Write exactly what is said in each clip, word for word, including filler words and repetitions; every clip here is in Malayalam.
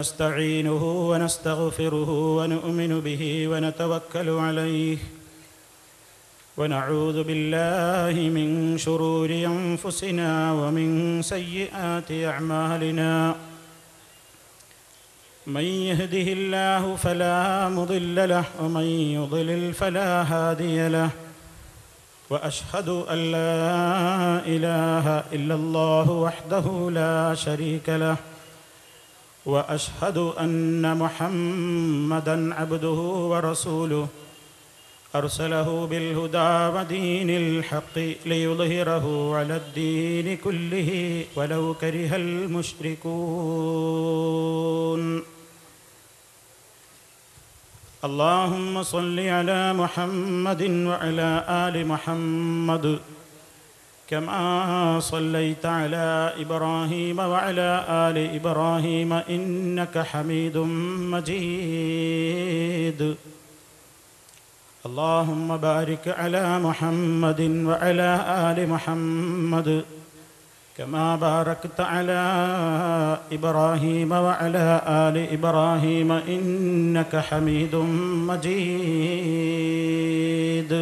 نستعينه ونستغفره ونؤمن به ونتوكل عليه ونعوذ بالله من شرور أنفسنا ومن سيئات أعمالنا من يهده الله فلا مضل له ومن يضلل فلا هادي له وأشهد أن لا إله إلا الله وحده لا شريك له وأشهد أن محمدًا عبده ورسوله أرسله بالهدى ودين الحق ليظهره على الدين كله ولو كره المشركون اللهم صل على محمد وعلى آل محمد كما صليت على إبراهيم وعلى آل إبراهيم إنك حميد مجيد اللهم بارك على محمد وعلى آل محمد كما باركت على إبراهيم وعلى آل إبراهيم إنك حميد مجيد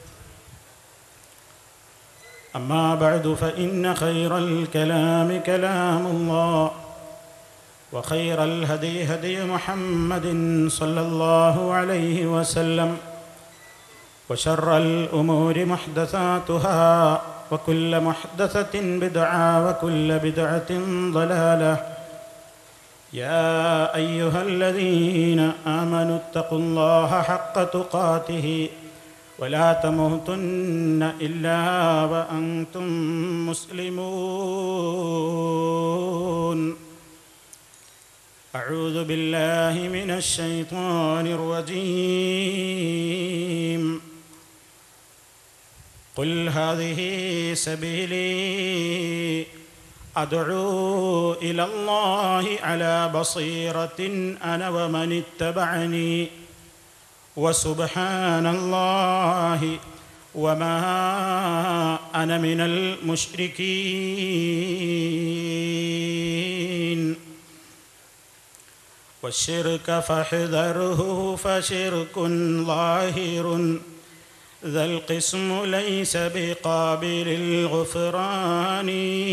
أما بعد فإن خير الكلام كلام الله وخير الهدي هدي محمد صلى الله عليه وسلم وشر الأمور محدثاتها وكل محدثة بدعة وكل بدعة ضلالة يا أيها الذين آمنوا اتقوا الله حق تقاته ولا تموتن إلا وأنتم مسلمون أعوذ بالله من الشيطان الرجيم قل هذه سبيلي أدعو إلى الله على بصيرة أنا ومن اتبعني وسبحان الله وما أنا من المشركين والشرك فاحذره فشرك ظاهر ذا القسم ليس بقابل الغفران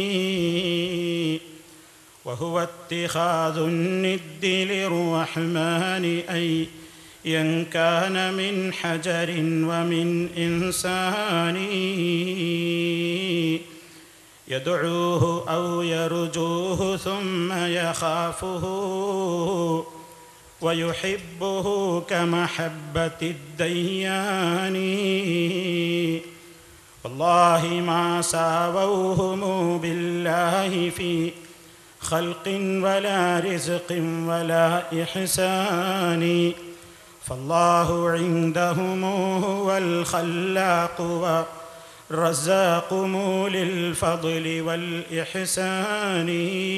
وهو اتخاذ الند للرحمن أي إن كان من حجر ومن إنسان يدعوه أو يرجوه ثم يخافه ويحبه كمحبة الديان والله ما ساووهم بالله في خلق ولا رزق ولا إحسان فالله عندهم هو الخلاق والرزاق مولي الفضل والإحسان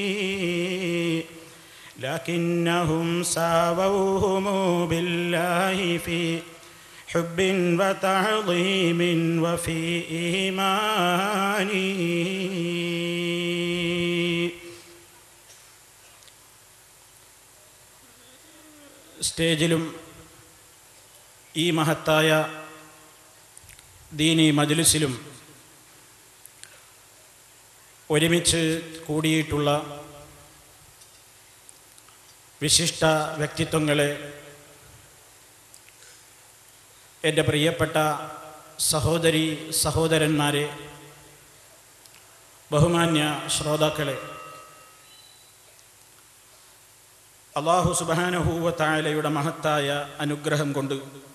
لكنهم ساووهم بالله في حب وتعظيم وفي إيمان സ്റ്റേജിലും ഈ മഹത്തായ ദീനി മജ്ലിസിലും ഒരുമിച്ച് കൂടിയിട്ടുള്ള വിശിഷ്ട വ്യക്തിത്വങ്ങളെ, എൻ്റെ പ്രിയപ്പെട്ട സഹോദരി സഹോദരന്മാരെ, ബഹുമാന്യ ശ്രോതാക്കളെ, അല്ലാഹു സുബ്ഹാനഹു വ തആലയുടെ മഹത്തായ അനുഗ്രഹം കൊണ്ട്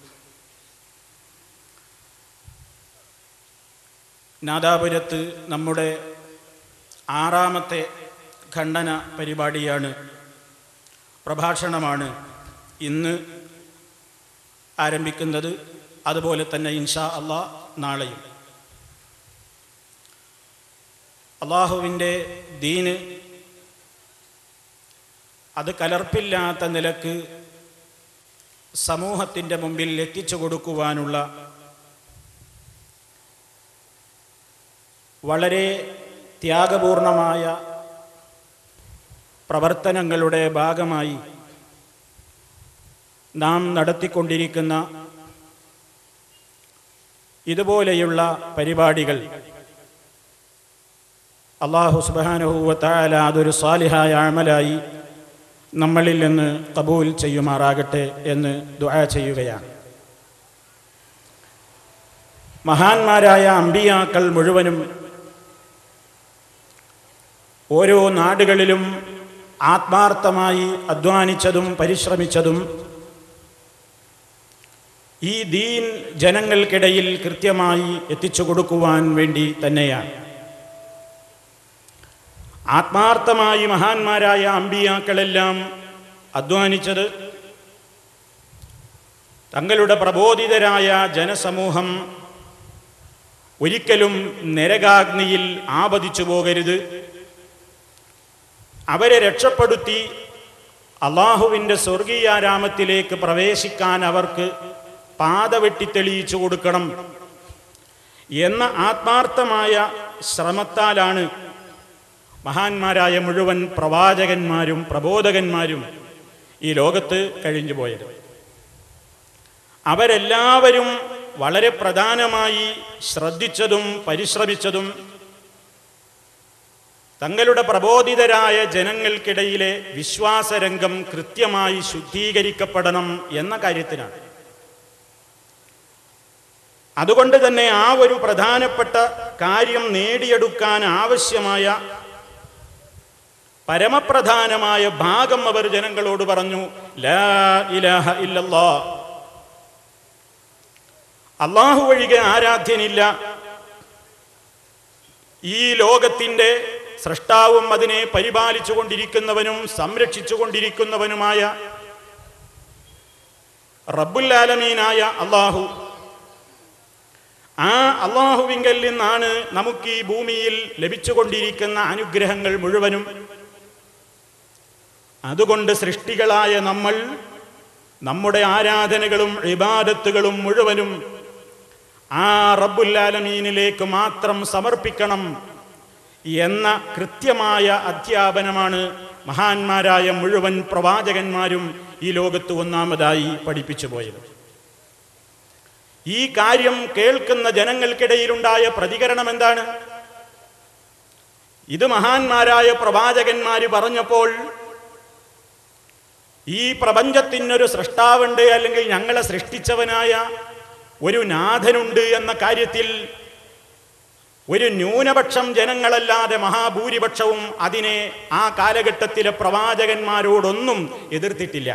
നാദാപുരത്ത് നമ്മുടെ ആറാമത്തെ ഖണ്ഡന പരിപാടിയാണ്, പ്രഭാഷണമാണ് ഇന്ന് ആരംഭിക്കുന്നത്. അതുപോലെ തന്നെ ഇൻഷാ അല്ലാഹ് നാളെയും. അല്ലാഹുവിൻ്റെ ദീന് അത് കലർപ്പില്ലാത്ത നിലക്ക് സമൂഹത്തിൻ്റെ മുമ്പിൽ എത്തിച്ചു കൊടുക്കുവാനുള്ള വളരെ ത്യാഗപൂർണമായ പ്രവർത്തനങ്ങളുടെ ഭാഗമായി നാം നടത്തിക്കൊണ്ടിരിക്കുന്ന ഇതുപോലെയുള്ള പരിപാടികൾ അല്ലാഹു സുബ്ഹാനഹു വ തആല അതൊരു സാലിഹായ അമലായി നമ്മളിൽ നിന്ന് ഖബൂൽ ചെയ്യുമാറാകട്ടെ എന്ന് ദുആ ചെയ്യുകയാണ്. മഹാന്മാരായ അമ്പിയാക്കൾ മുഴുവനും ഓരോ നാടുകളിലും ആത്മാർത്ഥമായി അധ്വാനിച്ചതും പരിശ്രമിച്ചതും ഈ ദീൻ ജനങ്ങൾക്കിടയിൽ കൃത്യമായി എത്തിച്ചു കൊടുക്കുവാൻ വേണ്ടി തന്നെയാണ്. ആത്മാർത്ഥമായി മഹാന്മാരായ അമ്പിയാക്കളെല്ലാം അധ്വാനിച്ചത് തങ്ങളുടെ പ്രബോധിതരായ ജനസമൂഹം ഒരിക്കലും നരകാഗ്നിയിൽ ആപതിച്ചു പോകരുത്, അവരെ രക്ഷപ്പെടുത്തി അള്ളാഹുവിൻ്റെ സ്വർഗീയാരാമത്തിലേക്ക് പ്രവേശിക്കാൻ അവർക്ക് പാത വെട്ടിത്തെളിയിച്ചു കൊടുക്കണം എന്ന ആത്മാർത്ഥമായ ശ്രമത്താലാണ് മഹാന്മാരായ മുഴുവൻ പ്രവാചകന്മാരും പ്രബോധകന്മാരും ഈ ലോകത്ത് കഴിഞ്ഞുപോയത്. അവരെല്ലാവരും വളരെ പ്രധാനമായി ശ്രദ്ധിച്ചതും പരിശ്രമിച്ചതും തങ്ങളുടെ പ്രബോധിതരായ ജനങ്ങൾക്കിടയിലെ വിശ്വാസരംഗം കൃത്യമായി ശുദ്ധീകരിക്കപ്പെടണം എന്ന കാര്യത്തിനാണ്. അതുകൊണ്ട് തന്നെ ആ ഒരു പ്രധാനപ്പെട്ട കാര്യം നേടിയെടുക്കാൻ ആവശ്യമായ പരമപ്രധാനമായ ഭാഗം അവർ ജനങ്ങളോട് പറഞ്ഞു. ലാ ഇലാഹ ഇല്ലല്ലാഹ്, അല്ലാഹു ഒഴികെ ആരാധ്യനില്ല, ഈ ലോകത്തിൻ്റെ സൃഷ്ടാവും അതിനെ പരിപാലിച്ചു കൊണ്ടിരിക്കുന്നവനും സംരക്ഷിച്ചു കൊണ്ടിരിക്കുന്നവനുമായ റബ്ബുൽ ആലമീനായ അല്ലാഹു, ആ അല്ലാഹുവിങ്കൽ നിന്നാണ് നമുക്ക് ഈ ഭൂമിയിൽ ലഭിച്ചുകൊണ്ടിരിക്കുന്ന അനുഗ്രഹങ്ങൾ മുഴുവനും. അതുകൊണ്ട് സൃഷ്ടികളായ നമ്മൾ നമ്മുടെ ആരാധനകളും ഇബാദത്തുകളും മുഴുവനും ആ റബ്ബുൽ ആലമീനിലേക്ക് മാത്രം സമർപ്പിക്കണം എന്ന കൃത്യമായ അധ്യാപനമാണ് മഹാന്മാരായ മുഴുവൻ പ്രവാചകന്മാരും ഈ ലോകത്ത് ഒന്നാമതായി പഠിപ്പിച്ചു പോയത്. ഈ കാര്യം കേൾക്കുന്ന ജനങ്ങൾക്കിടയിലുണ്ടായ പ്രതികരണം എന്താണ്? ഇത് മഹാന്മാരായ പ്രവാചകന്മാര് പറഞ്ഞപ്പോൾ ഈ പ്രപഞ്ചത്തിനൊരു സൃഷ്ടാവുണ്ട്, അല്ലെങ്കിൽ ഞങ്ങളെ സൃഷ്ടിച്ചവനായ ഒരു നാഥനുണ്ട് എന്ന കാര്യത്തിൽ ഒരു ന്യൂനപക്ഷം ജനങ്ങളല്ലാതെ മഹാഭൂരിപക്ഷവും അതിനെ ആ കാലഘട്ടത്തിലെ പ്രവാചകന്മാരോടൊന്നും എതിർത്തിട്ടില്ല.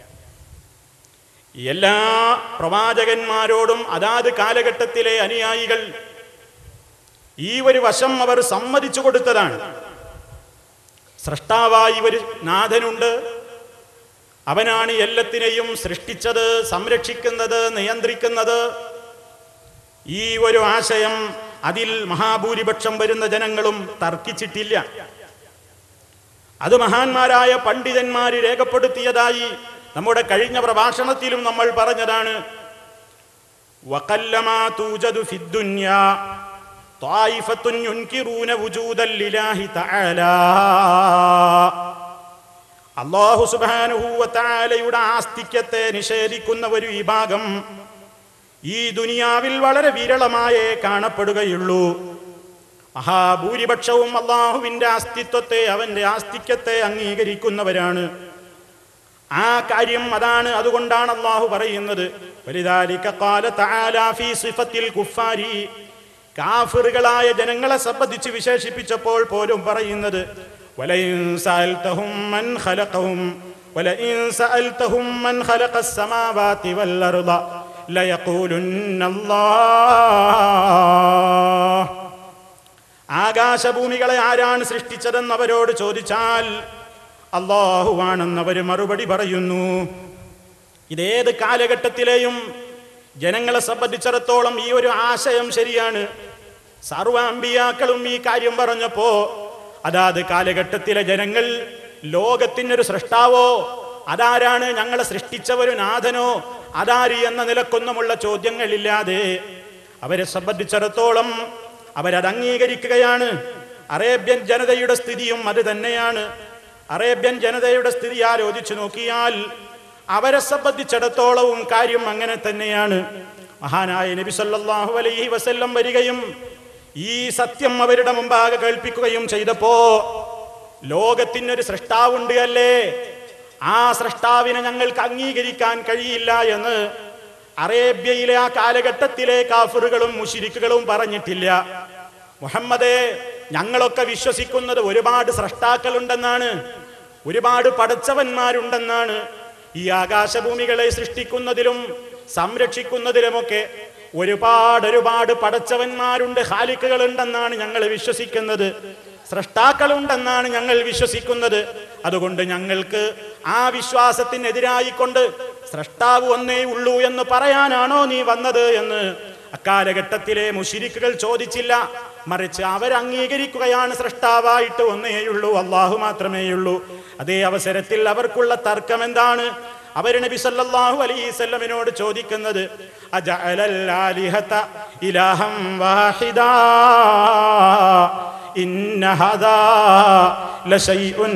എല്ലാ പ്രവാചകന്മാരോടും അതാത് കാലഘട്ടത്തിലെ അനുയായികൾ ഈ ഒരു വശം അവർ സമ്മതിച്ചു കൊടുത്തതാണ്. സൃഷ്ടാവായി ഒരു നാഥനുണ്ട്, അവനാണ് എല്ലാത്തിനെയും സൃഷ്ടിച്ചത്, സംരക്ഷിക്കുന്നത്, നിയന്ത്രിക്കുന്നത്. ഈ ഒരു ആശയം അതിൽ മഹാഭൂരിപക്ഷം വരുന്ന ജനങ്ങളും തർക്കിച്ചിട്ടില്ല. അത് മഹാന്മാരായ പണ്ഡിതന്മാര് രേഖപ്പെടുത്തിയതായി നമ്മുടെ കഴിഞ്ഞ പ്രഭാഷണത്തിലും നമ്മൾ പറഞ്ഞതാണ്. വഖല്ലമാ തൂജദു ഫിദ്ദുനിയാ ത്വായിഫത്തുൻ യുൻകിറൂന വുജൂദൽ ലില്ലാഹി തആലാ. അല്ലാഹു സുബ്ഹാനഹു വ തആലയുടെ ആസ്തിക്യത്തെ നിഷേധിക്കുന്ന ഒരു വിഭാഗം ഈ ദുനിയാവിൽ വളരെ വിരളമായേ കാണപ്പെടുകയുള്ളൂ. മഹാഭൂരിപക്ഷവും അല്ലാഹുവിൻ്റെ അസ്തിത്വത്തെ, അവൻ്റെ ആസ്തിക്യത്തെ അംഗീകരിക്കുന്നവരാണ്. ആ കാര്യം അതാണ്. അതുകൊണ്ടാണ് അല്ലാഹു പറയുന്നത്, വലിദാലിക ഖാല തആലാ ഫീ സിഫത്തിൽ കുഫാരി, കാഫിറുകളായ ജനങ്ങളെ സംബന്ധിച്ച് വിശേഷിപ്പിച്ചപ്പോൾ പോലും പറയുന്നത്, വലഇൻ സഅൽതഹും മൻ ഖലഖഹും വലഇൻ സഅൽതഹും മൻ ഖലഖസ് സമാവാതി വൽ അർള ലയഖൂലുന്ന അല്ലാഹ്. ആകാശഭൂമികളെ ആരാണ് സൃഷ്ടിച്ചതെന്ന് അവരോട് ചോദിച്ചാൽ അല്ലാഹുവാണെന്നവർ മറുപടി പറയുന്നു. ഇതേത് കാലഘട്ടത്തിലെയും ജനങ്ങളെ സംബന്ധിച്ചിടത്തോളം ഈ ഒരു ആശയം ശരിയാണ്. സർവ്വ അമ്പിയാക്കളും ഈ കാര്യം പറഞ്ഞപ്പോ അതാത് കാലഘട്ടത്തിലെ ജനങ്ങൾ ലോകത്തിനൊരു സൃഷ്ടാവോ, അതാരാണ്, ഞങ്ങളെ സൃഷ്ടിച്ചവരു നാഥനോ, അതാര് എന്ന നിലക്കൊന്നുമുള്ള ചോദ്യങ്ങളില്ലാതെ അവരെ സംബന്ധിച്ചിടത്തോളം അവരത് അംഗീകരിക്കുകയാണ്. അറേബ്യൻ ജനതയുടെ സ്ഥിതിയും അത് തന്നെയാണ്. അറേബ്യൻ ജനതയുടെ സ്ഥിതി ആലോചിച്ചു നോക്കിയാൽ അവരെ സംബന്ധിച്ചിടത്തോളവും കാര്യം അങ്ങനെ തന്നെയാണ്. മഹാനായ നബി സല്ലല്ലാഹു അലൈഹി വസല്ലം വരികയും ഈ സത്യം അവരുടെ മുമ്പാകെ കേൾപ്പിക്കുകയും ചെയ്തപ്പോ, ലോകത്തിനൊരു സൃഷ്ടാവുണ്ട് അല്ലേ, ആ സൃഷ്ടാവിനെ ഞങ്ങൾക്ക് അംഗീകരിക്കാൻ കഴിയില്ല എന്ന് അറേബ്യയിലെ ആ കാലഘട്ടത്തിലെ കാഫിറുകളും മുശ്രിക്കുകളും പറഞ്ഞിട്ടില്ല. മുഹമ്മദേ, ഞങ്ങളൊക്കെ വിശ്വസിക്കുന്നത് ഒരുപാട് സൃഷ്ടാക്കളുണ്ടെന്നാണ്, ഒരുപാട് പടച്ചവന്മാരുണ്ടെന്നാണ്. ഈ ആകാശഭൂമികളെ സൃഷ്ടിക്കുന്നതിലും സംരക്ഷിക്കുന്നതിലുമൊക്കെ ഒരുപാട് ഒരുപാട് പടച്ചവന്മാരുണ്ട്, ഖാലിഖുകളുണ്ടെന്നാണ് ഞങ്ങൾ വിശ്വസിക്കുന്നത്, സൃഷ്ടാക്കളുണ്ടെന്നാണ് ഞങ്ങൾ വിശ്വസിക്കുന്നത്. അതുകൊണ്ട് ഞങ്ങൾക്ക് ആ വിശ്വാസത്തിനെതിരായിക്കൊണ്ട് സൃഷ്ടാവ് ഒന്നേ ഉള്ളൂ എന്ന് പറയാനാണോ നീ വന്നത് എന്ന് അക്കാലഘട്ടത്തിലെ മുശ്രിക്കുകൾ ചോദിച്ചില്ല. മറിച്ച് അവരംഗീകരിക്കുകയാണ് സൃഷ്ടാവായിട്ട് ഒന്നേയുള്ളൂ, അല്ലാഹു മാത്രമേയുള്ളൂ. അതേ അവസരത്തിൽ അവർക്കുള്ള തർക്കം എന്താണ്? അവർ നബി സല്ലല്ലാഹു അലൈഹി വസല്ലമിനോട് ചോദിക്കുന്നത്, അജഅലൽ ആലിഹത ഇലാഹം വാഹിദാ ഇന്ന ഹദാ ലശൈഉൻ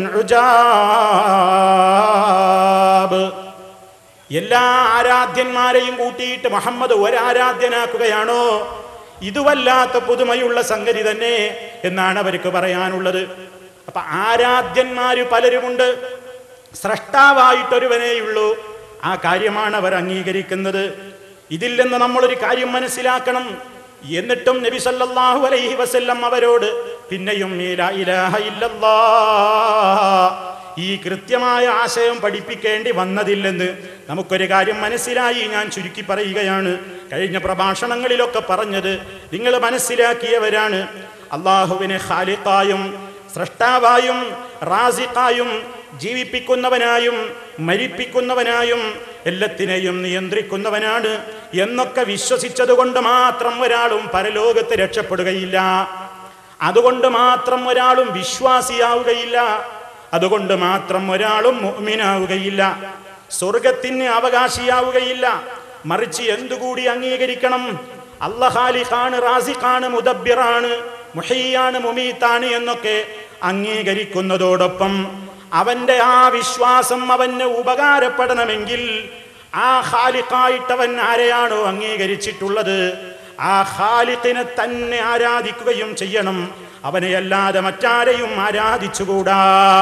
ഉജാബ്. എല്ലാ ആരാധ്യന്മാരെയും കൂട്ടിയിട്ട് മുഹമ്മദ് ഒരാരാധ്യനാക്കുകയാണോ? ഇത് വല്ലാത്ത പുതുമയുള്ള സംഗതി തന്നെ എന്നാണ് അവർക്ക് പറയാനുള്ളത്. അപ്പൊ ആരാധ്യന്മാര് പലരുമുണ്ട്, സ്രഷ്ടാവായിട്ടൊരുവനേയുള്ളൂ. ആ കാര്യമാണ് അവർ അംഗീകരിക്കുന്നത്. ഇതിൽ നിന്ന് നമ്മളൊരു കാര്യം മനസ്സിലാക്കണം. എന്നിട്ടും നബി സല്ലല്ലാഹു അലൈഹി വസല്ലം അവരോട് പിന്നെയും ലാ ഇലാഹ ഇല്ലല്ലാഹ് ഈ കൃത്യമായ ആശയം പഠിപ്പിക്കേണ്ടി വന്നതില്ലെന്ന് നമുക്കൊരു കാര്യം മനസ്സിലായി. ഞാൻ ചുരുക്കി പറയുകയാണ്. കഴിഞ്ഞ പ്രഭാഷണങ്ങളിലൊക്കെ പറഞ്ഞത് നിങ്ങൾ മനസ്സിലാക്കിയവരാണ്. അള്ളാഹുവിനെ ഖാലിഖായും സ്രഷ്ടാവായും റാസിഖായും ജീവിപ്പിക്കുന്നവനായും മരിപ്പിക്കുന്നവനായും എല്ലാത്തിനെയും നിയന്ത്രിക്കുന്നവനാണ് എന്നൊക്കെ വിശ്വസിച്ചത് കൊണ്ട് മാത്രം ഒരാളും പരലോകത്ത് രക്ഷപ്പെടുകയില്ല. അതുകൊണ്ട് മാത്രം ഒരാളും വിശ്വാസിയാവുകയില്ല. അതുകൊണ്ട് മാത്രം ഒരാളും മുഅ്മിനാവുകയില്ല, സ്വർഗത്തിന് അവകാശിയാവുകയില്ല. മറിച്ച് എന്തുകൂടി അംഗീകരിക്കണം? അല്ലാഹ് ഖാലിഖാണ്, റാസിഖാണ്, മുദബ്ബിറാണ്, മുഹയ്യാണ്, മുമീത്താണ് എന്നൊക്കെ അംഗീകരിക്കുന്നതോടൊപ്പം അവന്റെ ആ വിശ്വാസം അവന് ഉപകാരപ്പെടണമെങ്കിൽ ആ ഖാലിഖായിട്ടവൻ ആരെയാണോ അംഗീകരിച്ചിട്ടുള്ളത് ആ ഖാലിഖിനെ തന്നെ ആരാധിക്കുകയും ചെയ്യണം. അവനെ അല്ലാതെ മറ്റാരെയും ആരാധിച്ചുകൂടാ.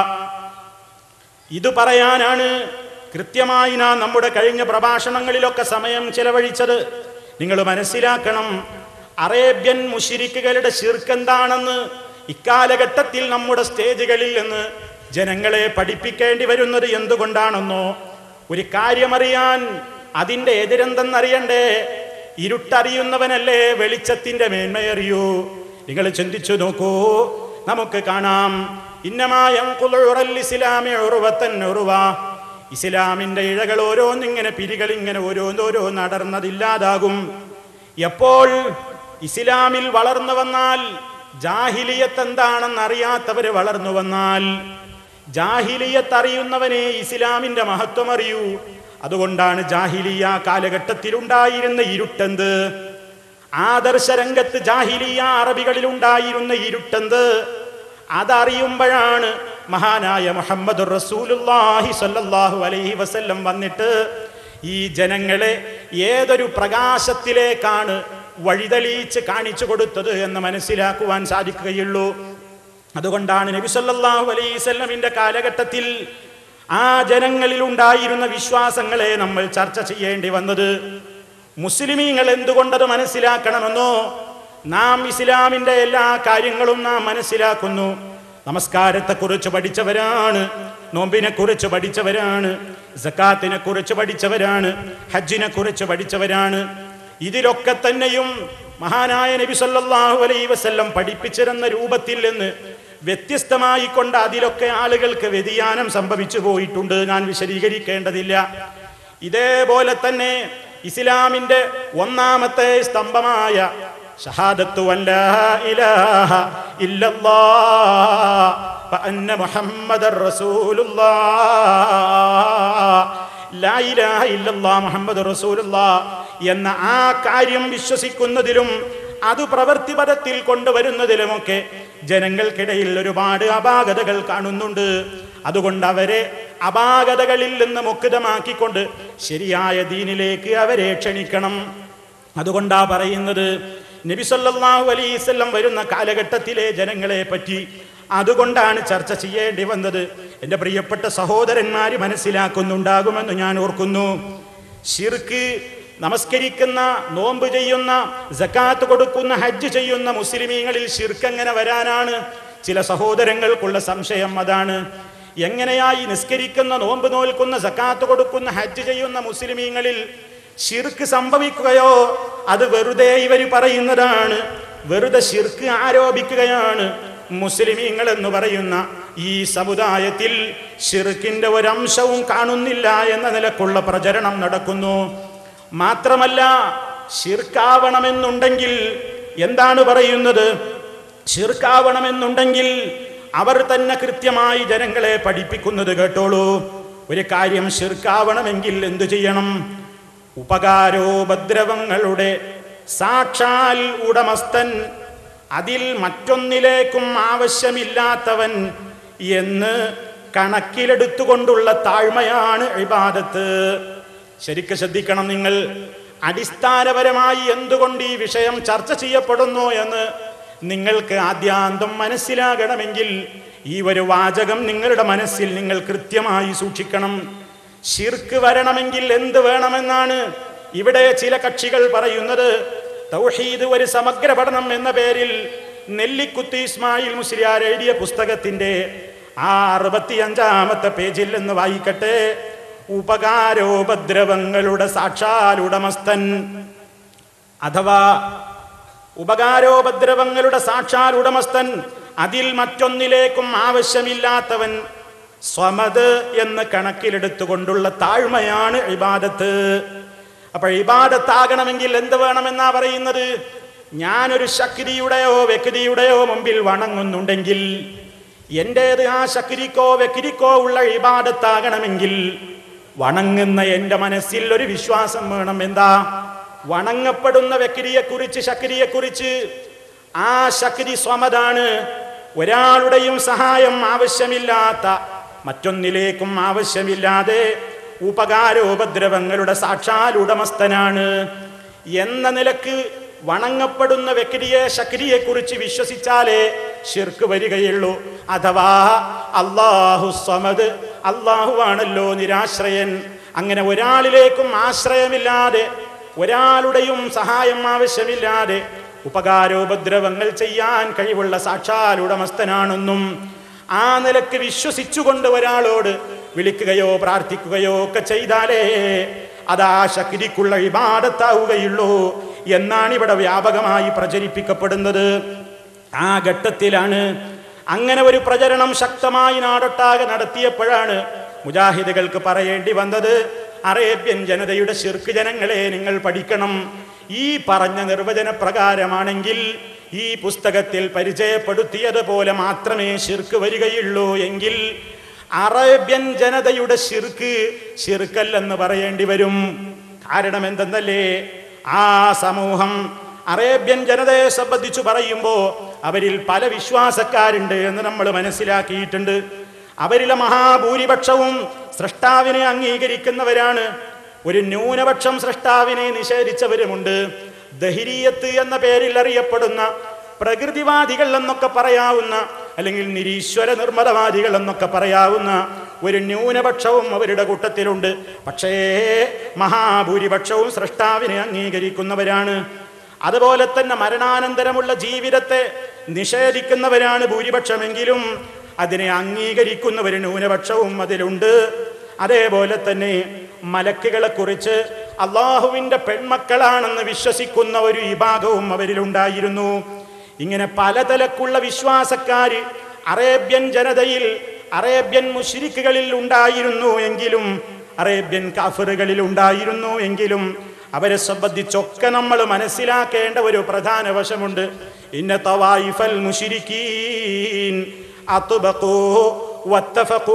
ഇത് പറയാനാണ് കൃത്യമായി നാം നമ്മുടെ കഴിഞ്ഞ പ്രഭാഷണങ്ങളിലൊക്കെ സമയം ചെലവഴിച്ചത്. നിങ്ങൾ മനസ്സിലാക്കണം, അറേബ്യൻ മുശ്രിക്കുകളുടെ ശിർക്ക് എന്താണെന്ന് ഇക്കാലഘട്ടത്തിൽ നമ്മുടെ സ്റ്റേജുകളിൽ നിന്ന് ജനങ്ങളെ പഠിപ്പിക്കേണ്ടി വരുന്നത് എന്തുകൊണ്ടാണെന്നോ? ഒരു കാര്യമറിയാൻ അതിൻ്റെ എതിരെന്തെന്നറിയണ്ടേ? ഇരുട്ടറിയുന്നവനല്ലേ വെളിച്ചത്തിന്റെ മേന്മയറിയൂ. നിങ്ങൾ ചിന്തിച്ചു നോക്കൂ, നമുക്ക് കാണാം. ഇസ്ലാമിന്റെ ഇഴകൾ ഓരോന്നിങ്ങനെ പിരികളിങ്ങനെ ഓരോന്നോരോ നടന്നതില്ലാതാകും. എപ്പോൾ ഇസ്ലാമിൽ വളർന്നു വന്നാൽ, ജാഹിലിയത്ത് എന്താണെന്ന് അറിയാത്തവര് വളർന്നു വന്നാൽ, ജാഹിലിയത്ത് അറിയുന്നവനെ ഇസ്ലാമിന്റെ മഹത്വം അറിയൂ. അതുകൊണ്ടാണ് ജാഹിലിയ കാലഘട്ടത്തിലുണ്ടായിരുന്ന ഇരുട്ടെന്ത്, ആദർശരംഗത്ത് ജാഹിലിയ അറബികളിൽ ഉണ്ടായിരുന്ന ഇരുട്ടെന്ത്, അതറിയുമ്പോഴാണ് മഹാനായ മുഹമ്മദുർ റസൂലുള്ളാഹി സ്വല്ലല്ലാഹു അലൈഹി വസല്ലം വന്നിട്ട് ഈ ജനങ്ങളെ ഏതൊരു പ്രകാശത്തിലേക്കാണ് വഴിതെളിയിച്ച് കാണിച്ചു കൊടുത്തത് എന്ന് മനസ്സിലാക്കുവാൻ സാധിക്കുകയുള്ളൂ. അതുകൊണ്ടാണ് നബി സല്ലല്ലാഹു അലൈഹി വസല്ലമിന്റെ കാലഘട്ടത്തിൽ ആ ജനങ്ങളിൽ ഉണ്ടായിരുന്ന വിശ്വാസങ്ങളെ നമ്മൾ ചർച്ച ചെയ്യേണ്ടി വന്നത്. മുസ്ലിമീങ്ങൾ എന്തുകൊണ്ടത് മനസ്സിലാക്കണമെന്നോ? നാം ഇസ്ലാമിന്റെ എല്ലാ കാര്യങ്ങളും നാം മനസ്സിലാക്കുന്നു. നമസ്കാരത്തെക്കുറിച്ച് പഠിച്ചവരാണ്, നോമ്പിനെ കുറിച്ച് പഠിച്ചവരാണ്, സക്കാത്തിനെ കുറിച്ച് പഠിച്ചവരാണ്, ഹജ്ജിനെ കുറിച്ച് പഠിച്ചവരാണ്. ഇതിലൊക്കെ തന്നെയും മഹാനായ നബി സല്ലല്ലാഹു അലൈഹി വസല്ലം പഠിപ്പിച്ചിരുന്ന രൂപത്തിൽ നിന്ന് വ്യത്യസ്തമായി കൊണ്ട് അതിലൊക്കെ ആളുകൾക്ക് വ്യതിയാനം സംഭവിച്ചു പോയിട്ടുണ്ട്. ഞാൻ വിശദീകരിക്കേണ്ടതില്ല. ഇതേപോലെ തന്നെ ഇസ്ലാമിന്റെ ഒന്നാമത്തെ സ്തംഭമായ ഷഹാദത്തു അല്ലാ ഇലാഹ ഇല്ലല്ലാഹ് വ അന്ന മുഹമ്മദർ റസൂലുള്ളാഹ്, ലാ ഇലാഹ ഇല്ലല്ലാഹ് മുഹമ്മദുർ റസൂലുള്ളാഹ് എന്ന ആ കാര്യം വിശ്വസിക്കുന്നതിലും അത് പ്രവൃത്തിപദത്തിൽ കൊണ്ടുവരുന്നതിലുമൊക്കെ ജനങ്ങൾക്കിടയിൽ ഒരുപാട് അപാകതകൾ കാണുന്നുണ്ട്. അതുകൊണ്ട് അവരെ അപാകതകളിൽ നിന്ന് മുക്തമാക്കിക്കൊണ്ട് ശരിയായ ദീനിലേക്ക് അവരെ ക്ഷണിക്കണം. അതുകൊണ്ടാ പറയുന്നത് നബി സല്ലല്ലാഹു അലൈഹി വസല്ലം വരുന്ന കാലഘട്ടത്തിലെ ജനങ്ങളെ പറ്റി അതുകൊണ്ടാണ് ചർച്ച ചെയ്യേണ്ടി വന്നത്. എൻ്റെ പ്രിയപ്പെട്ട സഹോദരന്മാർ മനസ്സിലാക്കുന്നുണ്ടാകുമെന്ന് ഞാൻ ഓർക്കുന്നു. ശിർക്ക്, നമസ്കരിക്കുന്ന, നോമ്പ് ചെയ്യുന്ന, സക്കാത്ത് കൊടുക്കുന്ന, ഹജ്ജ് ചെയ്യുന്ന മുസ്ലിമീങ്ങളിൽ ശിർക്ക് എങ്ങനെ വരാനാണ് ചില സഹോദരങ്ങൾക്കുള്ള സംശയം. അതാണ്, എങ്ങനെയായി നിസ്കരിക്കുന്ന, നോമ്പ് നോൽക്കുന്ന, സക്കാത്ത് കൊടുക്കുന്ന, ഹജ്ജ് ചെയ്യുന്ന മുസ്ലിമീങ്ങളിൽ ശിർക്ക് സംഭവിക്കുകയോ? അത് വെറുതെ ഇവർ പറയുന്നതാണ്, വെറുതെ ശിർക്ക് ആരോപിക്കുകയാണ്. മുസ്ലിമീങ്ങൾ എന്ന് പറയുന്ന ഈ സമുദായത്തിൽ ശിർക്കിന്റെ ഒരംശവും കാണുന്നില്ല എന്ന നിലക്കുള്ള പ്രചരണം നടക്കുന്നു. മാത്രമല്ല, ശിർക്കാവണമെന്നുണ്ടെങ്കിൽ എന്താണ് പറയുന്നത്? ശിർക്കാവണമെന്നുണ്ടെങ്കിൽ അവർ തന്നെ കൃത്യമായി ജനങ്ങളെ പഠിപ്പിക്കുന്നത് കേട്ടോളൂ. ഒരു കാര്യം ശിർക്കാവണമെങ്കിൽ എന്തു ചെയ്യണം? ഉപകാരോപദ്രവങ്ങളുടെ സാക്ഷാൽ ഉടമസ്ഥൻ, അതിൽ മറ്റൊന്നിലേക്കും ആവശ്യമില്ലാത്തവൻ എന്ന് കണക്കിലെടുത്തുകൊണ്ടുള്ള താഴ്മയാണ് ഇബാദത്ത്. ശരിക്കും ശ്രദ്ധിക്കണം നിങ്ങൾ. അടിസ്ഥാനപരമായി എന്തുകൊണ്ട് ഈ വിഷയം ചർച്ച ചെയ്യപ്പെടുന്നു എന്ന് നിങ്ങൾക്ക് ആദ്യാന്തം മനസ്സിലാകണമെങ്കിൽ ഈ ഒരു വാചകം നിങ്ങളുടെ മനസ്സിൽ നിങ്ങൾ കൃത്യമായി സൂക്ഷിക്കണം. ശിർക്ക് വരണമെങ്കിൽ എന്ത് വേണമെന്നാണ് ഇവിടെ ചില കക്ഷികൾ പറയുന്നത്. തൗഹീദ് ഒരു സമഗ്ര പഠനം എന്ന പേരിൽ നെല്ലിക്കുത്തി ഇസ്മായിൽ മുസ്ലിയാർ എഴുതിയ പുസ്തകത്തിന്റെ ആ അറുപത്തിയഞ്ചാമത്തെ പേജിൽ എന്ന് വായിക്കട്ടെ. ഉപകാരോപദ്രവങ്ങളുടെ സാക്ഷാൽ ഉടമസ്ഥൻ, അഥവാ ഉപകാരോപദ്രവങ്ങളുടെ സാക്ഷാൽ ഉടമസ്ഥൻ, അതിൽ മറ്റൊന്നിലേക്കും ആവശ്യമില്ലാത്തവൻ, സ്വമദ് എന്ന് കണക്കിലെടുത്തുകൊണ്ടുള്ള താഴ്മയാണ് ഇബാദത്ത്. അപ്പോൾ ഇബാദത്താകണമെങ്കിൽ എന്ത് വേണമെന്നാ പറയുന്നത്? ഞാനൊരു ശക്തിയുടെയോ വ്യക്തിയുടെയോ മുമ്പിൽ വണങ്ങുന്നുണ്ടെങ്കിൽ എൻ്റേത് ആ ശക്തിക്കോ വ്യക്തിക്കോ ഉള്ള ഇബാദത്താകണമെങ്കിൽ വണങ്ങുന്ന എൻ്റെ മനസ്സിൽ ഒരു വിശ്വാസം വേണം. എന്താ? വണങ്ങപ്പെടുന്ന വ്യക്തിയെക്കുറിച്ച്, ശക്തിയെക്കുറിച്ച്, ആ ശക്തി സ്വമദാണ്, ഒരാളുടെയും സഹായം ആവശ്യമില്ലാത്ത, മറ്റൊന്നിലേക്കും ആവശ്യമില്ലാതെ ഉപകാരോപദ്രവങ്ങളുടെ സാക്ഷാൽ ഉടമസ്ഥനാണ് എന്ന നിലക്ക് വണങ്ങപ്പെടുന്ന വ്യക്തിയെ, ശക്തിയെ കുറിച്ച് വിശ്വസിച്ചാലേ ശിർക്ക് വരികയുള്ളൂ. അഥവാ അല്ലാഹു സ്വമദ്, അല്ലാഹുവാണല്ലോ നിരാശ്രയൻ. അങ്ങനെ ഒരാളിലേക്കും ആശ്രയമില്ലാതെ, ഒരാളുടെയും സഹായം ആവശ്യമില്ലാതെ ഉപകാരോപദ്രവങ്ങൾ ചെയ്യാൻ കഴിവുള്ള സാക്ഷാൽ ഉടമസ്ഥനാണെന്നും ആ നിലക്ക് വിശ്വസിച്ചുകൊണ്ട് ഒരാളോട് വിളിക്കുകയോ പ്രാർത്ഥിക്കുകയോ ഒക്കെ ചെയ്താലേ അത് ആ ശക്തിക്കുള്ള ഇബാദത്താവുകയുള്ളൂ എന്നാണ് ഇവിടെ വ്യാപകമായി പ്രചരിപ്പിക്കപ്പെടുന്നത്. ആ ഘട്ടത്തിലാണ്, അങ്ങനെ ഒരു പ്രചരണം ശക്തമായി നാടൊട്ടാകെ നടത്തിയപ്പോഴാണ് മുജാഹിദുകൾക്ക് പറയേണ്ടി വന്നത്, അറേബ്യൻ ജനതയുടെ ശിർക്ക് ജനങ്ങളെ നിങ്ങൾ പഠിക്കണം. ഈ പറഞ്ഞ നിർവചന പ്രകാരമാണെങ്കിൽ ഈ പുസ്തകത്തിൽ പരിചയപ്പെടുത്തിയതുപോലെ മാത്രമേ ശിർക്ക് വരികയുള്ളൂ എങ്കിൽ അറേബ്യൻ ജനതയുടെ ശിർക്ക് ശിർക്കല്ലെന്ന് പറയേണ്ടി വരും. കാരണം എന്തെന്നല്ലേ, ആ സമൂഹം അറേബ്യൻ ജനതയെ സംബന്ധിച്ചു പറയുമ്പോൾ അവരിൽ പല വിശ്വാസക്കാരുണ്ട് എന്ന് നമ്മൾ മനസ്സിലാക്കിയിട്ടുണ്ട്. അവരിലെ മഹാഭൂരിപക്ഷവും സൃഷ്ടാവിനെ അംഗീകരിക്കുന്നവരാണ്. ഒരു ന്യൂനപക്ഷം സൃഷ്ടാവിനെ നിഷേധിച്ചവരുമുണ്ട്. ദഹിരിയത്ത് എന്ന പേരിൽ അറിയപ്പെടുന്ന പ്രകൃതിവാദികൾ എന്നൊക്കെ പറയാവുന്ന, അല്ലെങ്കിൽ നിരീശ്വര നിർമ്മതവാദികൾ എന്നൊക്കെ പറയാവുന്ന ഒരു ന്യൂനപക്ഷവും അവരുടെ കൂട്ടത്തിലുണ്ട്. പക്ഷേ മഹാഭൂരിപക്ഷവും സൃഷ്ടാവിനെ അംഗീകരിക്കുന്നവരാണ്. അതുപോലെ തന്നെ മരണാനന്തരമുള്ള ജീവിതത്തെ നിഷേധിക്കുന്നവരാണ് ഭൂരിപക്ഷമെങ്കിലും അതിനെ അംഗീകരിക്കുന്ന ഒരു ന്യൂനപക്ഷവും അതിലുണ്ട്. അതേപോലെ തന്നെ മലക്കുകളെ കുറിച്ച് അള്ളാഹുവിൻ്റെ പെൺമക്കളാണെന്ന് വിശ്വസിക്കുന്ന ഒരു വിഭാഗവും അവരിലുണ്ടായിരുന്നു. ഇങ്ങനെ പലതരക്കുള്ള വിശ്വാസക്കാർ അറേബ്യൻ ജനതയിൽ, അറേബ്യൻ മുശ്രിക്കുകളിൽ ഉണ്ടായിരുന്നു എങ്കിലും, അറേബ്യൻ കാഫിറുകളിൽ ഉണ്ടായിരുന്നു എങ്കിലും അവരെ സംബന്ധിച്ചൊക്കെ നമ്മൾ മനസ്സിലാക്കേണ്ട ഒരു പ്രധാന വശമുണ്ട്. ഇന്ന തവായിഫൽ മുശ്രിക്കീൻ അത്ബഖൂ വത്തഫഖൂ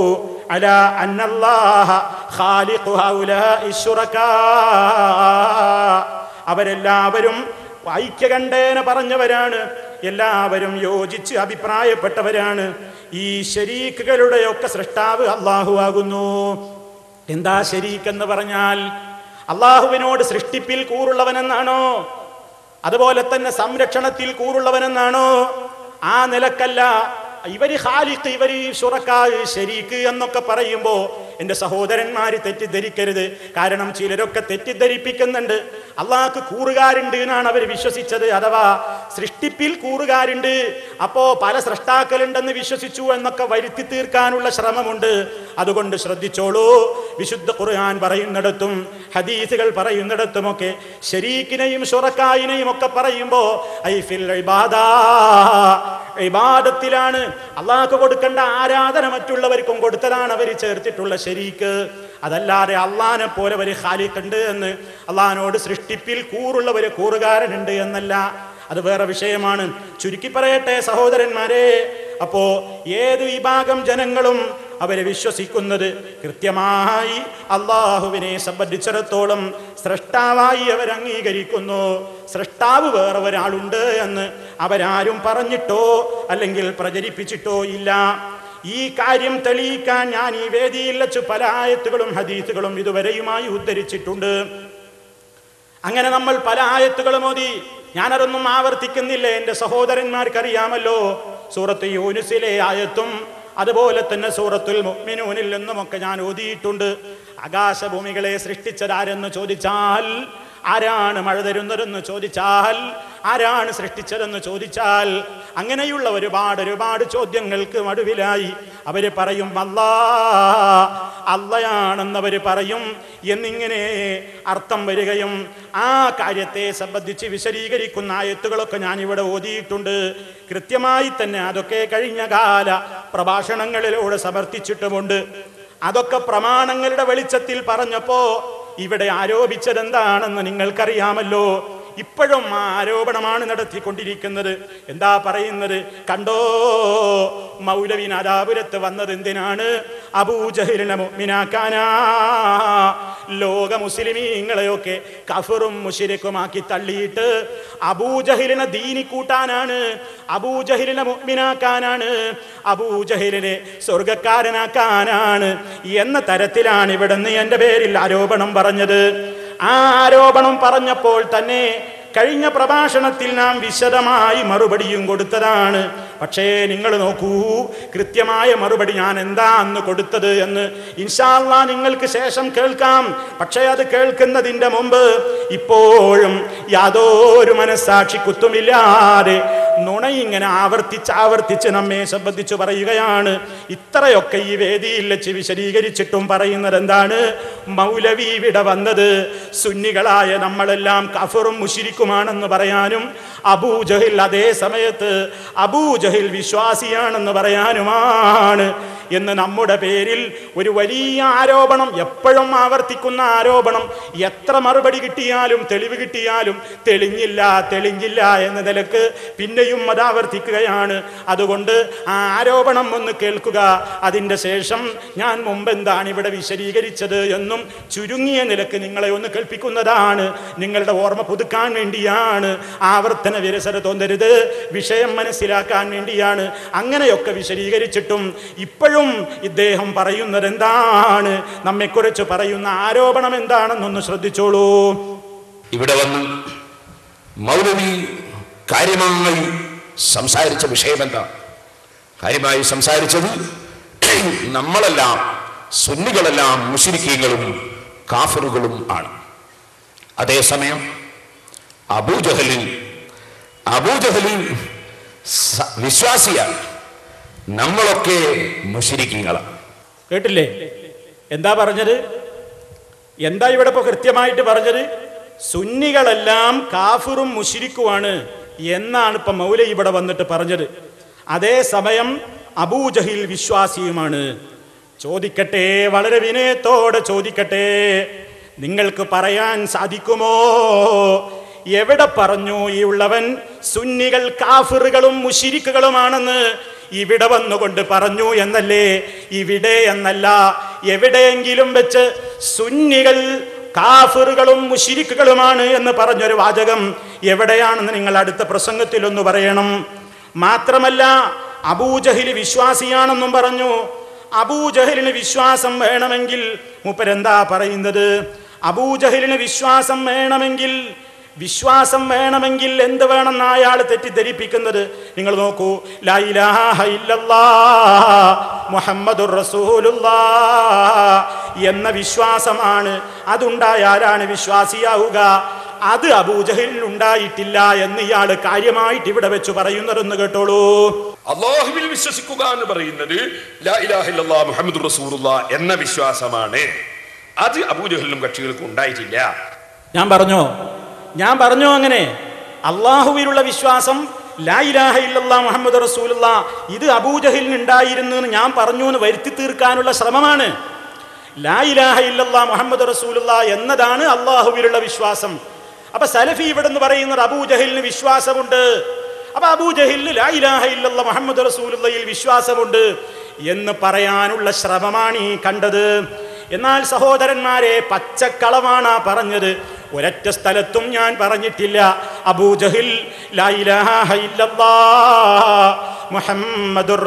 അലാ അന്നല്ലാഹ ഖാലിഖു ഹൗലാഇ ശുറകാ. അവരെല്ലാവരും ഐക്യകണ്ഠേന പറഞ്ഞവരാണ്, എല്ലാവരും യോജിച്ച് അഭിപ്രായപ്പെട്ടവരാണ്. ഈ ശരീക്കുകളുടെയൊക്കെ സൃഷ്ടാവ് അള്ളാഹു ആകുന്നു. എന്താ ശരീക്ക് എന്ന് പറഞ്ഞാൽ? അള്ളാഹുവിനോട് സൃഷ്ടിപ്പിൽ കൂറുള്ളവനെന്നാണോ? അതുപോലെ തന്നെ സംരക്ഷണത്തിൽ കൂറുള്ളവനെന്നാണോ? ആ നിലക്കല്ല. ഇവര് ഖാലിഖ്, ഇവര് ശുറക്കാ, ശരീക്ക് എന്നൊക്കെ പറയുമ്പോ എൻ്റെ സഹോദരന്മാര് തെറ്റിദ്ധരിക്കരുത്. കാരണം ചിലരൊക്കെ തെറ്റിദ്ധരിപ്പിക്കുന്നുണ്ട്. അള്ളാഹ്ക്ക് കൂറുകാരുണ്ട് എന്നാണ് അവർ വിശ്വസിച്ചത്. അഥവാ സൃഷ്ടിപ്പിൽ കൂറുകാരുണ്ട്, അപ്പോ പല സൃഷ്ടാക്കളുണ്ടെന്ന് വിശ്വസിച്ചു എന്നൊക്കെ വരുത്തി തീർക്കാനുള്ള ശ്രമമുണ്ട്. അതുകൊണ്ട് ശ്രദ്ധിച്ചോളൂ. വിശുദ്ധ ഖുർആൻ പറയുന്നിടത്തും ഹദീസുകൾ പറയുന്നിടത്തുമൊക്കെ ശരീക്കിനെയും ശുറക്കായിനെയും ഒക്കെ പറയുമ്പോ ഐ ഫിൽ ഇബാദാ, ഇബാദത്തിലാണ്. അള്ളാഹ്ക്ക് കൊടുക്കേണ്ട ആരാധന മറ്റുള്ളവർക്കും കൊടുത്തതാണ് അവർ ചേർത്തിട്ടുള്ള ശരീക്ക്. അതല്ലാതെ അള്ളാഹിനെ പോലെ ഒരു ഖാലിഖ് ഉണ്ട് എന്ന്, അള്ളാഹിനോട് സൃഷ്ടിപ്പിൽ കൂറുള്ളവര് കൂറുകാരനുണ്ട് എന്നല്ല. അത് വേറെ വിഷയമാണ്. ചുരുക്കി പറയട്ടെ സഹോദരന്മാരെ, അപ്പോ ഏത് വിഭാഗം ജനങ്ങളും അവരെ വിശ്വസിക്കുന്നത് കൃത്യമായി അള്ളാഹുവിനെ സംബന്ധിച്ചിടത്തോളം സ്രഷ്ടാവായി അവർ അംഗീകരിക്കുന്നു. സ്രഷ്ടാവ് വേറെ ഒരാളുണ്ട് എന്ന് അവരാരും പറഞ്ഞിട്ടോ അല്ലെങ്കിൽ പ്രചരിപ്പിച്ചിട്ടോ ഇല്ല. ഈ കാര്യം തെളിയിക്കാൻ ഞാൻ ഈ വേദിയിൽ വെച്ച് പല ആയത്തുകളും ഹദീസുകളും ഇതുവരെയുമായി ഉദ്ധരിച്ചിട്ടുണ്ട്. അങ്ങനെ നമ്മൾ പല ആയത്തുകളും ഓതി. ഞാനതൊന്നും ആവർത്തിക്കുന്നില്ല, എൻ്റെ സഹോദരന്മാർക്കറിയാമല്ലോ. സൂറത്ത് യൂനുസിലെ ആയത്തും അതുപോലെ തന്നെ സൂറത്തുൽ മുഅ്മിനൂനിൽ നിന്നുമൊക്കെ ഞാൻ ഓതിയിട്ടുണ്ട്. ആകാശഭൂമികളെ സൃഷ്ടിച്ചതാരെന്ന് ചോദിച്ചാൽ, ആരാണ് മഴ തരുന്നതെന്ന് ചോദിച്ചാൽ, ആരാണ് സൃഷ്ടിച്ചതെന്ന് ചോദിച്ചാൽ, അങ്ങനെയുള്ള ഒരുപാട് ഒരുപാട് ചോദ്യങ്ങൾക്ക് മടുവിലായി അവര് പറയും അല്ലാ, അള്ളയാണെന്നവര് പറയും എന്നിങ്ങനെ അർത്ഥം വരികയും ആ കാര്യത്തെ സംബന്ധിച്ച് വിശദീകരിക്കുന്ന ആയത്തുകളൊക്കെ ഞാൻ ഇവിടെ ഓതിയിട്ടുണ്ട്. കൃത്യമായി തന്നെ അതൊക്കെ കഴിഞ്ഞ കാല പ്രഭാഷണങ്ങളിലൂടെ സമർത്ഥിച്ചിട്ടുമുണ്ട്. അതൊക്കെ പ്രമാണങ്ങളുടെ വെളിച്ചത്തിൽ പറഞ്ഞപ്പോ ഇവിടെ ആരോപിച്ചത് എന്താണെന്ന് നിങ്ങൾക്കറിയാമല്ലോ. ഇപ്പോഴും ആ ആരോപണമാണ് നടത്തിക്കൊണ്ടിരിക്കുന്നത്. എന്താ പറയുന്നത്? കണ്ടോ, മൗലവി നാദാപുരത്ത് വന്നത് എന്തിനാണ്? അബൂജഹലിനെ മുഅ്മിനാക്കാനാ. ലോക മുസ്ലിമീങ്ങളെയൊക്കെ കഫറും മുശ്രിക്കുമാക്കി തള്ളിയിട്ട് അബൂജഹലിനെ ദീനി കൂട്ടാനാണ്, അബൂജഹലിനെ മുഅ്മിനാക്കാനാണ്, അബൂജഹലിനെ സ്വർഗക്കാരനാക്കാനാണ് എന്ന തരത്തിലാണ് ഇവിടുന്ന് എൻ്റെ പേരിൽ ആരോപണം പറഞ്ഞത്. ആ ആരോപണം പറഞ്ഞപ്പോൾ തന്നെ കഴിഞ്ഞ പ്രഭാഷണത്തിൽ നാം വിശദമായി മറുപടിയും കൊടുത്തതാണ്. പക്ഷേ നിങ്ങൾ നോക്കൂ, കൃത്യമായ മറുപടി ഞാൻ എന്താ അന്ന് കൊടുത്തത് എന്ന് ഇൻഷാ അല്ലാഹ് നിങ്ങൾക്ക് ശേഷം കേൾക്കാം. പക്ഷേ അത് കേൾക്കുന്നതിൻ്റെ മുമ്പ് ഇപ്പോഴും യാതൊരു മനസ്സാക്ഷി കുത്തുമില്ലാതെ നുണയിങ്ങനെ ആവർത്തിച്ച് ആവർത്തിച്ച് നമ്മെ സംബന്ധിച്ച് പറയുകയാണ്. ഇത്രയൊക്കെ ഈ വേദിയിൽ വെച്ച് വിശദീകരിച്ചിട്ടും പറയുന്നത് എന്താണ്? മൗലവി ഇവിടെ വന്നത് സുന്നികളായ നമ്മളെല്ലാം കഫറും മുശ്രിക്കുമാണെന്ന് പറയാനും, അബൂജഹൽ അതേ സമയത്ത് അബൂജഹൽ വിശ്വാസിയാണെന്ന് പറയാനുമാണ് എന്ന് നമ്മുടെ പേരിൽ ഒരു വലിയ ആരോപണം, എപ്പോഴും ആവർത്തിക്കുന്ന ആരോപണം. എത്ര മറുപടി കിട്ടിയാലും തെളിവ് കിട്ടിയാലും തെളിഞ്ഞില്ല തെളിഞ്ഞില്ല എന്ന നിലക്ക് പിന്നെയും അത് ആവർത്തിക്കുകയാണ്. അതുകൊണ്ട് ആ ആരോപണം ഒന്ന് കേൾക്കുക. അതിൻ്റെ ശേഷം ഞാൻ മുമ്പ് എന്താണ് ഇവിടെ വിശദീകരിച്ചത് എന്നും ചുരുങ്ങിയ നിലക്ക് നിങ്ങളെ ഒന്ന് കേൾപ്പിക്കുന്നതാണ്. നിങ്ങളുടെ ഓർമ്മ പുതുക്കാൻ വേണ്ടിയാണ്, ആവർത്തന വിരസത തോന്നരുത്, വിഷയം മനസ്സിലാക്കാൻ വേണ്ടിയാണ്. അങ്ങനെയൊക്കെ വിശദീകരിച്ചിട്ടും ഇപ്പോഴും ഇദ്ദേഹം പറയുന്നത് എന്താണ്, നമ്മെക്കുറിച്ച് പറയുന്ന ആരോപണം എന്താണെന്നൊന്ന് ശ്രദ്ധിച്ചോളൂ. ഇവിടെ വന്ന് മൗലവി കാര്യമായി സംസാരിച്ച വിഷയം എന്താ? കാര്യമായി സംസാരിച്ചത് നമ്മളെല്ലാം സുന്നികളെല്ലാം മുശ്രിക്കീങ്ങളും കാഫിറുകളും ആണ്. അതേസമയം അബൂജഹലിൽ അബൂജഹലിൽ വിശ്വാസിയാണ്, നമ്മളൊക്കെ മുശ്രിക്കീങ്ങളാണ്. കേട്ടില്ലേ എന്താ പറഞ്ഞത്? എന്താ ഇവിടെ ഇപ്പൊ കൃത്യമായിട്ട് പറഞ്ഞത്? സുന്നികളെല്ലാം കാഫിറും മുശ്രിക്കുമാണ് എന്നാണ് ഇപ്പൊ മൗലവി ഇവിടെ വന്നിട്ട് പറഞ്ഞത്. അതേസമയം അബൂജഹൽ വിശ്വാസിയുമാണ്. ചോദിക്കട്ടെ, വളരെ വിനയത്തോടെ ചോദിക്കട്ടെ, നിങ്ങൾക്ക് പറയാൻ സാധിക്കുമോ എവിടെ പറഞ്ഞു ഈ ഉള്ളവൻ സുന്നികൾ കാഫിറുകളും മുശ്രിക്കുകളുമാണെന്ന്? ഇവിടെ വന്നുകൊണ്ട് പറഞ്ഞു എന്നല്ലേ? ഇവിടെ എന്നല്ല, എവിടെയെങ്കിലും വെച്ച് സുന്നികൾ കാഫിറുകളും മുശ്രിക്കുകളുമാണ് എന്ന് പറഞ്ഞൊരു വാചകം എവിടെയാണെന്ന് നിങ്ങൾ അടുത്ത പ്രസംഗത്തിൽ ഒന്ന് പറയണം. മാത്രമല്ല അബൂജഹിൽ വിശ്വാസിയാണെന്നും പറഞ്ഞു. അബൂജഹലിന് വിശ്വാസം വേണമെങ്കിൽ മൂപ്പരെന്താ പറയുന്നത്? അബൂജഹലിന് വിശ്വാസം വേണമെങ്കിൽ വിശ്വാസം വേണമെങ്കിൽ എന്ത് വേണമെന്ന് അയാൾ തെറ്റിദ്ധരിപ്പിക്കുന്നത്. നിങ്ങൾ നോക്കൂ, ലാ ഇലാഹ ഇല്ലല്ലാഹ് മുഹമ്മദുർ റസൂലുള്ളാഹ് എന്ന വിശ്വാസമാണ്. അതുണ്ടായാലാണ് വിശ്വാസിയാവുക. അത് അബൂജഹലിൽ ഉണ്ടായിട്ടില്ല എന്ന് ഇയാൾ കാര്യമായിട്ട് ഇവിടെ വെച്ച് പറയുന്നതെന്ന് കേട്ടോളൂ. അല്ലാഹുവിൽ വിശ്വസിക്കുക എന്ന് പറയുന്നത് ലാ ഇലാഹ ഇല്ലല്ലാഹ് മുഹമ്മദുർ റസൂലുള്ളാഹ് എന്ന വിശ്വാസമാണ്. അത് അബൂജഹലിനും കക്ഷികൾക്കും ഉണ്ടായിട്ടില്ല. ഞാൻ പറഞ്ഞോ ഞാൻ പറഞ്ഞോ അങ്ങനെ അള്ളാഹുവിലുള്ള വിശ്വാസം ലാ ഇലാഹ ഇല്ലല്ലാഹ് മുഹമ്മദ് റസൂലുള്ളാഹ് ഇത് അബൂജഹലിന് ഉണ്ടായിരുന്നു എന്ന് ഞാൻ പറഞ്ഞു എന്ന് വരുത്തി തീർക്കാനുള്ള ശ്രമമാണ്. ലാ ഇലാഹ ഇല്ലല്ലാഹ് മുഹമ്മദ് റസൂലുള്ളാഹ് എന്നതാണ് അള്ളാഹുവിലുള്ള വിശ്വാസം. അപ്പൊ സലഫി ഇവിടെ നിന്ന് പറയുന്നത് അബൂജഹലിന് വിശ്വാസമുണ്ട്, അപ്പൊ അബൂജഹലിന് ലാ ഇലാഹ ഇല്ലല്ലാഹ് മുഹമ്മദ് റസൂലുള്ളാഹിൽ വിശ്വാസമുണ്ട് എന്ന് പറയാനുള്ള ശ്രമമാണ് ഈ കണ്ടത്. എന്നാൽ സഹോദരന്മാരെ, പച്ചക്കളമാണ് പറഞ്ഞത്. ഒരൊറ്റ സ്ഥലത്തും ഞാൻ പറഞ്ഞിട്ടില്ല അബൂജഹിൽ ലാ ഇലാഹ ഇല്ലല്ലാഹ് മുഹമ്മദുർ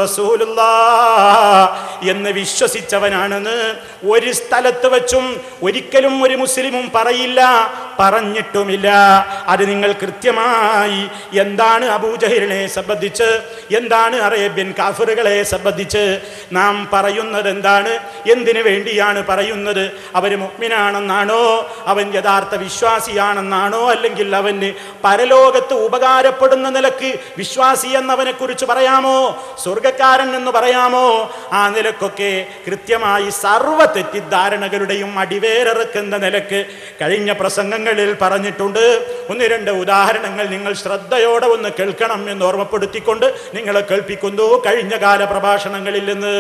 റസൂലുള്ളാഹ് എന്ന് വിശ്വസിച്ചവനാണെന്ന് ഒരു സ്ഥലത്ത് വെച്ചും ഒരിക്കലും ഒരു മുസ്ലിമും പറയില്ല, പറഞ്ഞിട്ടുമില്ല. അത് നിങ്ങൾ കൃത്യമായി എന്താണ് അബൂജഹിലിനെ സംബന്ധിച്ച്, എന്താണ് അറേബ്യൻ കാഫിറുകളെ സംബന്ധിച്ച് നാം പറയുന്നത് എന്താണ്, എന്തിനു വേണ്ടിയാണ് പറയുന്നത്? അവർ മുഅ്മിനാണെന്നാണോ, അവൻ യഥാർത്ഥ വിശ്വാസിയാണെന്നാണോ, അല്ലെങ്കിൽ അവന് പരലോകത്ത് ഉപകാരപ്പെടുന്ന നിലക്ക് വിശ്വാസി എന്നവനെ കുറിച്ച് പറയാമോ, സ്വർഗക്കാരൻ എന്ന് പറയാമോ? ആ നിലക്കൊക്കെ കൃത്യമായി സർവ്വ തെറ്റിദ്ധാരണകളുടെയും അടിവേരിറക്കുന്ന നിലക്ക് കഴിഞ്ഞ പ്രസംഗങ്ങളിൽ പറഞ്ഞിട്ടുണ്ട്. ഒന്ന് രണ്ട് ഉദാഹരണങ്ങൾ നിങ്ങൾ ശ്രദ്ധയോടെ ഒന്ന് കേൾക്കണം എന്ന് ഓർമ്മപ്പെടുത്തിക്കൊണ്ട് നിങ്ങളെ കേൾപ്പിക്കുന്നു കഴിഞ്ഞ കാല പ്രഭാഷണങ്ങളിൽ നിന്ന്.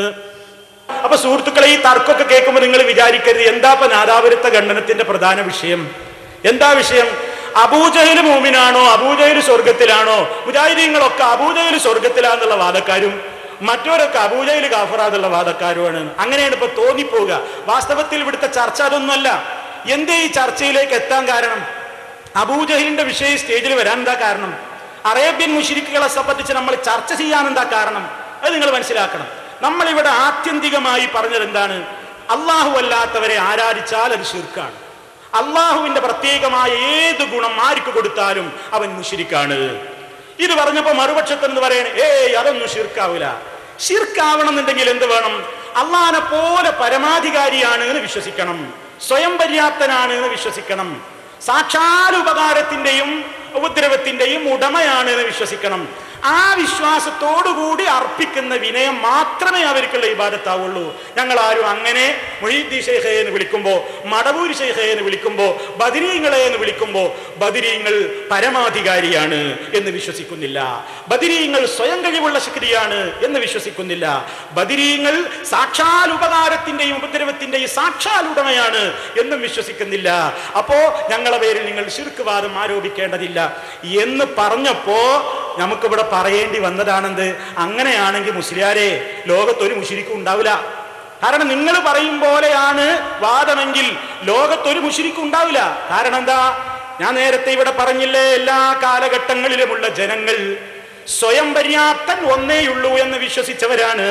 അപ്പൊ സുഹൃത്തുക്കളെ, ഈ തർക്കമൊക്കെ കേൾക്കുമ്പോൾ നിങ്ങൾ വിചാരിക്കരുത് എന്താ ഇപ്പൊ നാദാപുരത്തെ ഖണ്ഡനത്തിന്റെ പ്രധാന വിഷയം. എന്താ വിഷയം? അബൂജഹൽ മൂമിനാണോ, അബൂജഹൽ സ്വർഗത്തിലാണോ? മുജാഹിദീങ്ങളൊക്കെ അബൂജഹൽ സ്വർഗത്തിലാന്നുള്ള വാദക്കാരും മറ്റവരൊക്കെ അബൂജഹൽ കാഫിറാന്നുള്ള വാദക്കാരുമാണ്. അങ്ങനെയാണ് ഇപ്പൊ തോന്നിപ്പോവുക. വാസ്തവത്തിൽ ഇവിടുത്തെ ചർച്ച അതൊന്നുമല്ല. എന്തേ ഈ ചർച്ചയിലേക്ക് എത്താൻ കാരണം? അബൂജഹലിന്റെ വിഷയം സ്റ്റേജിൽ വരാൻ എന്താ കാരണം? അറേബ്യൻ മുശ്രിക്കുകളെ സംബന്ധിച്ച് നമ്മൾ ചർച്ച ചെയ്യാൻ എന്താ കാരണം? അത് നിങ്ങൾ മനസ്സിലാക്കണം. നമ്മളിവിടെ ആത്യന്തികമായി പറഞ്ഞത് എന്താണ്? അള്ളാഹു അല്ലാത്തവരെ ആരാധിച്ചാൽ അത് ശിർക്കാണ്. അള്ളാഹുവിന്റെ പ്രത്യേകമായ ഏത് ഗുണം ആർക്ക് കൊടുത്താലും അവൻ മുശ്രിക്കാണ്. ഇത് പറഞ്ഞപ്പോ മറുപക്ഷത്തെന്ന് പറയണേ, ഏയ് അതൊന്നും ശിർക്കാവില്ല. ശിർക്കാവണം എന്നുണ്ടെങ്കിൽ എന്ത് വേണം? അള്ളാഹിനെ പോലെ പരമാധികാരിയാണ് എന്ന് വിശ്വസിക്കണം, സ്വയം പര്യാപ്തനാണ് എന്ന് വിശ്വസിക്കണം, സാക്ഷാൽ ഉപകാരത്തിന്റെയും ഉപദ്രവത്തിന്റെയും ഉടമയാണ് എന്ന് വിശ്വസിക്കണം. ആ വിശ്വാസത്തോടുകൂടി അർപ്പിക്കുന്ന വിനയം മാത്രമേ അവർക്കുള്ള ഇബാദത്താവുള്ളൂ. ഞങ്ങൾ ആരും അങ്ങനെ മുഹീദ്ദീൻ ശൈഖേ എന്ന് വിളിക്കുമ്പോ, മടവൂർ ശൈഖേ എന്ന് വിളിക്കുമ്പോ, ബദരീങ്ങളെ എന്ന് വിളിക്കുമ്പോ ബദരീങ്ങൾ പരമാധികാരിയാണ് എന്ന് വിശ്വസിക്കുന്നില്ല. ബദരീങ്ങൾ സ്വയം കഴിവുള്ള ശക്തിയാണ് എന്ന് വിശ്വസിക്കുന്നില്ല. ബദരീങ്ങൾ സാക്ഷാൽ ഉപകാരത്തിന്റെയും ഉപദ്രവത്തിന്റെയും സാക്ഷാൽ ഉടമയാണ് എന്നും വിശ്വസിക്കുന്നില്ല. അപ്പോ ഞങ്ങളെ പേരിൽ നിങ്ങൾ ശിർക്ക് വാദം ആരോപിക്കേണ്ടതില്ല എന്ന് പറഞ്ഞപ്പോ നമുക്കിവിടെ പറയേണ്ടി വന്നതാണെന്ത്? അങ്ങനെയാണെങ്കിൽ മുസ്ലിയാരെ ലോകത്തൊരു മുശ്രിക്കും ഉണ്ടാവില്ല. കാരണം നിങ്ങൾ പറയും പോലെയാണ് വാദമെങ്കിൽ ലോകത്തൊരു മുശ്രിക്കും ഉണ്ടാവില്ല. കാരണം എന്താ? ഞാൻ നേരത്തെ ഇവിടെ പറഞ്ഞില്ലേ, എല്ലാ കാലഘട്ടങ്ങളിലുമുള്ള ജനങ്ങൾ സ്വയം പര്യാപ്തൻ ഒന്നേയുള്ളൂ എന്ന് വിശ്വസിച്ചവരാണ്.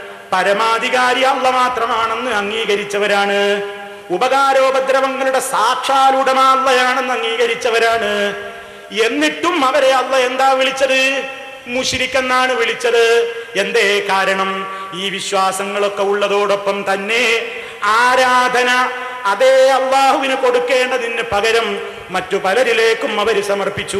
പരമാധികാരി അല്ലാഹ് മാത്രമാണെന്ന് അംഗീകരിച്ചവരാണ്. ഉപകാരോപദ്രവങ്ങളുടെ സാക്ഷാൽ ഉടമ അല്ലാഹയാണെന്ന് അംഗീകരിച്ചവരാണ്. എന്നിട്ടും അവരെ അല്ലാഹ് എന്താ വിളിച്ചത്? മുശ്രിക്കെന്നാണ് വിളിച്ചത്. എന്തേ കാരണം? ഈ വിശ്വാസങ്ങളൊക്കെ ഉള്ളതോടൊപ്പം തന്നെ ആരാധന അതേ അള്ളാഹുവിന് കൊടുക്കേണ്ടതിന് പകരം മറ്റു പലരിലേക്കും അവർ സമർപ്പിച്ചു.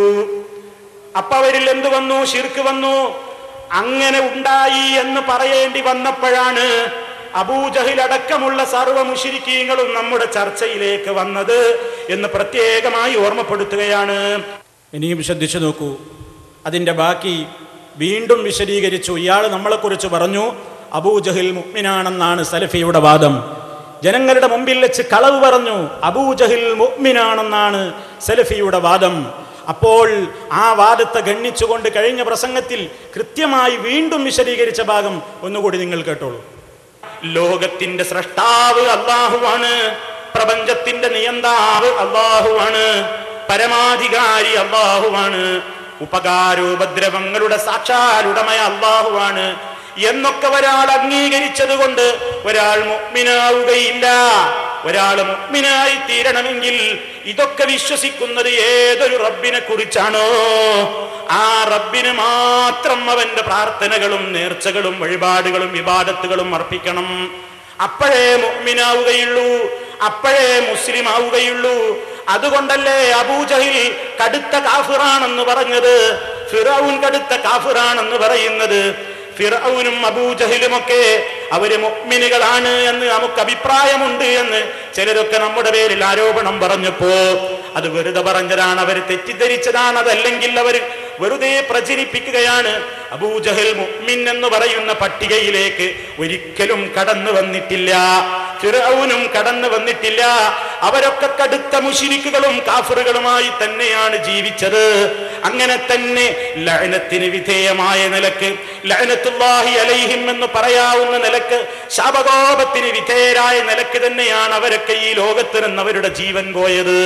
അപ്പൊ അവരിൽ എന്ത് വന്നു? ശിർക്ക് വന്നു. അങ്ങനെ ഉണ്ടായി എന്ന് പറയേണ്ടി വന്നപ്പോഴാണ് അബൂജഹിൽ അടക്കമുള്ള സർവ്വ മുശ്രിക്കീങ്ങളും നമ്മുടെ ചർച്ചയിലേക്ക് വന്നത് എന്ന് പ്രത്യേകമായി ഓർമ്മപ്പെടുത്തുകയാണ്. ഇനിയും ശ്രദ്ധിച്ചു നോക്കൂ, അതിൻ്റെ ബാക്കി വീണ്ടും വിശദീകരിച്ചു. ഇയാൾ നമ്മളെക്കുറിച്ച് പറഞ്ഞു അബൂജഹിൽ മുഅ്മിനാണെന്നാണ് സലഫിയുടെ വാദം. ജനങ്ങളുടെ മുമ്പിൽ വെച്ച് കളവ് പറഞ്ഞു അബൂജഹിൽ മുഅ്മിനാണെന്നാണ് സലഫിയുടെ വാദം. അപ്പോൾ ആ വാദത്തെ ഗണ്ണിച്ചുകൊണ്ട് കഴിഞ്ഞ പ്രസംഗത്തിൽ കൃത്യമായി വീണ്ടും വിശദീകരിച്ച ഭാഗം ഒന്നുകൂടി നിങ്ങൾ കേട്ടോളൂ. ലോകത്തിന്റെ സ്രഷ്ടാവ് അല്ലാഹുവാണ്, പ്രപഞ്ചത്തിന്റെ നിയന്താവ് അല്ലാഹുവാണ്, പരമാധികാരി അല്ലാഹുവാണ്, ഉപകാരോപദ്രവങ്ങളുടെ സാക്ഷാൽ ഉടമയ അല്ലാഹുവാണ് എന്നൊക്കെ ഒരാൾ അംഗീകരിച്ചത് കൊണ്ട് ഒരാൾ മുഅ്മിനാവുകയില്ല. ഒരാൾ മുഅ്മിനായി തീരണമെങ്കിൽ ഇതൊക്കെ വിശ്വസിക്കുന്നത് ഏതൊരു റബ്ബിനെ കുറിച്ചാണോ ആ റബ്ബിന് മാത്രം അവന്റെ പ്രാർത്ഥനകളും നേർച്ചകളും വഴിപാടുകളും ഇബാദത്തുകളും അർപ്പിക്കണം. അപ്പോഴേ മുഅ്മിനാവുകയുള്ളൂ, അപ്പോഴേ മുസ്ലിം ആവുകയുള്ളൂ. അതുകൊണ്ടല്ലേ അബൂജഹിൽ കടുത്ത കാഫിറാണെന്ന് പറഞ്ഞത്, ഫിറഔൻ കടുത്ത കാഫിറാണെന്ന് പറയുന്നത്. ഫിറഔനും അബൂജഹിലുമൊക്കെ അവര് മുഅ്മിനുകളാണ് എന്ന് നമുക്ക് അഭിപ്രായമുണ്ട് എന്ന് ചിലരൊക്കെ നമ്മുടെ പേരിൽ ആരോപണം പറഞ്ഞപ്പോ അത് വെറുതെ പറഞ്ഞതാണ്, അവർ തെറ്റിദ്ധരിച്ചതാണ്. അതല്ലെങ്കിൽ അവർ വെറുതെ പ്രചരിപ്പിക്കുകയാണ്. അബൂജഹൽ മുഅ്മിൻ എന്ന് പറയുന്ന പട്ടികയിലേക്ക് ഒരിക്കലും കടന്നു വന്നിട്ടില്ല, ഫിറഔനും കടന്നു വന്നിട്ടില്ല. അവരൊക്കെ കടുത്ത മുശ്രിക്കുകളും കാഫിറുകളുമായി തന്നെയാണ് ജീവിച്ചത്. അങ്ങനെ തന്നെ ലഅനത്തിന് വിധേയമായ നിലക്ക്, ലഅനത്തുല്ലാഹി അലൈഹിം എന്ന് പറയാവുന്ന നിലക്ക്, ശാപകോപത്തിന് വിധേയരായ നിലക്ക് തന്നെയാണ് അവരൊക്കെ ഈ ലോകത്ത് നിന്ന് അവരുടെ ജീവൻ പോയത്.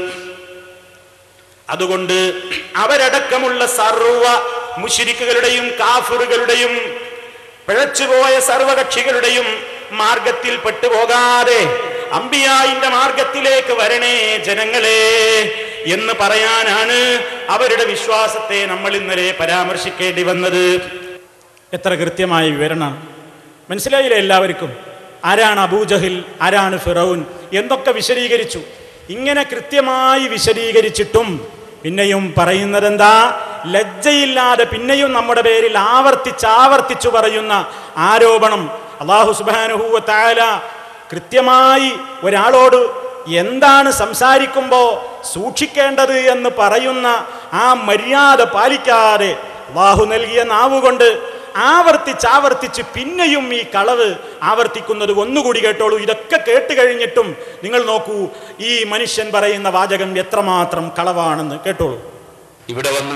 അതുകൊണ്ട് അവരടക്കമുള്ള സർവ മുശ്രിക്കുകളുടെയും കാഫിറുകളുടെയും പിഴച്ചുപോയ സർവകക്ഷികളുടെയും മാർഗത്തിൽ പെട്ടുപോകാതെ അമ്പിയായിന്റെ മാർഗത്തിലേക്ക് വരണേ ജനങ്ങളെ എന്ന് പറയാനാണ് അവരുടെ വിശ്വാസത്തെ നമ്മൾ ഇന്നലെ പരാമർശിക്കേണ്ടി വന്നത്. എത്ര കൃത്യമായ വിവരണമാണ്, മനസ്സിലായില്ലേ എല്ലാവർക്കും? ആരാണ് അബൂജഹിൽ, ആരാണ് ഫിറൗൻ എന്തൊക്കെ വിശദീകരിച്ചു. ഇങ്ങനെ കൃത്യമായി വിശദീകരിച്ചിട്ടും പിന്നെയും പറയുന്നത് എന്താ? ലജ്ജയില്ലാതെ പിന്നെയും നമ്മുടെ പേരിൽ ആവർത്തിച്ച് ആവർത്തിച്ചു പറയുന്ന ആരോപണം. അല്ലാഹു സുബ്ഹാനഹു വ തആല കൃത്യമായി ഒരാളോട് എന്താണ് സംസാരിക്കുമ്പോൾ സൂക്ഷിക്കേണ്ടത് എന്ന് പറയുന്ന ആ മര്യാദ പാലിക്കാതെ അല്ലാഹു നൽകിയ നാവുകൊണ്ട് ആവർത്തിച്ച് ആവർത്തിച്ച് പിന്നെയും ഈ കളവ് ആവർത്തിക്കുന്നത് ഒന്നുകൂടി കേട്ടോളൂ. ഇതൊക്കെ കേട്ട് കഴിഞ്ഞിട്ടും നിങ്ങൾ നോക്കൂ ഈ മനുഷ്യൻ പറയുന്ന വാചകം എത്രമാത്രം കളവാണെന്ന് കേട്ടോളൂ. ഇവിടെ വന്ന്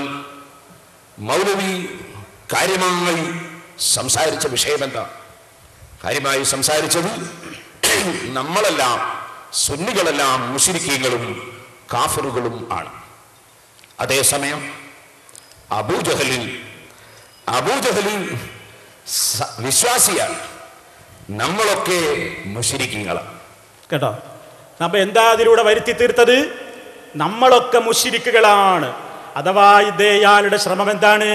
മൗലവി കാര്യമായി സംസാരിച്ച വിഷയം എന്താ? കാര്യമായി സംസാരിച്ചത് നമ്മളെല്ലാം സുന്നികളെല്ലാം മുശ്രിക്കീങ്ങളും കാഫിറുകളും ആണ്. അതേസമയം അബൂജഹലിൽ അബൂജഹലിൽ വിശ്വാസിയാണ്, നമ്മളൊക്കെ മുശ്രിക്കീങ്ങളാണ്. കേട്ടോ, അപ്പൊ എന്താ അതിലൂടെ വരുത്തി തീർത്തത്? നമ്മളൊക്കെ മുശ്രിക്കുകളാണ്. അഥവാ ഇദ്ദേഹയാളുടെ ശ്രമം എന്താണ്?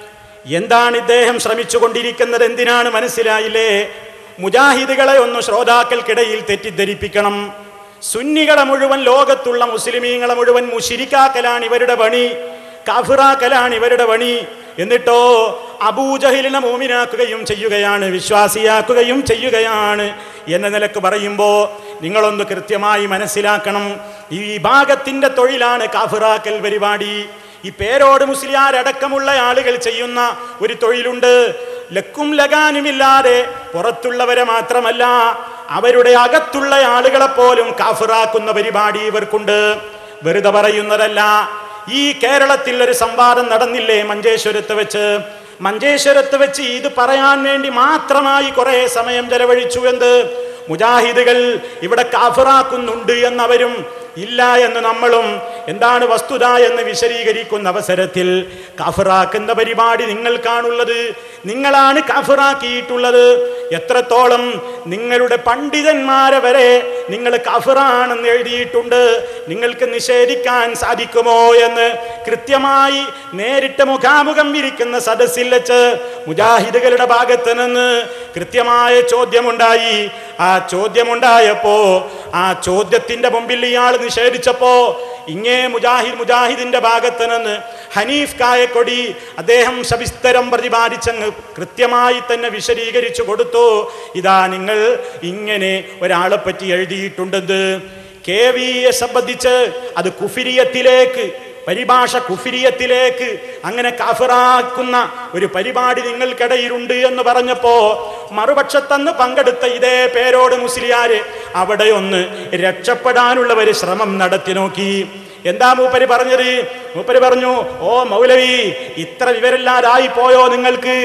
എന്താണ് ഇദ്ദേഹം ശ്രമിച്ചുകൊണ്ടിരിക്കുന്നത്? എന്തിനാണ്? മനസ്സിലായില്ലേ? മുജാഹിദുകളെ ഒന്ന് ശ്രോതാക്കൾക്കിടയിൽ തെറ്റിദ്ധരിപ്പിക്കണം. സുന്നികളെ മുഴുവൻ, ലോകത്തുള്ള മുസ്ലിമീങ്ങളെ മുഴുവൻ മുശ്രിക്കാക്കലാണ് ഇവരുടെ പണി, കാഫിറാക്കലാണ് ഇവരുടെ പണി. എന്നിട്ടോ അബൂജഹലിനെ മോമിനാക്കുകയും ചെയ്യുകയാണ്, വിശ്വാസിയാക്കുകയും ചെയ്യുകയാണ് എന്ന നിലക്ക് പറയുമ്പോൾ നിങ്ങളൊന്ന് കൃത്യമായി മനസ്സിലാക്കണം. ഈ വിഭാഗത്തിന്റെ തൊഴിലാണ് കാഫിറാക്കൽ പരിപാടി. ഈ പേരോട് മുസ്ലിയാരടക്കമുള്ള ആളുകൾ ചെയ്യുന്ന ഒരു തൊഴിലുണ്ട്. ലക്കും ലഗാനുമില്ലാതെ പുറത്തുള്ളവരെ മാത്രമല്ല അവരുടെ അകത്തുള്ള ആളുകളെ പോലും കാഫിറാക്കുന്ന പരിപാടി ഇവർക്കുണ്ട്. വെറുതെ പറയുന്നതല്ല. ഈ കേരളത്തിൽ ഒരു സംവാദം നടന്നില്ലേ മഞ്ചേശ്വരത്ത് വെച്ച്? മഞ്ചേശ്വരത്ത് വെച്ച് ഇത് പറയാൻ വേണ്ടി മാത്രമായി കുറെ സമയം ചെലവഴിച്ചു. എന്ത്? മുജാഹിദുകൾ ഇവിടെ കാഫിറാക്കുന്നുണ്ട് എന്നവരും ഇല്ല എന്ന് നമ്മളും എന്താണ് വസ്തുത എന്ന് വിശദീകരിക്കുന്ന അവസരത്തിൽ കാഫിറാക്കുന്ന പരിപാടി നിങ്ങൾക്കാണുള്ളത്, നിങ്ങളാണ് കാഫിറാക്കിയിട്ടുള്ളത്. എത്രത്തോളം നിങ്ങളുടെ പണ്ഡിതന്മാരെ വരെ നിങ്ങൾ കാഫിറാണെന്ന് എഴുതിയിട്ടുണ്ട്. നിങ്ങൾക്ക് നിഷേധിക്കാൻ സാധിക്കുമോ എന്ന് കൃത്യമായി നേരിട്ട് മുഖാമുഖം ഇരിക്കുന്ന സദസ്സിൽ വെച്ച് മുജാഹിദുകളുടെ ഭാഗത്ത് നിന്ന് കൃത്യമായ ചോദ്യമുണ്ടായി. ആ ചോദ്യമുണ്ടായപ്പോ ആ ചോദ്യത്തിന്റെ മുമ്പിൽ ഇയാൾ നിഷേധിച്ചപ്പോ ഇങ്ങേ മുജാഹിദ് മുജാഹിദിന്റെ ഭാഗത്ത് നിന്ന് ഹനീഫ് കായക്കൊടി അദ്ദേഹം സവിസ്തരം പ്രതിപാദിച്ചങ്ങ് കൃത്യമായി തന്നെ വിശദീകരിച്ചു കൊടുത്തു. ഇതാ നിങ്ങൾ ഇങ്ങനെ ഒരാളെ പറ്റി എഴുതിയിട്ടുണ്ടെന്ന്. കെ വിയെ സംബന്ധിച്ച് അത് കുഫിരിയത്തിലേക്ക്, പരിഭാഷ കുഫിരിയത്തിലേക്ക് അങ്ങനെ കാഫിറാക്കുന്ന ഒരു പരിപാടി നിങ്ങൾക്കിടയിലുണ്ട് എന്ന് പറഞ്ഞപ്പോ മറുപക്ഷത്തന്ന് പങ്കെടുത്ത ഇതേ പേരോട് മുസ്ലിയാര് അവിടെ ഒന്ന് രക്ഷപ്പെടാനുള്ള ഒരു ശ്രമം നടത്തി നോക്കി. എന്താ മൂപ്പര് പറഞ്ഞത്? മൂപ്പര് പറഞ്ഞു, ഓ മൗലവി, ഇത്ര വിവരമില്ലാതായി പോയോ നിങ്ങൾക്ക്?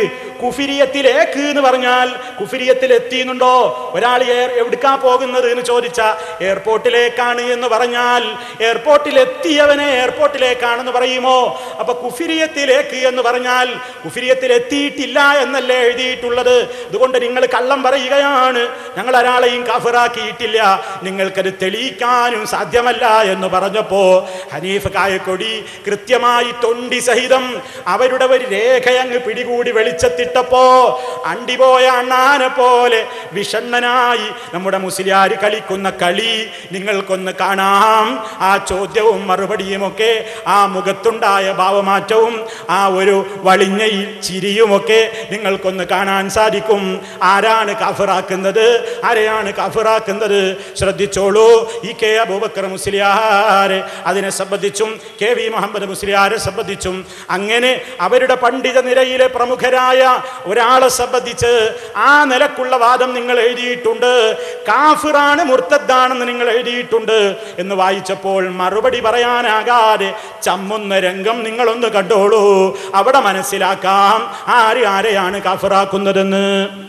കുഫിരിയത്തിലേക്ക് എന്ന് പറഞ്ഞാൽ കുഫിരിയത്തിൽ എത്തിയുന്നുണ്ടോ? ഒരാൾ എവിടുക്കാ പോകുന്നത് എന്ന് ചോദിച്ചാൽ എയർപോർട്ടിലേക്കാണ് എന്ന് പറഞ്ഞാൽ എയർപോർട്ടിൽ എത്തിയവനെ എയർപോർട്ടിലേക്കാണെന്ന് പറയുമോ? അപ്പൊ കുഫിരിയത്തിലേക്ക് എന്ന് പറഞ്ഞാൽ കുഫിരിയത്തിൽ എത്തിയിട്ടില്ല എന്നല്ലേ എഴുതിയിട്ടുള്ളത്. അതുകൊണ്ട് നിങ്ങൾ കള്ളം പറയുകയാണ്, ഞങ്ങൾ ഒരാളെയും കാഫിറാക്കിയിട്ടില്ല, നിങ്ങൾക്കത് തെളിയിക്കാനും സാധ്യമല്ല എന്ന് പറഞ്ഞപ്പോ ഹനീഫ് കായക്കൊടി കൃത്യമായി തൊണ്ടി സഹിതം അവരുടെ ഒരു രേഖ അങ്ങ് പിടികൂടി വെളിച്ചത്തിട്ടപ്പോ അണ്ടിപോയ അണ്ണാനെ പോലെ വിഷണ്ണനായി നമ്മുടെ മുസ്ലിയാർ കളിക്കുന്ന കളി നിങ്ങൾക്കൊന്ന് കാണാം. ആ ചോദ്യവും മറുപടിയുമൊക്കെ, ആ മുഖത്തുണ്ടായ ഭാവമാറ്റവും ആ ഒരു വളിഞ്ഞ ചിരിയുമൊക്കെ നിങ്ങൾക്കൊന്ന് കാണാൻ സാധിക്കും. ആരാണ് കാഫിറാക്കുന്നത്, ആരെയാണ് കാഫിറാക്കുന്നത്? ശ്രദ്ധിച്ചോളൂ. ഈ കെ അബൂബക്കർ മുസ്ലിയാരെ അതിനെ സംബന്ധിച്ചും കെ വി മുഹമ്മദ് മുസ്ലിയാരെ സംബന്ധിച്ചും അങ്ങനെ അവരുടെ പണ്ഡിത നിരയിലെ പ്രമുഖരായ ഒരാളെ സംബന്ധിച്ച് ആ നിലക്കുള്ള വാദം നിങ്ങൾ എഴുതിയിട്ടുണ്ട്. കാഫിറാണ്, മുർത്തദ്ദാണെന്ന് നിങ്ങൾ എഴുതിയിട്ടുണ്ട് എന്ന് വായിച്ചപ്പോൾ മറുപടി പറയാനാകാതെ ചമ്മുന്ന രംഗം നിങ്ങളൊന്ന് കണ്ടോളൂ. അവിടെ മനസ്സിലാക്കാം ആര് ആരെയാണ് കാഫിറാക്കുന്നതെന്ന്.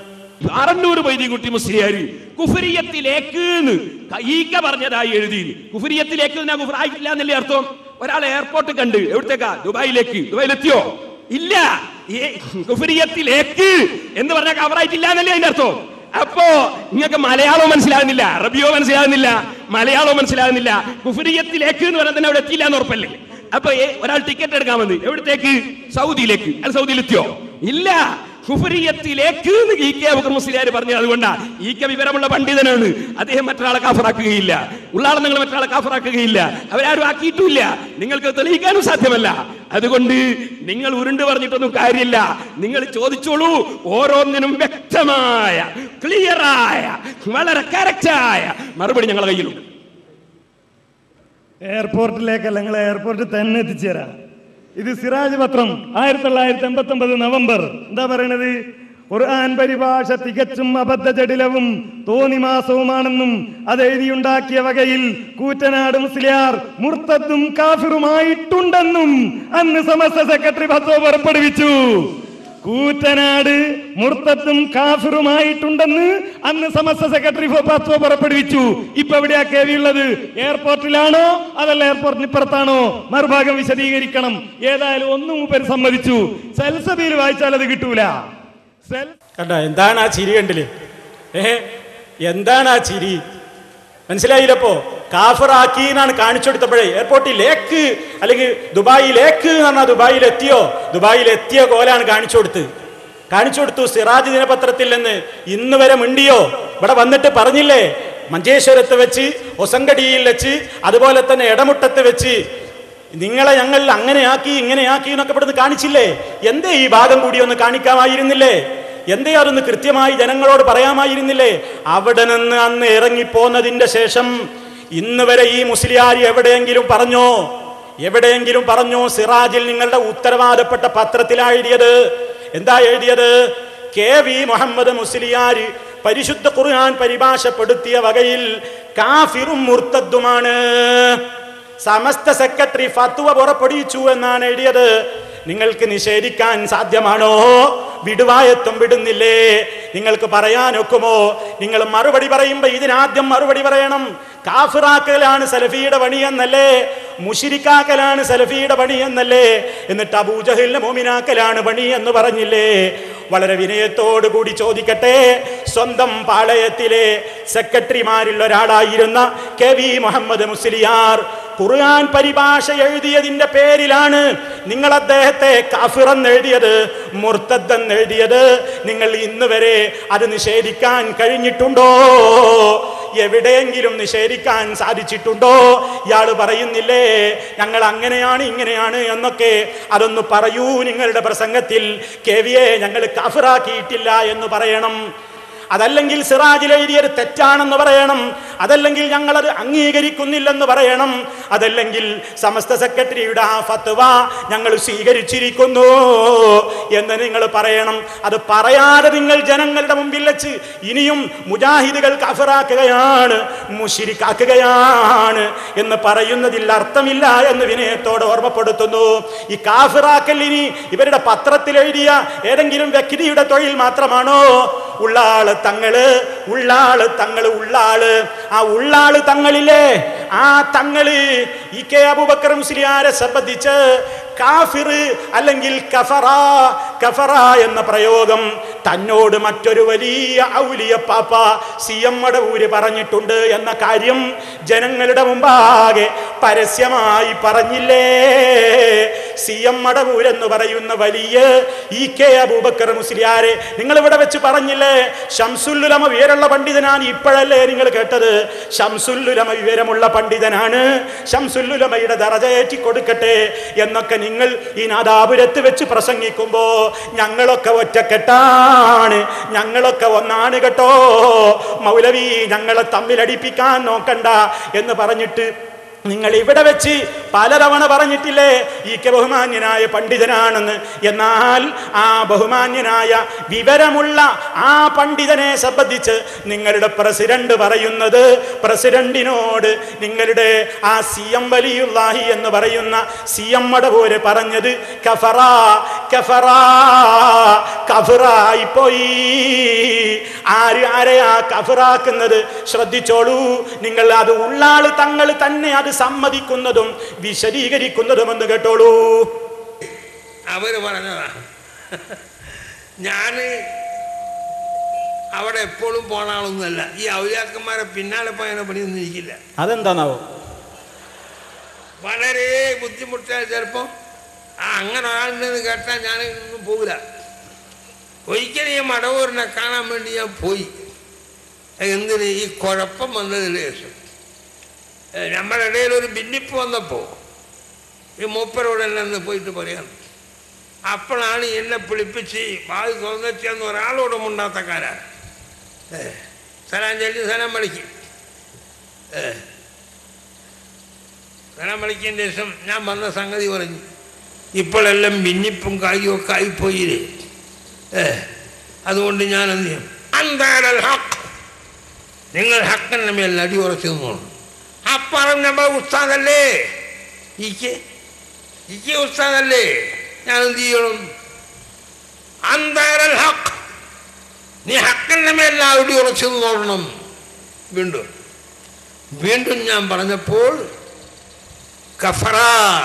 ആറന്നൂർ വൈദ്യകുട്ടി മുസ്ലിയാർ കുഫരിയത്തിലേക്ക് ഈക്ക പറഞ്ഞതായി എഴുതി. കുഫരിയത്തിലേക്ക് കുഫറായിട്ടില്ല എന്നല്ലേ അർത്ഥം? ഒരാൾ എയർപോർട്ട് കണ്ട് എവിടത്തേക്കാ? ദുബായിലേക്ക്. ദുബായിലെത്തിയോ? ഇല്ല. കുഫരിയത്തിലേക്ക് എന്ന് പറഞ്ഞാൽ കവറായിട്ടില്ല എന്നല്ലേ അതിന്റെ അർത്ഥം? അപ്പോ നിങ്ങൾക്ക് മലയാളവും മനസ്സിലാകുന്നില്ല, അറബിയോ മനസ്സിലാകുന്നില്ല, മലയാളവും മനസ്സിലാകുന്നില്ല. കുഫരിയത്തിലേക്ക് എന്ന് പറഞ്ഞാൽ തന്നെ അവിടെ എത്തിയില്ല എന്ന് ഉറപ്പല്ലേ? അപ്പൊ ഒരാൾ ടിക്കറ്റ് എടുക്കാൻ വന്ന് എവിടത്തേക്ക്? സൗദിയിലേക്ക്. അയാൾ സൗദിയിലെത്തിയോ? ഇല്ല. കുഫരിയത്തിലേക്ക് ഇ കെ അബൂബക്കർ മുസ്ലിയാർ പറഞ്ഞത് അതുകൊണ്ടാ. ഈ കെ വിവരമുള്ള പണ്ഡിതനാണ്, അദ്ദേഹം മറ്റൊരാളെ കാഫറാക്കുകയില്ല. ഉള്ളാളെ നിങ്ങൾ മറ്റൊരാളെ കാഫറാക്കുകയില്ല, അവരാരും ആക്കിയിട്ടില്ല, നിങ്ങൾക്ക് തെളിയിക്കാനും സാധ്യമല്ല. അതുകൊണ്ട് നിങ്ങൾ ഉരുണ്ട് പറഞ്ഞിട്ടൊന്നും കാര്യമില്ല. നിങ്ങൾ ചോദിച്ചോളൂ, ഓരോന്നിനും വ്യക്തമായ ക്ലിയറായ വളരെ കറക്റ്റായ മറുപടി ഞങ്ങളുടെ കയ്യിലുണ്ട്. എയർപോർട്ടിലേക്കല്ല, നിങ്ങൾ എയർപോർട്ടിൽ തന്നെ എത്തിച്ചേരാം. ഇത് സിറാജ് പത്രം ആയിരത്തി തൊള്ളായിരത്തി എൺപത്തി ഒമ്പത് നവംബർ. എന്താ പറയണത്? ഖുർആൻ പരിഭാഷ തികച്ചും അബദ്ധ ജടിലവും തോന്നിമാസവുമാണെന്നും അത് എഴുതിയുണ്ടാക്കിയ വകയിൽ കൂറ്റനാട് മുസ്ലിയാർ മുർത്തദ്ദും കാഫിറുമായിട്ടുണ്ടെന്നും അന്ന് സമസ്ത സെക്രട്ടറി ഫത്വ പുറപ്പെടുവിച്ചു. കൂറ്റനാട് മുർത്തദ്ദും കാഫിറുമായിട്ടുണ്ടെന്ന് അന്ന് സമസ്ത സെക്രട്ടറി ഫത്വ പുറപ്പെടുവിച്ചു. ഇപ്പൊ എവിടെയാ കേവിയുള്ളത്? എയർപോർട്ടിലാണോ അതല്ല എയർപോർട്ടിന് ഇപ്പുറത്താണോ? മറുഭാഗം വിശദീകരിക്കണം. ഏതായാലും ഒന്നും മൂപ്പര് സമ്മതിച്ചു. സെൽസബിയിൽ വായിച്ചാൽ അത് കിട്ടൂല. കണ്ട എന്താണ് ആ ചിരി? കണ്ടില്ലേ? ഏ എന്താണ് ആ ചിരി? മനസ്സിലായില്ലപ്പോ? കാഫിറാക്കി എന്നാണ് കാണിച്ചു കൊടുത്തപ്പോഴേ എയർപോർട്ടിലേക്ക് അല്ലെങ്കിൽ ദുബായിലേക്ക് എന്ന് പറഞ്ഞാൽ ദുബായിൽ എത്തിയോ? ദുബായിൽ എത്തിയ കോലാണ് കാണിച്ചു കൊടുത്ത് കാണിച്ചു കൊടുത്തു സിറാജ് ദിനപത്രത്തിൽ നിന്ന്. ഇന്ന് വരെ മിണ്ടിയോ? ഇവിടെ വന്നിട്ട് പറഞ്ഞില്ലേ? മഞ്ചേശ്വരത്ത് വെച്ച്, ഒസങ്കടിയിൽ വെച്ച്, അതുപോലെ തന്നെ ഇടമുട്ടത്ത് വെച്ച് നിങ്ങളെ ഞങ്ങൾ അങ്ങനെയാക്കി ഇങ്ങനെയാക്കി എന്നൊക്കെ ഇവിടുന്ന് കാണിച്ചില്ലേ? എന്തേ ഈ ഭാഗം കൂടി ഒന്ന് കാണിക്കാമായിരുന്നില്ലേ? എന്തേ അതൊന്ന് കൃത്യമായി ജനങ്ങളോട് പറയാമായിരുന്നില്ലേ? അവിടെ നിന്ന് അന്ന് ഇറങ്ങിപ്പോന്നതിന്റെ ശേഷം ഇന്ന് വരെ ഈ മുസ്ലിയാർ എവിടെയെങ്കിലും പറഞ്ഞോ? എവിടെയെങ്കിലും പറഞ്ഞോ? സിറാജിൽ നിങ്ങളുടെ ഉത്തരവാദപ്പെട്ട പത്രത്തിലാ എഴുതിയത്. എന്താ എഴുതിയത്? കെ വി മുഹമ്മദ് മുസ്ലിയാർ പരിശുദ്ധ ഖുർആൻ പരിഭാഷപ്പെടുത്തിയ വകയിൽ കാഫിറും മുർത്തദ്ദുമാണ്. സമസ്ത സെക്രട്ടറി ഫത്വ പുറപ്പെടുവിച്ചു എന്നാണ് എഴുതിയത്. നിങ്ങൾക്ക് നിഷേധിക്കാൻ സാധ്യമാണോ? വിടുവായത്വം വിടുന്നില്ലേ? നിങ്ങൾക്ക് പറയാനൊക്കുമോ? നിങ്ങൾ മറുപടി പറയുമ്പോ ഇതിനാദ്യം മറുപടി പറയണം. കാഫിറാക്കലാണ് സലഫിയുടെ പണി എന്നല്ലേ? മുശ്രിക്കാക്കലാണ് സലഫിയുടെ പണി എന്നല്ലേ? എന്നിട്ട് അബൂജഹലിനെ മോമിനാക്കലാണ് പണി എന്ന് പറഞ്ഞില്ലേ? വളരെ വിനയത്തോടു കൂടി ചോദിക്കട്ടെ, സ്വന്തം പാളയത്തിലെ സെക്രട്ടറിമാരിൽ ഒരാളായിരുന്ന K V Muhammad Musliyar Quran പരിഭാഷ എഴുതിയതിന്റെ പേരിലാണ് നിങ്ങൾ അദ്ദേഹത്തെ കാഫിറെന്ന് എഴുതിയത്, മുർത്തദ്ദെന്ന് എഴുതിയത്. നിങ്ങൾ ഇന്ന് വരെ അത് നിഷേധിക്കാൻ കഴിഞ്ഞിട്ടുണ്ടോ? എവിടെയെങ്കിലും നിഷേധിക്കാൻ സാധിച്ചിട്ടുണ്ടോ? ഇയാൾ പറയുന്നില്ലേ ഞങ്ങൾ അങ്ങനെയാണ് ഇങ്ങനെയാണ് എന്നൊക്കെ? അതൊന്ന് പറയൂ നിങ്ങളുടെ പ്രസംഗത്തിൽ. കെ വിയെ ഞങ്ങൾ കാഫിറാക്കിയിട്ടില്ല എന്ന് പറയണം. അതല്ലെങ്കിൽ സിറാജിൽ എഴുതിയത് തെറ്റാണെന്ന് പറയണം, അതല്ലെങ്കിൽ ഞങ്ങളത് അംഗീകരിക്കുന്നില്ലെന്ന് പറയണം, അതല്ലെങ്കിൽ സമസ്ത സെക്രട്ടറിയുടെ ആ ഫത്വ ഞങ്ങൾ സ്വീകരിച്ചിരിക്കുന്നു എന്ന് നിങ്ങൾ പറയണം. അത് പറയാതെ നിങ്ങൾ ജനങ്ങളുടെ മുമ്പിൽ വെച്ച് ഇനിയും മുജാഹിദുകൾ കാഫിറാക്കുകയാണ്, മുശ്രിക്കാക്കുകയാണ് എന്ന് പറയുന്നതിൽ അർത്ഥമില്ല എന്ന് വിനയത്തോട് ഓർമ്മപ്പെടുത്തുന്നു. ഈ കാഫിറാക്കൽ ഇനി ഇവരുടെ പത്രത്തിൽ എഴുതിയ ഏതെങ്കിലും വ്യക്തിയുടെ തൊഴിൽ മാത്രമാണോ? ഉള്ളാള് തങ്ങള് ഉള്ളാള് തങ്ങള് ഉള്ളാള് ആ ഉള്ളാള് തങ്ങളില്ലേ, ആ തങ്ങള് ഇ കെ അബൂബക്കർ മുസ്ലിയാരെ സംബന്ധിച്ച് കാഫിർ അല്ലെങ്കിൽ കഫറ കഫറ എന്ന പ്രയോഗം തന്നോട് മറ്റൊരു വലിയ ഔലിയ പാപ്പ സി എം മടവൂര് പറഞ്ഞിട്ടുണ്ട് എന്ന കാര്യം ജനങ്ങളുടെ മുമ്പാകെ പരസ്യമായി പറഞ്ഞില്ലേ? സി എം മടവൂർ എന്ന് പറയുന്ന വലിയ ഇ കെ അബൂബക്കർ മുസ്ലിയാരെ നിങ്ങൾ ഇവിടെ വെച്ച് പറഞ്ഞില്ലേ? ശംസുല്ലുലമ വിവരമുള്ള പണ്ഡിതനാണ്. ഇപ്പോഴല്ലേ നിങ്ങൾ കേട്ടത്? ശംസുല്ലുലമ വിവരമുള്ള പണ്ഡിതനാണ്, ശംസുല്ലുലമയുടെ ദറജ ഏറ്റി കൊടുക്കട്ടെ എന്നൊക്കെ നിങ്ങൾ ഈ നാദാപുരത്ത് വെച്ച് പ്രസംഗിക്കുമ്പോ ഞങ്ങളൊക്കെ ഒറ്റക്കെട്ടാണ്, ഞങ്ങളൊക്കെ ഒന്നാണ് കേട്ടോ, മൗലവി ഞങ്ങളെ തമ്മിലടിപ്പിക്കാൻ നോക്കണ്ട എന്ന് പറഞ്ഞിട്ട് നിങ്ങൾ ഇവിടെ വെച്ച് പലതവണ പറഞ്ഞിട്ടില്ലേ ഈ കെ ബഹുമാന്യനായ പണ്ഡിതനാണെന്ന്? എന്നാൽ ആ ബഹുമാന്യനായ വിവരമുള്ള ആ പണ്ഡിതനെ സംബന്ധിച്ച് നിങ്ങളുടെ പ്രസിഡന്റ് പറയുന്നത്, പ്രസിഡന്റിനോട് നിങ്ങളുടെ ആ സി എം വലിയുല്ലാഹി എന്ന് പറയുന്ന സി എം മടവൂര് പറഞ്ഞത് കഫറ കഫറ കഫറായി പോയി. ആര് ആരെയാ കഫറാക്കുന്നത്? ശ്രദ്ധിച്ചോളൂ നിങ്ങൾ. അത് ഉള്ളാള് തങ്ങൾ തന്നെ അത് സമ്മതിക്കുന്നതും വിശദീകരിക്കുന്നതുമെന്ന് കേട്ടോളൂ. അവര് പറഞ്ഞതാ. ഞാന് അവിടെ എപ്പോഴും പോണ ആളൊന്നുമല്ല. ഈ ഔലിയാക്കന്മാരെ പിന്നാലെ പോയതിനെ പണിയൊന്നും ഇരിക്കില്ല. അതെന്താണാവോ? വളരെ ബുദ്ധിമുട്ടായ ചിലപ്പോ ആ അങ്ങനെ ഒരാളുണ്ടെന്ന് കേട്ടാൽ ഞാൻ ഒന്നും പോകില്ല. ഒരിക്കലും ഈ മടവൂരിനെ കാണാൻ വേണ്ടി ഞാൻ പോയി. എന്തിന്? ഈ കുഴപ്പം വന്നതിന് ശേഷം നമ്മുടെ ഇടയിൽ ഒരു ഭിന്നിപ്പ് വന്നപ്പോൾ ഈ മൂപ്പരോടെല്ലാം പോയിട്ട് പറയാം. അപ്പോഴാണ് എന്നെ പിടിപ്പിച്ച് വാത് തുറന്നെത്തിയെന്ന് ഒരാളോടും ഉണ്ടാത്തക്കാരാണ്. സലാം ചൊല്ലി സലാം വിളിക്കും. സലാം വിളിച്ചതിന് ശേഷം ഞാൻ വന്ന സംഗതി പറഞ്ഞു. ഇപ്പോഴെല്ലാം ഭിന്നിപ്പും കാര്യമൊക്കെ ആയിപ്പോയില്ലേ, അതുകൊണ്ട് ഞാൻ എന്ത് ചെയ്യും? അന്താരൽ ഹക്ക്, നിങ്ങൾ ഹക്കിൻ്റെ മേൽ അടി ഉറച്ചു നിന്നോളൂ. അപ്പറം നമ്മൾ ഉസ്താദല്ലേ, ഇക്ക് ഇക്ക് ഉസ്താദല്ലേ, ഞാൻ എന്ത് ചെയ്യണം? അന്താരൽ ഹക്ക്, നീ ഹക്കിൻ്റെ മേൽ അടി ഉറച്ചു നിന്നോളണം. വീണ്ടും വീണ്ടും ഞാൻ പറഞ്ഞപ്പോൾ കഫറ,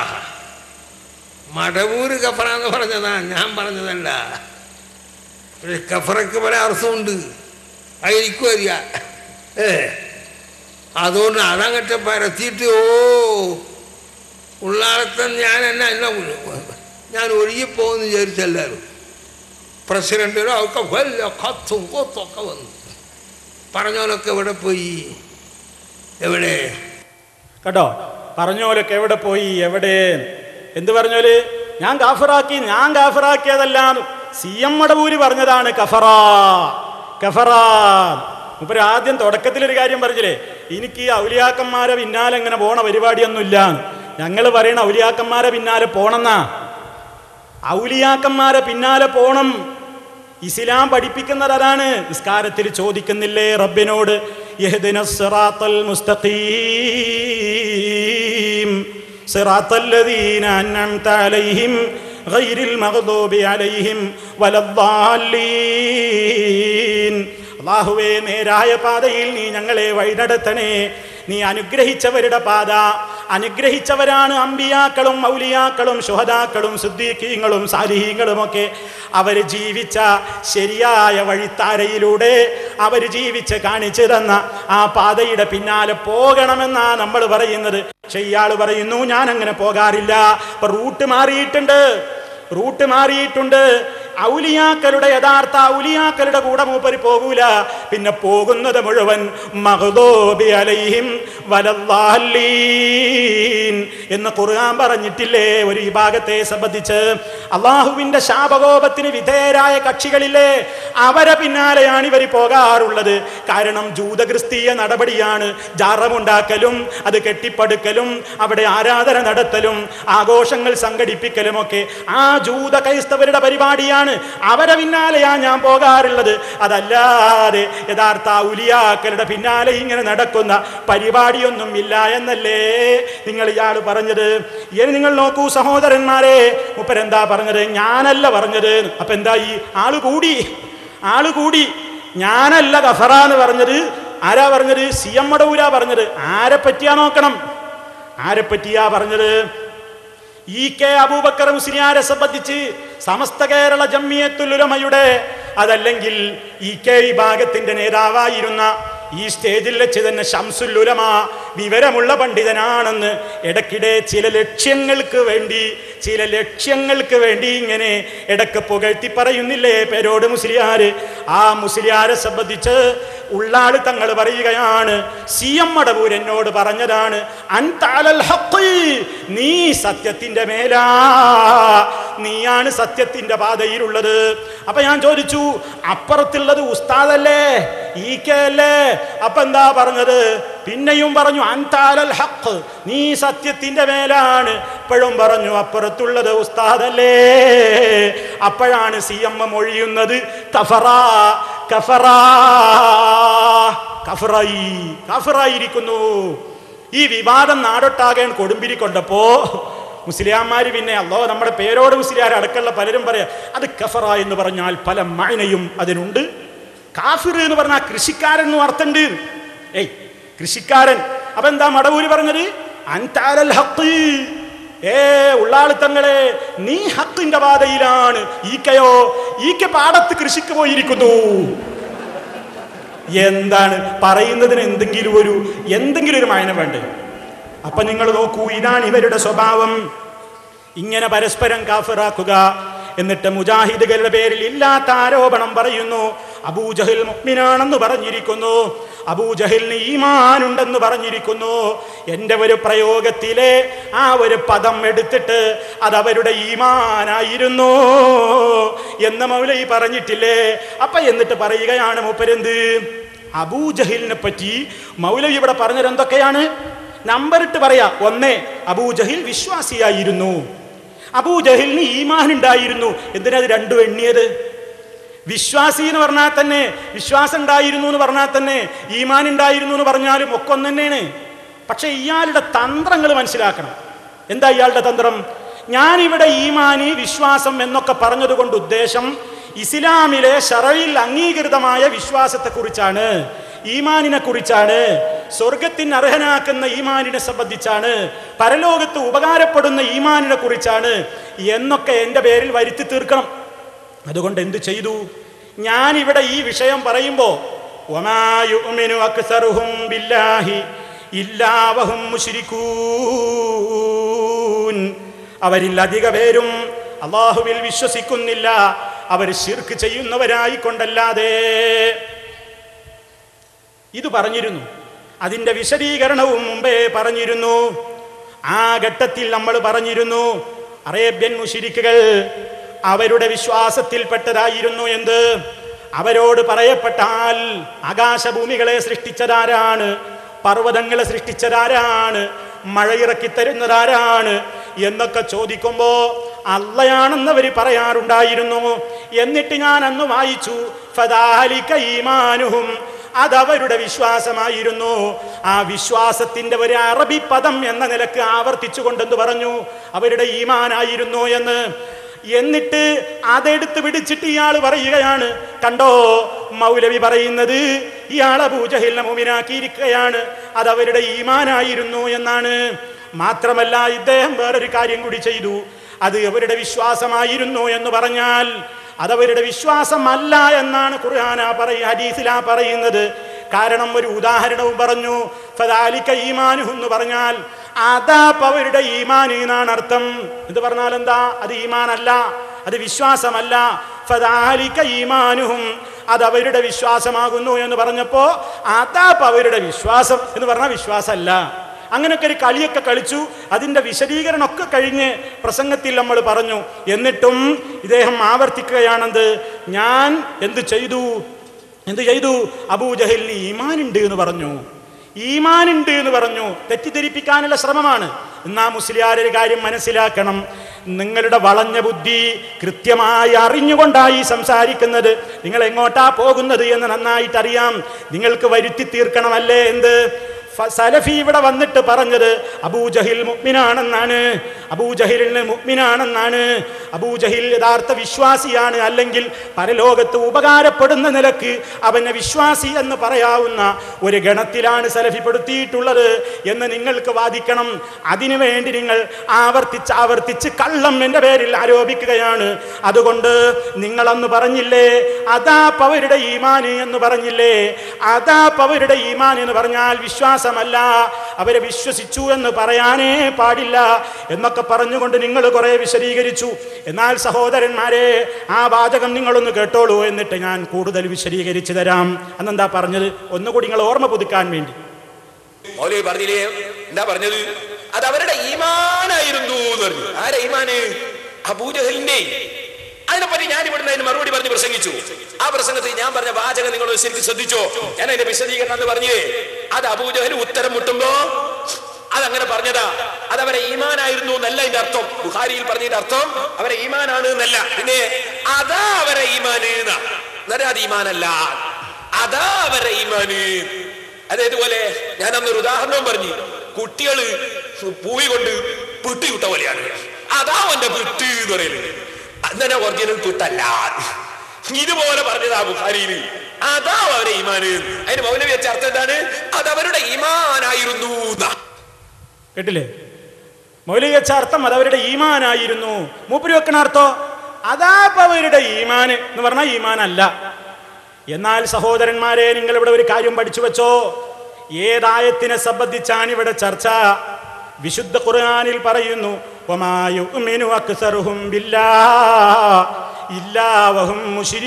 മടവൂര് കഫറ എന്ന് പറഞ്ഞതാ, ഞാൻ പറഞ്ഞതല്ല. കഫറയ്ക്ക് പല അർത്ഥമുണ്ട്, അതെനിക്കും അറിയാം. ഏ അതുകൊണ്ട് അതങ്ങട്ട് പരത്തിയിട്ട് ഓ ഉള്ളാളത്തെ ഞാൻ എന്നെ എന്നെ ഞാൻ ഒഴുകിപ്പോകുമെന്ന് വിചാരിച്ചെല്ലാവരും. പ്രസിഡന്റിനോ ഒക്കെ വലിയ കത്തും കൊത്തൊക്കെ വന്നു. പറഞ്ഞോലൊക്കെ എവിടെ പോയി? എവിടെ കേട്ടോ? പറഞ്ഞോലൊക്കെ എവിടെ പോയി? എവിടെ? എന്ത് പറഞ്ഞോല്? ഞാൻ കാഫിറാക്കി, ഞാൻ കാഫിറാക്കിയതല്ല, സി എം മടവൂര് പറഞ്ഞതാണ് കഫറ കഫറ. മുപ്പര് ആദ്യം തുടക്കത്തിലൊരു കാര്യം പറഞ്ഞില്ലേ, എനിക്ക് ഈ ഔലിയാക്കന്മാരെ പിന്നാലെ ഇങ്ങനെ പോണ പരിപാടിയൊന്നുമില്ല. ഞങ്ങൾ പറയണ ഔലിയാക്കന്മാരെ പിന്നാലെ പോണെന്നാ. ഔലിയാക്കന്മാരെ പിന്നാലെ പോണം, ഇസ്ലാം പഠിപ്പിക്കുന്നത് അതാണ്. നിസ്കാരത്തിൽ ചോദിക്കുന്നില്ലേ റബ്ബിനോട്, ഇഹ്ദിനസ് സിറാത്തൽ മുസ്തഖീം സിറാത്തൽ ലദീന അൻഅംത അലൈഹിം ഗൈറിൽ മഗ്ദൂബി അലൈഹിം വലദ്ദാല്ലീൻ. അല്ലാഹുവേ, നേരായ പാതയിൽ നീ ഞങ്ങളെ വഴിനടത്തണേ. നീ അനുഗ്രഹിച്ചവരുടെ പാത, അനുഗ്രഹിച്ചവരാണ് അമ്പിയാക്കളും മൗലിയാക്കളും ശുഹദാക്കളും സിദ്ദീഖീങ്ങളും സാലിഹീങ്ങളുമൊക്കെ. അവർ ജീവിച്ച ശരിയായ വഴിത്താരയിലൂടെ അവർ ജീവിച്ച് കാണിച്ചു തന്ന ആ പാതയുടെ പിന്നാലെ പോകണമെന്നാ നമ്മൾ പറയുന്നത്. പക്ഷെ ഇയാൾ പറയുന്നു ഞാൻ അങ്ങനെ പോകാറില്ല, ഇപ്പൊ റൂട്ട് മാറിയിട്ടുണ്ട്, റൂട്ട് മാറിയിട്ടുണ്ട്. ഔലിയാക്കളുടെ യഥാർത്ഥ ഔലിയാക്കളുടെ കൂടെ മൂപ്പര് പോകൂല. പിന്നെ പോകുന്നത് മുഴുവൻ മഗ്ദൂബി അലൈഹിം വലദ്ദാല്ലീൻ എന്ന് ഖുർആൻ പറഞ്ഞിട്ടില്ലേ? ഒരു വിഭാഗത്തെ സംബന്ധിച്ച് അള്ളാഹുവിന്റെ ശാപകോപത്തിന് വിധേയരായ കക്ഷികളില്ലേ, അവരെ പിന്നാലെയാണ് ഇവർ പോകാറുള്ളത്. കാരണം ജൂതക്രിസ്തീയ നടപടിയാണ് ജാറമുണ്ടാക്കലും അത് കെട്ടിപ്പടുക്കലും അവിടെ ആരാധന നടത്തലും ആഘോഷങ്ങൾ സംഘടിപ്പിക്കലും ഒക്കെ ആ ജൂത ക്രൈസ്തവരുടെ പരിപാടിയാണ്. അവരെ പിന്നാലെയാ ഞാൻ പോകാറുള്ളത്. അതല്ലാതെ യഥാർത്ഥ ഔലിയാക്കളുടെ പിന്നാലെ ഇങ്ങനെ നടക്കുന്ന പരിപാടിയൊന്നും ഇല്ല എന്നല്ലേ നിങ്ങൾ ഇയാൾ പറഞ്ഞത്? ഇനി നിങ്ങൾ നോക്കൂ സഹോദരന്മാരെ, മൂപ്പരെന്താ പറഞ്ഞത്? ഞാനല്ല പറഞ്ഞത്. അപ്പൊ എന്താ ഈ ആള് കൂടി ആള് കൂടി ഞാനല്ല ഗഫറ എന്ന് പറഞ്ഞത്. ആരാ പറഞ്ഞത്? സി എം മടവൂരാ പറഞ്ഞത്. ആരെ പറ്റിയാ നോക്കണം, ആരെ പറ്റിയാ പറഞ്ഞത്? ഇ കെ അബൂബക്കർ മുസ്ലിയാരെ സംബന്ധിച്ച് സമസ്ത കേരള ജംഇയ്യത്തുൽ ഉലമയുടെ അതല്ലെങ്കിൽ ഇ കെ വിഭാഗത്തിന്റെ നേതാവായിരുന്ന ഈ സ്റ്റേജിൽ വെച്ച് തന്നെ ശംസുൽ ഉലമ വിവരമുള്ള പണ്ഡിതനാണെന്ന് ഇടയ്ക്കിടെ ചില ലക്ഷ്യങ്ങൾക്ക് വേണ്ടി ചില ലക്ഷ്യങ്ങൾക്ക് വേണ്ടി ഇങ്ങനെ ഇടയ്ക്ക് പുകഴ്ത്തി പറയുന്നില്ലേ പേരോട് മുസ്ലിയാര്? ആ മുസ്ലിയാരെ സംബന്ധിച്ച് ഉള്ളാള് തങ്ങൾ പറയുകയാണ്, സി എം മടവൂർ എന്നോട് പറഞ്ഞതാണ്, അൻതഅലൽ ഹഖ്, നീ സത്യത്തിന്റെ മേലാ, നീയാണ് സത്യത്തിന്റെ പാതയിലുള്ളത്. അപ്പൊ ഞാൻ ചോദിച്ചു, അപ്പുറത്തുള്ളത് ഉസ്താദല്ലേ, ഈ കെ അല്ലേ? അപ്പൊ എന്താ പറഞ്ഞത്? പിന്നെയും പറഞ്ഞു അൻതഅലൽ ഹഖ്, നീ സത്യത്തിന്റെ മേലാണ്. ഇപ്പോഴും പറഞ്ഞു അപ്പുറത്തുള്ളത് ഉസ്താദല്ലേ. അപ്പോഴാണ് സി എം മൊഴിയുന്നത് കഫറ കഫറ കഫറായി കഫറായിരിക്കുന്നു. ഈ വിവാദം നാടൊട്ടാകെ കൊടുമ്പിരി കൊണ്ടപ്പോ മുസ്ലിയാന്മാര് പിന്നെ അല്ലോ നമ്മുടെ പേരോട് മുസ്ലിയാർ അടക്കമുള്ള പലരും പറയാം അത് കഫറ എന്ന് പറഞ്ഞാൽ പല മഅനയും അതിനുണ്ട്. കാഫിർ എന്ന് പറഞ്ഞാൽ കൃഷിക്കാരൻ എന്ന് അർത്ഥമുണ്ട്. ഏയ് കൃഷിക്കാരൻ. അപ്പൊ എന്താ മടവൂര് പറഞ്ഞത്? അൻതഅലൽ ഹഖ്, ഏ ഉള്ളാളിത്തങ്ങളെ നീ ഹക്കിന്റെ പാതയിലാണ്. ഈക്കയോ ഈക്ക പാടത്ത് കൃഷിക്ക് പോയിരിക്കുന്നു. എന്താണ് പറയുന്നതിന് എന്തെങ്കിലും ഒരു എന്തെങ്കിലും ഒരു മയനം വേണ്ടേ? അപ്പൊ നിങ്ങൾ നോക്കൂ, ഇതാണ് ഇവരുടെ സ്വഭാവം. ഇങ്ങനെ പരസ്പരം കാഫിറാക്കുക, എന്നിട്ട് മുജാഹിദുകളുടെ പേരിൽ ഇല്ലാത്ത ആരോപണം പറയുന്നു. അബൂജഹൽ മുഅ്മിനാണെന്ന് പറഞ്ഞിരിക്കുന്നു, അബൂജഹലിന് ഈമാൻ ഉണ്ടെന്ന് പറഞ്ഞിരിക്കുന്നു. എൻ്റെ ഒരു പ്രയോഗത്തിലെ ആ ഒരു പദം എടുത്തിട്ട് അത് അവരുടെ ഈമാനായിരുന്നു എന്ന് മൗലവി പറഞ്ഞിട്ടില്ലേ? അപ്പൊ എന്നിട്ട് പറയുകയാണ് മൂപ്പരെന്ത്? അബൂജഹലിനെ പറ്റി മൗലവി ഇവിടെ പറഞ്ഞത് എന്തൊക്കെയാണ്? നമ്പറിട്ട് പറയാ. ഒന്ന്, അബൂജഹൽ വിശ്വാസിയായിരുന്നു, അബൂജഹലിന് ഈമാൻ ഉണ്ടായിരുന്നു. എന്തിനത് രണ്ടും എണ്ണിയത്? വിശ്വാസി എന്ന് പറഞ്ഞാൽ തന്നെ, വിശ്വാസം ഉണ്ടായിരുന്നു എന്ന് പറഞ്ഞാൽ തന്നെ, ഈമാൻ ഉണ്ടായിരുന്നു എന്ന് പറഞ്ഞാലും ഒക്കെ ഒന്ന് തന്നെയാണ്. പക്ഷെ ഇയാളുടെ തന്ത്രങ്ങൾ മനസ്സിലാക്കണം. എന്താ ഇയാളുടെ തന്ത്രം? ഞാനിവിടെ ഈമാനി വിശ്വാസം എന്നൊക്കെ പറഞ്ഞതുകൊണ്ട് ഉദ്ദേശം ഇസ്ലാമിലെ ശറയിൽ അംഗീകൃതമായ വിശ്വാസത്തെ കുറിച്ചാണ്, ഈമാനിനെ കുറിച്ചാണ്, സ്വർഗത്തിന് അർഹനാക്കുന്ന ഈമാനിനെ സംബന്ധിച്ചാണ്, പരലോകത്ത് ഉപകാരപ്പെടുന്ന ഈമാനിനെ കുറിച്ചാണ് എന്നൊക്കെ എൻ്റെ പേരിൽ വരുത്തി തീർക്കണം. അതുകൊണ്ട് എന്ത് ചെയ്തു? ഞാനിവിടെ ഈ വിഷയം പറയുമ്പോൾ വമാ യുഅ്മിനു അക്സറുഹും ബില്ലാഹി ഇല്ലാ വഹും മുശ്രികൂൻ, അവരിൽ അധിക പേരും അല്ലാഹുവിൽ വിശ്വസിക്കുന്നില്ല, അവർ ശിർക്ക് ചെയ്യുന്നവരായിക്കൊണ്ടല്ലാതെ. ഇത് പറഞ്ഞിരുന്നു. അതിൻ്റെ വിശദീകരണവും മുമ്പേ പറഞ്ഞിരുന്നു. ആ ഘട്ടത്തിൽ നമ്മൾ പറഞ്ഞിരുന്നു, അറേബ്യൻ മുശ്രിക്കുകൾ അവരുടെ വിശ്വാസത്തിൽപ്പെട്ടതായിരുന്നു എന്ത്? അവരോട് പറയപ്പെട്ടാൽ ആകാശഭൂമികളെ സൃഷ്ടിച്ചതാരാണ്, പർവ്വതങ്ങളെ സൃഷ്ടിച്ചതാരാണ്, മഴയിറക്കി തരുന്നതാരാണ് എന്നൊക്കെ ചോദിക്കുമ്പോ അള്ളയാണെന്ന് അവർ പറയാറുണ്ടായിരുന്നു. എന്നിട്ട് ഞാൻ അന്ന് വായിച്ചു ഫദാലിക ഈമാനുഹും, അതവരുടെ വിശ്വാസമായിരുന്നു. ആ വിശ്വാസത്തിന്റെ ഒരു അറബി പദം എന്ന നിലക്ക് ആവർത്തിച്ചു കൊണ്ടെന്ന് പറഞ്ഞു അവരുടെ ഈമാനായിരുന്നു എന്ന്. എന്നിട്ട് അതെടുത്ത് പിടിച്ചിട്ട് ഇയാൾ പറയുകയാണ്, കണ്ടോ മൗലവി പറയുന്നത് ഇയാൾ അബൂജഹലിനെ മുഅ്മിനാക്കിയിരിക്കുകയാണ്, അതവരുടെ ഈമാനായിരുന്നു എന്നാണ്. മാത്രമല്ല ഇദ്ദേഹം വേറൊരു കാര്യം കൂടി ചെയ്തു. അത് അവരുടെ വിശ്വാസമായിരുന്നു എന്ന് പറഞ്ഞാൽ അതവരുടെ വിശ്വാസമല്ല എന്നാണ് ഖുർആനാ പറയ ഹദീസിലാ പറയുന്നത്. കാരണം ഒരു ഉദാഹരണവും പറഞ്ഞു. ഫദാലിക ഈമാനുഹു എന്ന് പറഞ്ഞാൽ അതാ അവരുടെ ഈമാൻ എന്നാണ് അർത്ഥം. ഇത് പറഞ്ഞാൽ എന്താ? അത് ഈമാനല്ല, അത് വിശ്വാസമല്ല. ഫദാലിക ഈമാനുഹും, അത് അവരുടെ വിശ്വാസമാകുന്നു എന്ന് പറഞ്ഞപ്പോ അതാപ്പ് അവരുടെ വിശ്വാസം എന്ന് പറഞ്ഞാൽ വിശ്വാസമല്ല. അങ്ങനെയൊക്കെ ഒരു കളിയൊക്കെ കളിച്ചു. അതിന്റെ വിശദീകരണമൊക്കെ കഴിഞ്ഞ് പ്രസംഗത്തിൽ നമ്മൾ പറഞ്ഞു. എന്നിട്ടും ഇദ്ദേഹം ആവർത്തിക്കുകയാണെന്ത്, ഞാൻ എന്ത് ചെയ്തു എന്ത് ചെയ്തു അബൂജഹലിന് ഈമാനുണ്ട് എന്ന് പറഞ്ഞു. ഈമാനുണ്ട് എന്ന് പറഞ്ഞു. തെറ്റിദ്ധരിപ്പിക്കാനുള്ള ശ്രമമാണ്. എന്നാ മുസ്ലിയാരൊരു കാര്യം മനസ്സിലാക്കണം. നിങ്ങളുടെ വളഞ്ഞ ബുദ്ധി കൃത്യമായി അറിഞ്ഞുകൊണ്ടായി സംസാരിക്കുന്നത്. നിങ്ങൾ എങ്ങോട്ടാ പോകുന്നത് എന്ന് നന്നായിട്ടറിയാം. നിങ്ങൾക്ക് വരുത്തി തീർക്കണമല്ലേ എന്ത് സലഫി ഇവിടെ വന്നിട്ട് പറഞ്ഞത് അബൂജഹിൽ മുഅ്മിനാണെന്നാണ്, അബൂജഹിലിന് മുഅ്മിനാണെന്നാണ്, അബൂജഹിൽ യഥാർത്ഥ വിശ്വാസിയാണ്, അല്ലെങ്കിൽ പരലോകത്ത് ഉപകാരപ്പെടുന്ന നിലക്ക് അവനെ വിശ്വാസി എന്ന് പറയാവുന്ന ഒരു ഗണത്തിലാണ് സലഫിപ്പെടുത്തിയിട്ടുള്ളത് എന്ന് നിങ്ങൾക്ക് വാദിക്കണം. അതിനുവേണ്ടി നിങ്ങൾ ആവർത്തിച്ച് ആവർത്തിച്ച് കള്ളം എൻ്റെ പേരിൽ ആരോപിക്കുകയാണ്. അതുകൊണ്ട് നിങ്ങളന്ന് പറഞ്ഞില്ലേ അതാപ്പ് അവരുടെ ഈമാന് എന്ന് പറഞ്ഞില്ലേ? അതാപ്പ് അവരുടെ ഈമാൻ എന്ന് പറഞ്ഞാൽ വിശ്വാസമല്ല, അവരെ വിശ്വസിച്ചു എന്ന് പറയാനേ പാടില്ല എന്നൊക്കെ പറഞ്ഞുകൊണ്ട് നിങ്ങൾ കുറെ വിശദീകരിച്ചു. എന്നാൽ സഹോദരന്മാരെ, ആ വാചകം നിങ്ങളൊന്ന് കേട്ടോളൂ, എന്നിട്ട് ഞാൻ കൂടുതൽ വിശദീകരിച്ചു തരാം. അന്നെന്താ പറഞ്ഞത് ഒന്നുകൂടി നിങ്ങൾ ഓർമ്മ പുതുക്കാൻ വേണ്ടി. മൗലവി പറഞ്ഞില്ലേ, എന്താ പറഞ്ഞത്? അത് അവരുടെ ഈമാനായിരുന്നു എന്ന് പറഞ്ഞു. ആരെ ഈമാന്? അബൂജഹലിന്റെ. അതിനെപ്പറ്റി ഞാൻ ഇവിടുന്ന് അതിന് മറുപടി പറഞ്ഞ് പ്രസംഗിച്ചു. ആ പ്രസംഗത്തിൽ ഞാൻ പറഞ്ഞ വാചകം നിങ്ങൾ ശരിക്കും ശ്രദ്ധിച്ചോ? ഞാൻ അതിന്റെ വിശദീകരണം എന്ന് പറഞ്ഞേ, അത് അബൂജഹൽ ഉത്തരം മുട്ടുമ്പോ അതങ്ങനെ പറഞ്ഞതാ. അത് അവരെ ഈമാനായിരുന്നു എന്നല്ല അതിന്റെ അർത്ഥം. ബുഖാരിയിൽ പറഞ്ഞതിന്റെ അർത്ഥം അവരെ ഈമാനാണ് എന്നല്ല. പിന്നെ അതാ അവരെ ഈമാന് എന്നാ, അത് ഈമാനല്ല, അതാ അവരെ ഈമാന്. അതേതുപോലെ ഞാൻ അന്നൊരു ഉദാഹരണവും പറഞ്ഞു. കുട്ടികള് പൂവി കൊണ്ട് പിട്ടി വിട്ട പോലെയാണ്. അതാ അവന്റെ പിട്ട് എന്ന് പറയുന്നത്. അങ്ങനെ ഒറിജിനൽ പിട്ടല്ല. ഇതുപോലെ പറഞ്ഞതാ ബുഖാരിയിൽ. അതാ അവരെ ഈമാന്. അതിന് മൗലവി വെച്ച അർത്ഥം എന്താണ്? അത് അവരുടെ ഈമാനായിരുന്നു. കേട്ടില്ലേ? മൗലവി വെച്ച അർത്ഥം അത് അവരുടെ ഈമാനായിരുന്നു. മൂപ്പര് വെക്കണ അർത്ഥോ അതാപ്പ് അവരുടെ ഈമാന് എന്ന് പറഞ്ഞാൽ ഈമാനല്ല. എന്നാൽ സഹോദരന്മാരെ, നിങ്ങൾ ഇവിടെ ഒരു കാര്യം പഠിച്ചു വെച്ചോ. ഏതായത്തിനെ സംബന്ധിച്ചാണ് ഇവിടെ ചർച്ച? വിശുദ്ധ ഖുർആനിൽ പറയുന്നു വമാ യുഅ്മിനു അക്സറുഹും ബില്ലാഹി ഇല്ലാ വഹും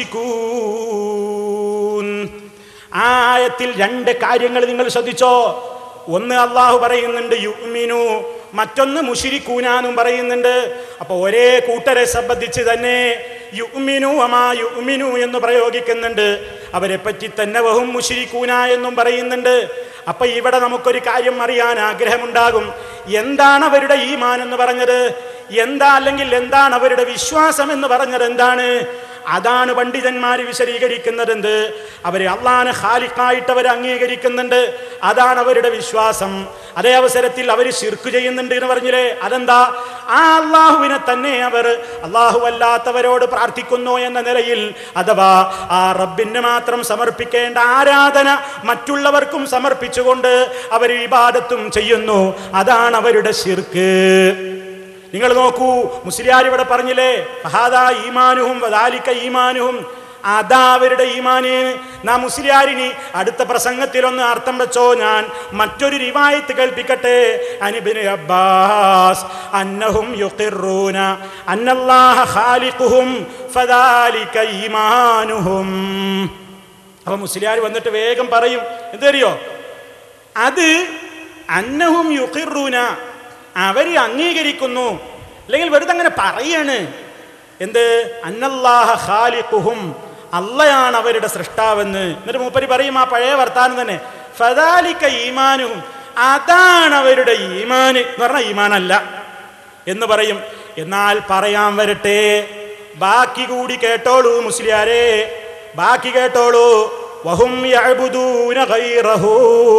മുശ്രികൂൻ. ആ ആയത്തിൽ രണ്ട് കാര്യങ്ങൾ നിങ്ങൾ ശ്രദ്ധിച്ചോ. ഒന്ന് അള്ളാഹു പറയുന്നുണ്ട് യുഅ്മിനു, മറ്റൊന്ന് മുശ്രികൂനാന്നും പറയുന്നുണ്ട്. അപ്പൊ ഒരേ കൂട്ടരെ സംബന്ധിച്ച് തന്നെ യുഅ്മിനു വമാ യുഅ്മിനു എന്ന് പ്രയോഗിക്കുന്നുണ്ട്. അവരെ പറ്റി തന്നെ വഹും മുശ്രികൂന എന്നും പറയുന്നുണ്ട്. അപ്പൊ ഇവിടെ നമുക്കൊരു കാര്യം അറിയാൻ ആഗ്രഹമുണ്ടാകും. എന്താണ് അവരുടെ ഈമാൻ എന്ന് പറഞ്ഞത്? എന്താ അല്ലെങ്കിൽ എന്താണ് അവരുടെ വിശ്വാസം എന്ന് പറഞ്ഞത്? എന്താണ്? അതാണ് പണ്ഡിതന്മാർ വിശദീകരിക്കുന്നത്. എന്ത്? അവരെ അള്ളാഹനെ ഖാലിഖായിട്ട് അവർ അംഗീകരിക്കുന്നുണ്ട്. അതാണ് അവരുടെ വിശ്വാസം. അതേ അവസരത്തിൽ അവർ ശിർക്ക് ചെയ്യുന്നുണ്ട് എന്ന് പറഞ്ഞില്ലേ? അതെന്താ? ആ അള്ളാഹുവിനെ തന്നെ അവർ അള്ളാഹു അല്ലാത്തവരോട് പ്രാർത്ഥിക്കുന്നു എന്ന നിലയിൽ, അഥവാ ആ റബ്ബിന് മാത്രം സമർപ്പിക്കേണ്ട ആരാധന മറ്റുള്ളവർക്കും സമർപ്പിച്ചുകൊണ്ട് അവർ ഇബാദത്തും ചെയ്യുന്നു. അതാണ് അവരുടെ ശിർക്ക്. നിങ്ങൾ നോക്കൂ, മുസ്ലിയാർ ഇവിടെ പറഞ്ഞില്ലേ ഫഹാദാ ഈമാനുഹും വദാലിക ഈമാനുഹും, അതാ അവരുടെ ഈമാന്. നാ മുസ്ലിയാരിനി അടുത്ത പ്രസംഗത്തിലൊന്ന് അർത്ഥം വെച്ചോ. ഞാൻ മറ്റൊരു റിവായത്ത് കേൾപ്പിക്കട്ടെ. അനിബ്നു അബ്ബാസ് അന്നഹും യുഖിറൂന അന്നല്ലാഹ ഖാലിഖുഹും ഫദാലിക ഈമാനുഹും. അപ്പൊ മുസ്ലിയാർ വന്നിട്ട് വേഗം പറയും എന്തറിയോ? അത് അന്നഹും യുഖിറൂന, അവര് അംഗീകരിക്കുന്നു, അല്ലെങ്കിൽ വെറുതെ അങ്ങനെ പറയാണ്. എന്ത്? അന്നല്ലാഹ ഖാലിഖുഹും, അള്ളയാണ് അവരുടെ സൃഷ്ടാവെന്ന്. എന്നിട്ട് മൂപ്പര് പറയും ആ പഴയ വർത്താനം തന്നെ, ഫദാലിക ഈമാനുഹും, അതാണ് അവരുടെ ഈമാന് എന്ന് പറഞ്ഞാൽ ഈമാനല്ല എന്ന് പറയും. എന്നാൽ പറയാൻ വരട്ടെ, ബാക്കി കൂടി കേട്ടോളൂ മുസ്ലിയാരെ, ബാക്കി കേട്ടോളൂ. വഹും യഅ്ബുദൂന ഗൈറഹു,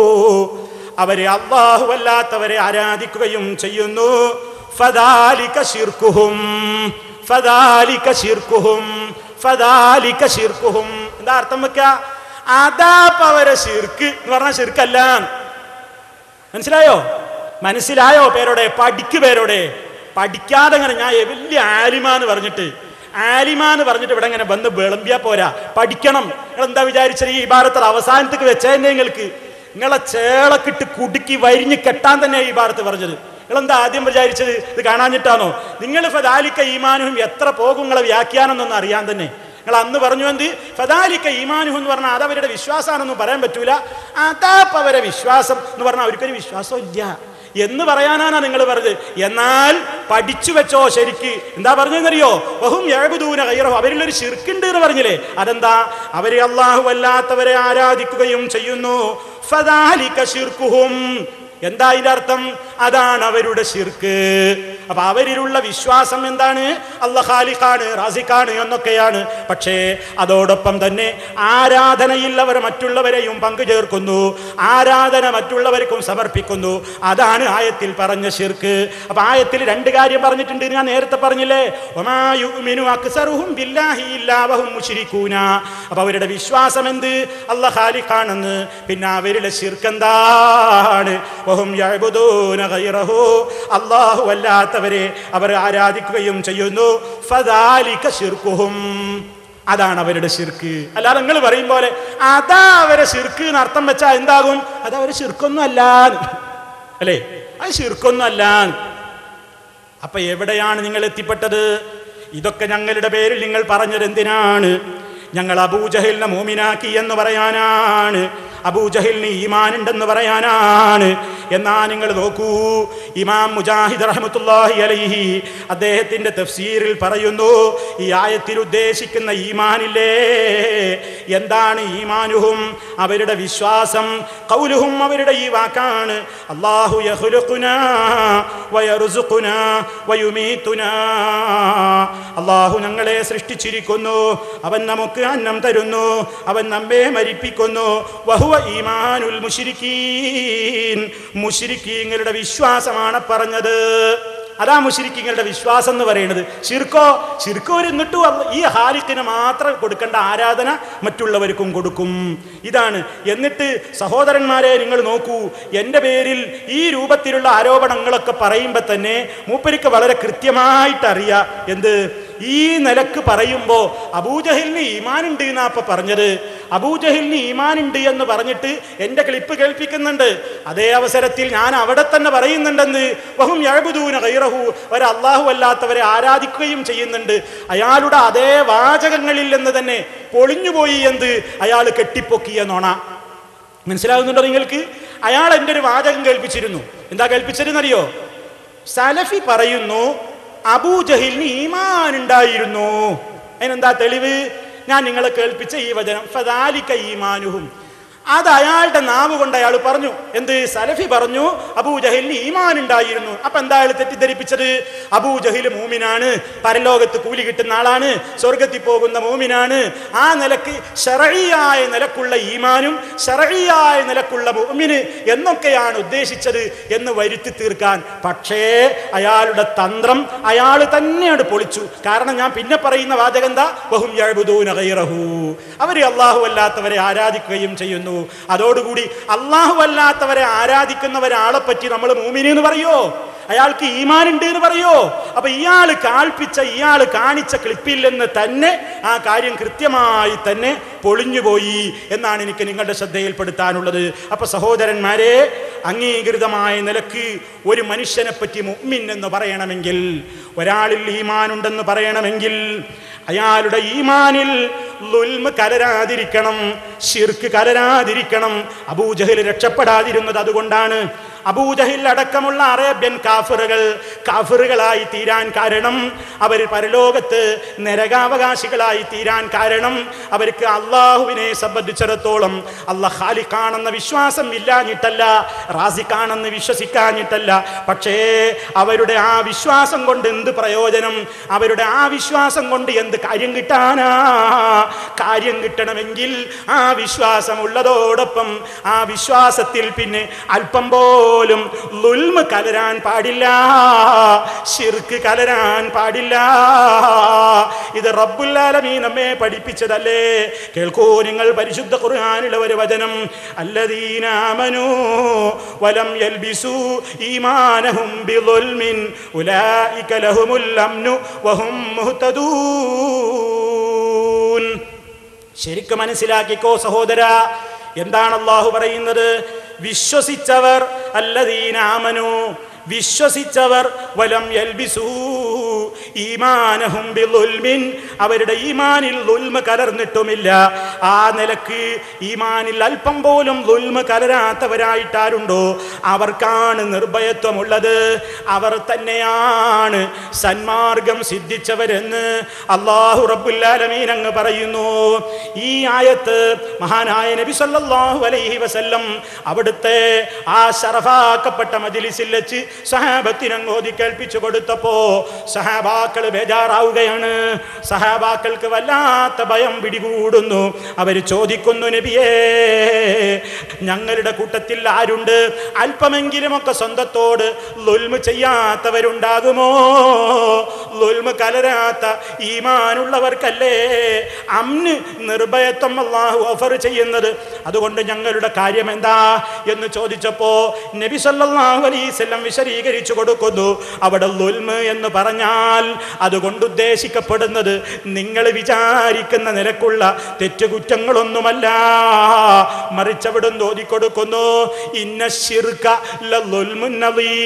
അവരെ അല്ലാഹു അല്ലാത്തവരെ ആരാധിക്കുകയും ചെയ്യുന്നു. ഫദാലിക ശിർക്കുഹും ഫദാലിക ശിർക്കുഹും ഫദാലിക ശിർക്കുഹും. എന്താ അർത്ഥം വെക്ക? അതാപ്പ് അവരെ ശിർക്ക് എന്ന് പറഞ്ഞാൽ ശിർക്കല്ല. മനസ്സിലായോ? മനസ്സിലായോ? പേരോടെ പഠിക്കു, പേരോടെ പഠിക്കാതെ ഇങ്ങനെ ഞാൻ വലിയ ആലിമാന്ന് പറഞ്ഞിട്ട് ആലിമാന്ന് പറഞ്ഞിട്ട് ഇവിടെ ഇങ്ങനെ വന്ന് വിളമ്പിയാ പോരാ, പഠിക്കണം. നിങ്ങൾ എന്താ വിചാരിച്ചത്? ഈ ഇബാറത്തിൽ അവസാനത്തേക്ക് വെച്ചേ നിങ്ങൾക്ക് നിങ്ങളെ ചേളക്കിട്ട് കുടുക്കി വരിഞ്ഞ് കെട്ടാൻ തന്നെ ഈ ഭാരത്ത് പറഞ്ഞത്. നിങ്ങളെന്താ ആദ്യം വിചാരിച്ചത് ഇത് കാണാഞ്ഞിട്ടാണോ? നിങ്ങൾ ഫദാലിക്ക ഈമാനുഹും എത്ര പോകും നിങ്ങളെ വ്യാഖ്യാനം എന്നൊന്നും അറിയാൻ തന്നെ. നിങ്ങൾ അന്ന് പറഞ്ഞു എന്ത് ഫദാലിക്ക ഈമാനുഹു എന്ന് പറഞ്ഞാൽ അതവരുടെ വിശ്വാസമാണെന്നും പറയാൻ പറ്റൂല. അതാപ്പ അവരെ വിശ്വാസം എന്ന് പറഞ്ഞാൽ അവർക്കൊരു വിശ്വാസം ഇല്ല എന്ന് പറയാനാണ് നിങ്ങൾ പറഞ്ഞത്. എന്നാൽ പഠിച്ചു വെച്ചോ ശരിക്ക്. എന്താ പറഞ്ഞതെന്നറിയോ? വഹും യഅ്ബുദൂന ഗൈറഹു, അവരിലൊരു ശിർക്കുണ്ട് എന്ന് പറഞ്ഞില്ലേ? അതെന്താ? അവരെ അല്ലാഹു അല്ലാത്തവരെ ആരാധിക്കുകയും ചെയ്യുന്നു. ഫദാലിക ശിർക്കുഹും, എന്താ ഇതിന്റെ അർത്ഥം? അതാണ് അവരുടെ ശിർക്ക്. അപ്പൊ അവരിലുള്ള വിശ്വാസം എന്താണ്? അല്ലാഹ് ഖാലിഖാണ്, റാസിഖാണ് എന്നൊക്കെയാണ്. പക്ഷേ അതോടൊപ്പം തന്നെ ആരാധനയിൽ അവർ മറ്റുള്ളവരെയും പങ്കു ചേർക്കുന്നു, ആരാധന മറ്റുള്ളവർക്കും സമർപ്പിക്കുന്നു. അതാണ് ആയത്തിൽ പറഞ്ഞ ശിർക്ക്. അപ്പൊ ആയത്തിൽ രണ്ട് കാര്യം പറഞ്ഞിട്ടുണ്ട്. ഞാൻ നേരത്തെ പറഞ്ഞില്ലേ, വമാ യുഅ്മിനു അക്സറുഹും ബില്ലാഹി ഇല്ലാ വഹും മുശ്രികൂന. അപ്പൊ അവരുടെ വിശ്വാസം എന്ത്? അല്ലാഹ് ഖാലിഖാണെന്ന്. പിന്നെ അവരുടെ ശിർക്ക് എന്താണ്? വഹും യഅ്ബുദൂന ഗൈറഹു, അല്ലാഹു അല്ലാത്തവരെ അവർ ആരാധിക്കുകയും ചെയ്യുന്നു. ഫദാലിക ശിർക്കുഹും, അതാണ് അവരുടെ ശിർക്ക്. അല്ലാതെ നിങ്ങൾ പറയും പോലെ അതാ അവരെ ശിർക്ക് എന്ന് അർത്ഥം വെച്ചാൽ എന്താകും? അത് അവരെ ശിർക്കൊന്നും അല്ല അല്ലേ? അത് ശിർക്കൊന്നും അല്ല. അപ്പൊ എവിടെയാണ് നിങ്ങൾ എത്തിപ്പെട്ടത്? ഇതൊക്കെ ഞങ്ങളുടെ പേരിൽ നിങ്ങൾ പറഞ്ഞത് എന്തിനാണ്? ഞങ്ങൾ അബൂജഹലിനെ മോമിനാക്കി എന്ന് പറയാനാണ്, അബൂജഹലിന് ഈമാൻ ഉണ്ടെന്ന് പറയാനാണ്. എന്നാ നിങ്ങൾ നോക്കൂ, ഇമാം മുജാഹിദ് റഹ്മത്തുള്ളാഹി അലൈഹി അദ്ദേഹത്തിന്റെ തഫ്സീറിൽ പറയുന്നു, ഈ ആയത്തിൽ ഉദ്ദേശിക്കുന്ന ഈമാനില്ലേ, എന്താണ് ഈമാനുഹും? അവരുടെ വിശ്വാസം. ഖൗലുഹും, അവരുടെ ഈ വാക്കാണ്. അല്ലാഹു യഖ്ലുഖുനാ വയർസുഖുനാ വയുമീതുനാ, അല്ലാഹു ഞങ്ങളെ സൃഷ്ടിച്ചിരിക്കുന്നു, അവൻ നമുക്ക് അന്നം തരുന്നു, അവൻ നമ്മെ മരിപ്പിക്കുന്നു. വഹുവ ഈമാനുൽ മുശ്രിക്കീൻ, മുശ്രിക്കീങ്ങളുടെ വിശ്വാസമാണ് പറഞ്ഞത്. അതാ മുശ്രിക്കീങ്ങളുടെ വിശ്വാസം എന്ന് പറയുന്നത്. ശിർക്കോ? ശിർക്ക് വരുന്നിട്ടു ഈ ഖാലിഖിന് മാത്രം കൊടുക്കേണ്ട ആരാധന മറ്റുള്ളവർക്കും കൊടുക്കും. ഇതാണ്. എന്നിട്ട് സഹോദരന്മാരെ നിങ്ങൾ നോക്കൂ, എൻ്റെ പേരിൽ ഈ രൂപത്തിലുള്ള ആരോപണങ്ങളൊക്കെ പറയുമ്പോൾ തന്നെ മൂപ്പർക്ക് വളരെ കൃത്യമായിട്ട് അറിയാം എന്ത് ഈ നിലക്ക് പറയുമ്പോ അബൂജഹലിന് ഈമാനുണ്ട് എന്നാ ഇപ്പൊ പറഞ്ഞത്. അബൂജഹലിന് ഈമാനുണ്ട് എന്ന് പറഞ്ഞിട്ട് എന്റെ ക്ലിപ്പ് കേൾപ്പിക്കുന്നുണ്ട്. അതേ അവസരത്തിൽ ഞാൻ അവിടെ തന്നെ പറയുന്നുണ്ടെന്ന്, വഹും യഅ്ബുദൂന ഗൈറഹു, അവർ അല്ലാഹു അല്ലാത്തവരെ ആരാധിക്കുകയും ചെയ്യുന്നുണ്ട്. അയാളുടെ അതേ വാചകങ്ങളിൽ നിന്ന് തന്നെ പൊളിഞ്ഞുപോയി എന്ത് അയാൾ കെട്ടിപ്പൊക്കിയ നോണ. മനസ്സിലാകുന്നുണ്ടോ നിങ്ങൾക്ക്? അയാൾ എൻ്റെ ഒരു വാചകം കേൾപ്പിച്ചിരുന്നു. എന്താ കേൾപ്പിച്ചതെന്നറിയോ? സലഫി പറയുന്നു അബൂജഹലിന് ഈമാൻ ഉണ്ടായിരുന്നു. അതിനെന്താ തെളിവ്? ഞാൻ നിങ്ങളെ കേൾപ്പിച്ച ഈ വചനം, ഫദാലിക ഈമാനുഹും. അത് അയാളുടെ നാവ് കൊണ്ട് അയാൾ പറഞ്ഞു. എന്ത്? സലഫി പറഞ്ഞു അബൂജഹലിന് ഈമാൻ ഉണ്ടായിരുന്നു. അപ്പൊ എന്താ അയാൾ തെറ്റിദ്ധരിപ്പിച്ചത്? അബൂജഹൽ മൂമിനാണ്, പരലോകത്ത് കൂലി കിട്ടുന്ന ആളാണ്, സ്വർഗത്തിൽ പോകുന്ന മൂമിനാണ്. ആ നിലക്ക് ശർഈയായ നിലക്കുള്ള ഈമാനും ശർഈയായ നിലക്കുള്ള മൂമിന് എന്നൊക്കെയാണ് ഉദ്ദേശിച്ചത് എന്ന് വരുത്തി തീർക്കാൻ. പക്ഷേ അയാളുടെ തന്ത്രം അയാൾ തന്നെയാണ് പൊളിച്ചു. കാരണം ഞാൻ പിന്നെ പറയുന്ന വാചകം എന്താ? വഹും യഅ്ബുദൂന ഗൈറഹു, അവർ അല്ലാഹു അല്ലാത്തവരെ ആരാധിക്കുകയും ചെയ്യുന്നു. അതോടുകൂടി അല്ലാഹു അല്ലാത്തവരെ ആരാധിക്കുന്ന ഒരാളെ പറ്റി നമ്മൾ മൂമിനി എന്ന് പറയോ? അയാൾക്ക് ഈമാൻ ഉണ്ട് എന്ന് പറയോ? അപ്പൊ ഇയാൾ കാൽപ്പിച്ച ഇയാൾ കാണിച്ച ക്ലിപ്പിൽ നിന്ന് തന്നെ ആ കാര്യം കൃത്യമായി തന്നെ പൊളിഞ്ഞുപോയി എന്നാണ് എനിക്ക് നിങ്ങളുടെ ശ്രദ്ധയിൽപ്പെടുത്താനുള്ളത്. അപ്പൊ സഹോദരന്മാരെ, അംഗീകൃതമായ നിലക്ക് ഒരു മനുഷ്യനെ പറ്റി മുഅ്മിൻ എന്ന് പറയണമെങ്കിൽ, ഒരാളിൽ ഈമാൻ ഉണ്ടെന്ന് പറയണമെങ്കിൽ അയാളുടെ ഈമാനിൽ ളുൽമ് കലരാതിരിക്കണം, ശിർക്ക് കലരാതിരിക്കണം. അബൂജഹൽ രക്ഷപ്പെടാതിരുന്നത് അതുകൊണ്ടാണ്. അബൂജഹൽ അടക്കമുള്ള അറേബ്യൻ കാഫിറുകൾ കാഫിറുകളായി തീരാൻ കാരണം, അവർ പരലോകത്ത് നരകാവകാശികളായി തീരാൻ കാരണം അവർക്ക് അള്ളാഹുവിനെ സംബന്ധിച്ചിടത്തോളം അല്ലാഹ് ഖാലിഖാണെന്ന വിശ്വാസം ഇല്ലാഞ്ഞിട്ടല്ല, റാസിഖാണെന്ന് വിശ്വസിക്കാഞ്ഞിട്ടല്ല. പക്ഷേ അവരുടെ ആ വിശ്വാസം കൊണ്ട് എന്ത് പ്രയോജനം? അവരുടെ ആ വിശ്വാസം കൊണ്ട് എന്ത് കാര്യം കിട്ടാനാ? കാര്യം കിട്ടണമെങ്കിൽ ആ വിശ്വാസം ഉള്ളതോടൊപ്പം ആ വിശ്വാസത്തിൽ പിന്നെ അല്പം പോലും ളുൽമ് കലരാൻ പാടില്ല, ശിർക്ക് കലരാൻ പാടില്ല. ഇത് റബ്ബുൽ ആലമീൻ നമ്മെ പഠിപ്പിച്ചതല്ലേ? കേൾക്കൂ നിങ്ങൾ, പരിശുദ്ധ ഖുർആനിലെ ഒരു വചനം, അല്ലദീന ആമനൂ വലം യൽബിസൂ ഈമാനഹും ബിളുൽമിൻ ഉലൈക ലഹുമുൽ അംനു വഹും മുഹ്തദൂൻ. ശരിക്കും മനസ്സിലാക്കിക്കോ സഹോദര, എന്താണ് അല്ലാഹു പറയുന്നത്? വിശ്വസിച്ചവർ അല്ലദീന ആമനു വിശ്വസിച്ചവർ വലം യൽബിസൂ ഈമാനഹും ബിളുൽമിൻ അവരുടെ ഈമാനിൽ ളുൽമ കലർന്നിട്ടുമില്ല. ആ നിലക്ക് ഈമാനിൽ അല്പം പോലും ളുൽമ കലരാത്തവരായിട്ടാരുണ്ടോ അവർക്കാണ് നിർഭയത്വമുള്ളത്. അവർ തന്നെയാണ് സന്മാർഗം സിദ്ധിച്ചവരെന്ന് അല്ലാഹു റബ്ബുൽ ആലമീൻ അങ്ങ് പറയുന്നു. ഈ ആയത്ത് മഹാനായ നബി സല്ലല്ലാഹു അലൈഹി വസല്ലം അവിടുത്തെ ആ ശറഫാക്കപ്പെട്ട മജ്ലിസിൽ വെച്ച് സഹാബത്തിനങ്ങ് ഓതി കേൾപ്പിച്ചു കൊടുത്തപ്പോ സഹാബാക്കൾ ബേജാറാവുകയാണ്. സഹാബാക്കൾക്ക് വല്ലാത്ത ഭയം പിടികൂടുന്നു. അവർ ചോദിക്കുന്നു, നബിയേ, ഞങ്ങളുടെ കൂട്ടത്തിൽ ആരുണ്ട് അല്പമെങ്കിലുമൊക്കെ സ്വന്തത്തോട് ളുൽമ ചെയ്യാത്തവരുണ്ടാകുമോ? ളുൽമ കലരാത്ത ഈമാനുള്ളവർക്കല്ലേ അമ്ന് നിർഭയത്വം അല്ലാഹു ഓഫർ ചെയ്യുന്നത്. അതുകൊണ്ട് ഞങ്ങളുടെ കാര്യം എന്താ എന്ന് ചോദിച്ചപ്പോ നബി സല്ലല്ലാഹു അലൈഹി വസല്ലം വിശദീകരിച്ചു കൊടുക്കുന്നു. അവിടെ ളുൽമ എന്ന് പറഞ്ഞാൽ അതുകൊണ്ട് ഉദ്ദേശിക്കപ്പെടുന്നത് നിങ്ങൾ വിചാരിക്കുന്ന നിലക്കുള്ള തെറ്റുകുറ്റങ്ങളൊന്നുമല്ല. മറിച്ച് അവിടെ ഓതിക്കൊടുക്കുന്നു, ഇന്ന ശിർക ലളുൽമുൻ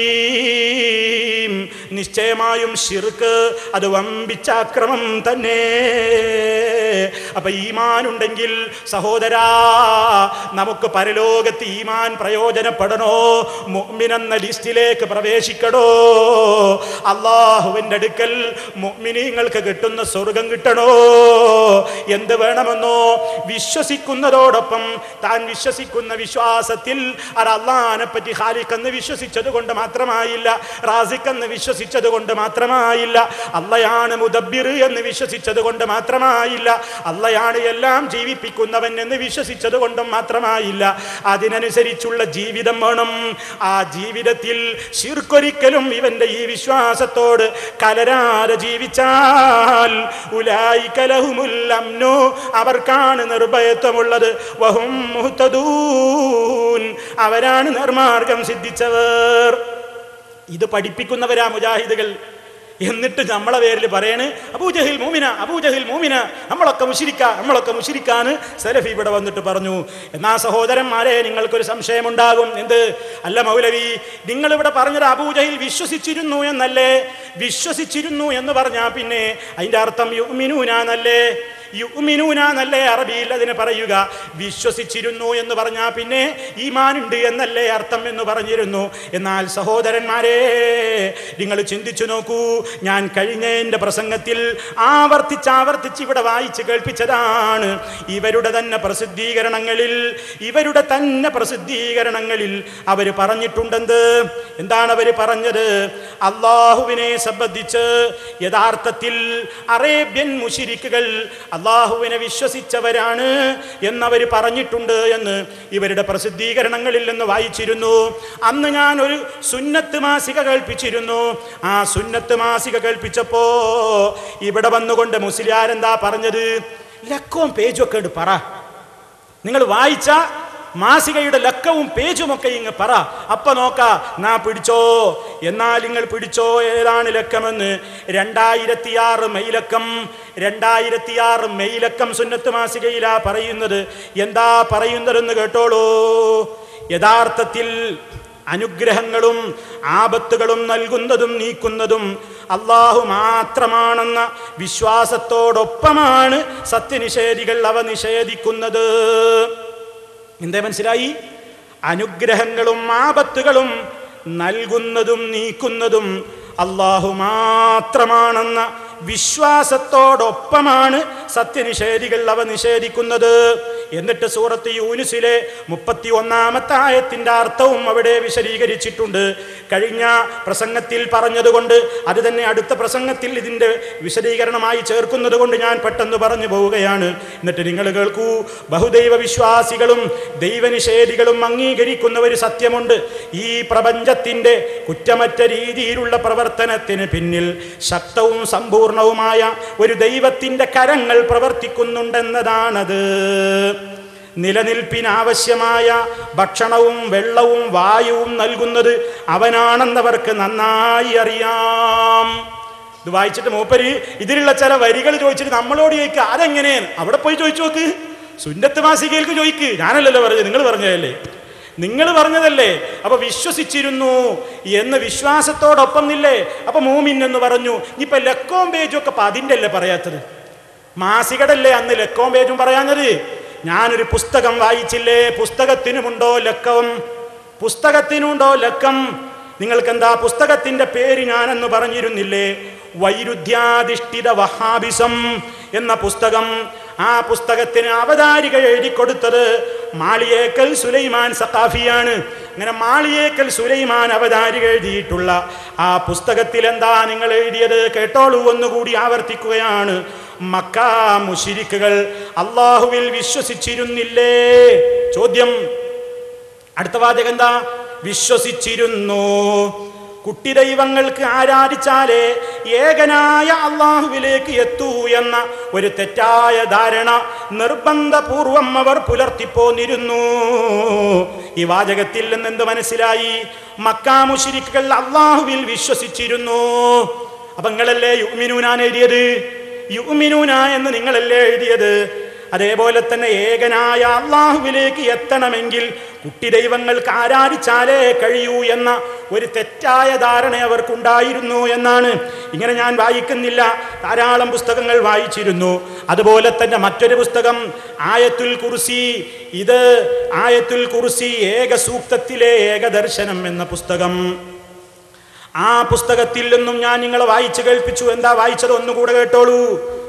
അളീം, നിശ്ചയമായും ശിർക്ക് അത് വമ്പിച്ച അക്രമം തന്നെ. അപ്പൊ ഈമാൻ ഉണ്ടെങ്കിൽ സഹോദരാ, നമുക്ക് പരലോകത്ത് ഈമാൻ പ്രയോജനപ്പെടണോ? മുഅ്മിൻ എന്ന ലിസ്റ്റിലേക്ക് പ്രവേശിക്കണോ? അല്ലാഹുവിന്റെ അടുക്കൽ മുഅ്മിനീങ്ങൾക്ക് കിട്ടുന്ന സ്വർഗം കിട്ടണോ? എന്ത് വേണമെന്നോ? വിശ്വസിക്കുന്നതോടൊപ്പം താൻ വിശ്വസിക്കുന്ന വിശ്വാസത്തിൽ അത് അല്ലാഹനെ പറ്റി ഖാലിഖ് എന്ന് വിശ്വസിച്ചത് കൊണ്ട് മാത്രമായില്ല, റാസിഖ് എന്ന് വിശ്വസിച്ചത് കൊണ്ട് മാത്രമായില്ല, അള്ളയാണ് മുദബ്ബിർ എന്ന് വിശ്വസിച്ചത് കൊണ്ട് മാത്രമായില്ല, അള്ളയാണ് എല്ലാം ജീവിപ്പിക്കുന്നവൻ എന്ന് വിശ്വസിച്ചത് കൊണ്ടും മാത്രമായില്ല. അതിനനുസരിച്ചുള്ള ജീവിതം വേണം. ആ ജീവിതത്തിൽ ശിർക്കൊരിക്കലും ഇവന്റെ ഈ വിശ്വാസത്തോട് കലരാതെ ജീവിച്ചാൽ ഉലൈക ലഹുമുൽ അംനു, അവർക്കാണ് നിർഭയത്വമുള്ളത്. വഹും മുഹ്തദൂൻ, അവരാണ് നിർമാർഗം സിദ്ധിച്ചവർ. ഇത് പഠിപ്പിക്കുന്നവരാ മുജാഹിദുകൾ. എന്നിട്ട് നമ്മളെ പേരിൽ പറയണ് അബൂജഹിൽ മൂമിന, അബൂജഹിൽ മൂമിന, നമ്മളൊക്കെ മുശ്രിക്ക, നമ്മളൊക്കെ മുശ്രിക്കാന്ന് സലഫി ഇവിടെ വന്നിട്ട് പറഞ്ഞു. എന്നാ സഹോദരന്മാരെ, നിങ്ങൾക്കൊരു സംശയമുണ്ടാകും. എന്ത്? അല്ല മൗലവി, നിങ്ങളിവിടെ പറഞ്ഞത് അബൂജഹിൽ വിശ്വസിച്ചിരുന്നു എന്നല്ലേ? വിശ്വസിച്ചിരുന്നു എന്ന് പറഞ്ഞാൽ പിന്നെ അതിന്റെ അർത്ഥം യുഅ്മിനൂന എന്നല്ലേ? യുഅ്മിനൂന എന്നല്ലേ അറബിയിൽ അതിന് പറയുക? വിശ്വസിച്ചിരുന്നു എന്ന് പറഞ്ഞാൽ പിന്നെ ഈമാനുണ്ട് എന്നല്ലേ അർത്ഥം എന്ന് പറഞ്ഞിരുന്നു. എന്നാൽ സഹോദരന്മാരെ, നിങ്ങൾ ചിന്തിച്ചു നോക്കൂ. ഞാൻ കഴിഞ്ഞ എൻ്റെ പ്രസംഗത്തിൽ ആവർത്തിച്ച് ആവർത്തിച്ച് ഇവിടെ വായിച്ച് കേൾപ്പിച്ചതാണ്. ഇവരുടെ തന്നെ പ്രസിദ്ധീകരണങ്ങളിൽ ഇവരുടെ തന്നെ പ്രസിദ്ധീകരണങ്ങളിൽ അവർ പറഞ്ഞിട്ടുണ്ടെന്ത്? എന്താണ് അവർ പറഞ്ഞത്? അല്ലാഹുവിനെ സംബന്ധിച്ച് യഥാർത്ഥത്തിൽ അറേബ്യൻ മുശ്രിക്കുകൾ അള്ളാഹുവിനെ വിശ്വസിച്ചവരാണ് എന്നവർ പറഞ്ഞിട്ടുണ്ട് എന്ന് ഇവരുടെ പ്രസിദ്ധീകരണങ്ങളിൽ നിന്ന് വായിച്ചിരുന്നു. അന്ന് ഞാൻ ഒരു സുന്നത്ത് മാസിക കേൾപ്പിച്ചിരുന്നു. ആ സുന്നത്ത് മാസിക കേൾപ്പിച്ചപ്പോ ഇവിടെ വന്നുകൊണ്ട് മുസ്ലിയാരെന്താ പറഞ്ഞത്? ലക്കവും പേജും ഒക്കെ എടുത്ത് പറ, നിങ്ങൾ വായിച്ച മാസികയുടെ ലക്കവും പേജുമൊക്കെ ഇങ്ങ് പറ, അപ്പൊ നോക്ക നാ പിടിച്ചോ. എന്നാൽ നിങ്ങൾ പിടിച്ചോ ഏതാണ് ലക്കമെന്ന്. രണ്ടായിരത്തി ആറ് മെയ്ലക്കം രണ്ടായിരത്തി ആറ് മെയ്ലക്കം സുന്നത്ത് മാസികയിലാ പറയുന്നത്. എന്താ പറയുന്നതെന്ന് കേട്ടോളൂ. യഥാർത്ഥത്തിൽ അനുഗ്രഹങ്ങളും ആപത്തുകളും നൽകുന്നതും നീക്കുന്നതും അല്ലാഹു മാത്രമാണെന്ന വിശ്വാസത്തോടൊപ്പമാണ് സത്യനിഷേധികൾ അവ നിഷേധിക്കുന്നത്. എന്തേ മനസ്സിലായി? അനുഗ്രഹങ്ങളും ആപത്തുകളും നൽകുന്നതും നീക്കുന്നതും അല്ലാഹു മാത്രമാണെന്ന വിശ്വാസത്തോടൊപ്പമാണ് സത്യനിഷേധികൾ അവ നിഷേധിക്കുന്നത്. എന്നിട്ട് സൂറത്ത് യൂനുസിലെ മുപ്പത്തി ഒന്നാമത്തെ ആയത്തിന്റെ അർത്ഥവും അവിടെ വിശദീകരിച്ചിട്ടുണ്ട്. കഴിഞ്ഞ പ്രസംഗത്തിൽ പറഞ്ഞതുകൊണ്ട് അത് തന്നെ അടുത്ത പ്രസംഗത്തിൽ ഇതിന്റെ വിശദീകരണമായി ചേർക്കുന്നത് കൊണ്ട് ഞാൻ പെട്ടെന്ന് പറഞ്ഞു പോവുകയാണ്. എന്നിട്ട് നിങ്ങൾ കേൾക്കൂ. ബഹുദൈവ വിശ്വാസികളും ദൈവനിഷേധികളും അംഗീകരിക്കുന്ന ഒരു സത്യമുണ്ട്. ഈ പ്രപഞ്ചത്തിന്റെ കുറ്റമറ്റ രീതിയിലുള്ള പ്രവർത്തനത്തിന് പിന്നിൽ ശക്തവും സമ്പൂർണവുമായ ഒരു ദൈവത്തിന്റെ കരങ്ങൾ പ്രവർത്തിക്കുന്നുണ്ടെന്നതാണത്. നിലനിൽപ്പിനാവശ്യമായ ഭക്ഷണവും വെള്ളവും വായുവും നൽകുന്നത് അവനാണെന്നവർക്ക് നന്നായി അറിയാം. ഇത് വായിച്ചിട്ട് മൂപ്പര് ഇതിലുള്ള ചില വരികൾ ചോദിച്ചിട്ട് നമ്മളോട് ചോദിക്കുക, അതെങ്ങനെയാണ്? അവിടെ പോയി ചോദിച്ചു നോക്ക്, സുന്നത്ത് മാസികയിലേക്ക് ചോദിക്ക്. ഞാനല്ലല്ലോ പറഞ്ഞത്, നിങ്ങൾ പറഞ്ഞതല്ലേ. നിങ്ങൾ പറഞ്ഞതല്ലേ. അപ്പൊ വിശ്വസിച്ചിരുന്നു എന്ന് വിശ്വാസത്തോടൊപ്പം നില്ലേ. അപ്പൊ മൂമിൻ എന്ന് പറഞ്ഞു. ഇപ്പൊ ലക്കോം പേജും ഒക്കെ അപ്പൊ അതിൻ്റെ അല്ലേ പറയാത്തത്? മാസികടല്ലേ അന്ന് ലക്കോം പേജും പറയാഞ്ഞത്? ഞാനൊരു പുസ്തകം വായിച്ചില്ലേ, പുസ്തകത്തിനുമുണ്ടോ ലക്കം? പുസ്തകത്തിനുണ്ടോ ലക്കം? നിങ്ങൾക്കെന്താ പുസ്തകത്തിന്റെ പേര് ഞാനെന്ന് പറഞ്ഞിരുന്നില്ലേ? വൈരുദ്ധ്യാധിഷ്ഠിത വഹാബിസം എന്ന പുസ്തകം. ആ പുസ്തകത്തിന് അവതാരിക എഴുതി കൊടുത്തത് മാളിയേക്കൽ സുലൈമാൻ സഖാഫിയാണ്. അങ്ങനെ മാളിയേക്കൽ സുലൈമാൻ അവതാരിക എഴുതിയിട്ടുള്ള ആ പുസ്തകത്തിൽ എന്താ നിങ്ങൾ എഴുതിയത്? കേട്ടോളൂ, ഒന്നുകൂടി ആവർത്തിക്കുകയാണ്. മക്കാ മുശ്രിക്കുകൾ അള്ളാഹുവിൽ വിശ്വസിച്ചിരുന്നില്ലേ? ചോദ്യം. അടുത്ത വാചകം എന്താ? വിശ്വസിച്ചിരുന്നു. കുട്ടി ദൈവങ്ങൾക്ക് ആരാധിച്ചാലേ ഏകനായ അള്ളാഹുവിലേക്ക് എത്തൂ എന്ന ഒരു തെറ്റായ ധാരണ നിർബന്ധപൂർവം അവർ പുലർത്തിപ്പോന്നിരുന്നു. ഈ വാചകത്തിൽ നിന്ന് എന്ത് മനസ്സിലായി? മക്കാ മുശ്രിക്കുകൾ അള്ളാഹുവിൽ വിശ്വസിച്ചിരുന്നു. അപ്പൊ നിങ്ങളല്ലേ യുഅ്മിനൂനാൻ എഴുതിയത്? യുഅ്മിനൂന എന്ന് നിങ്ങളല്ലേ എഴുതിയത്? അതേപോലെ തന്നെ ഏകനായ അള്ളാഹുവിലേക്ക് എത്തണമെങ്കിൽ കുട്ടി ദൈവങ്ങൾക്ക് ആരാധിച്ചാലേ കഴിയൂ എന്ന ഒരു തെറ്റായ ധാരണ അവർക്കുണ്ടായിരുന്നു എന്നാണ്. ഇങ്ങനെ ഞാൻ വായിക്കുന്നില്ല, ധാരാളം പുസ്തകങ്ങൾ വായിച്ചിരുന്നു. അതുപോലെ തന്നെ മറ്റൊരു പുസ്തകം ആയത്തുൽ കുർസി. ഇത് ആയത്തുൽ കുർസി ഏക സൂക്തത്തിലെ ഏകദർശനം എന്ന പുസ്തകം. ആ പുസ്തകത്തിൽ നിന്നും ഞാൻ നിങ്ങളെ വായിച്ചു കേൾപ്പിച്ചു. എന്താ വായിച്ചത്? ഒന്നുകൂടെ കേട്ടോളൂ.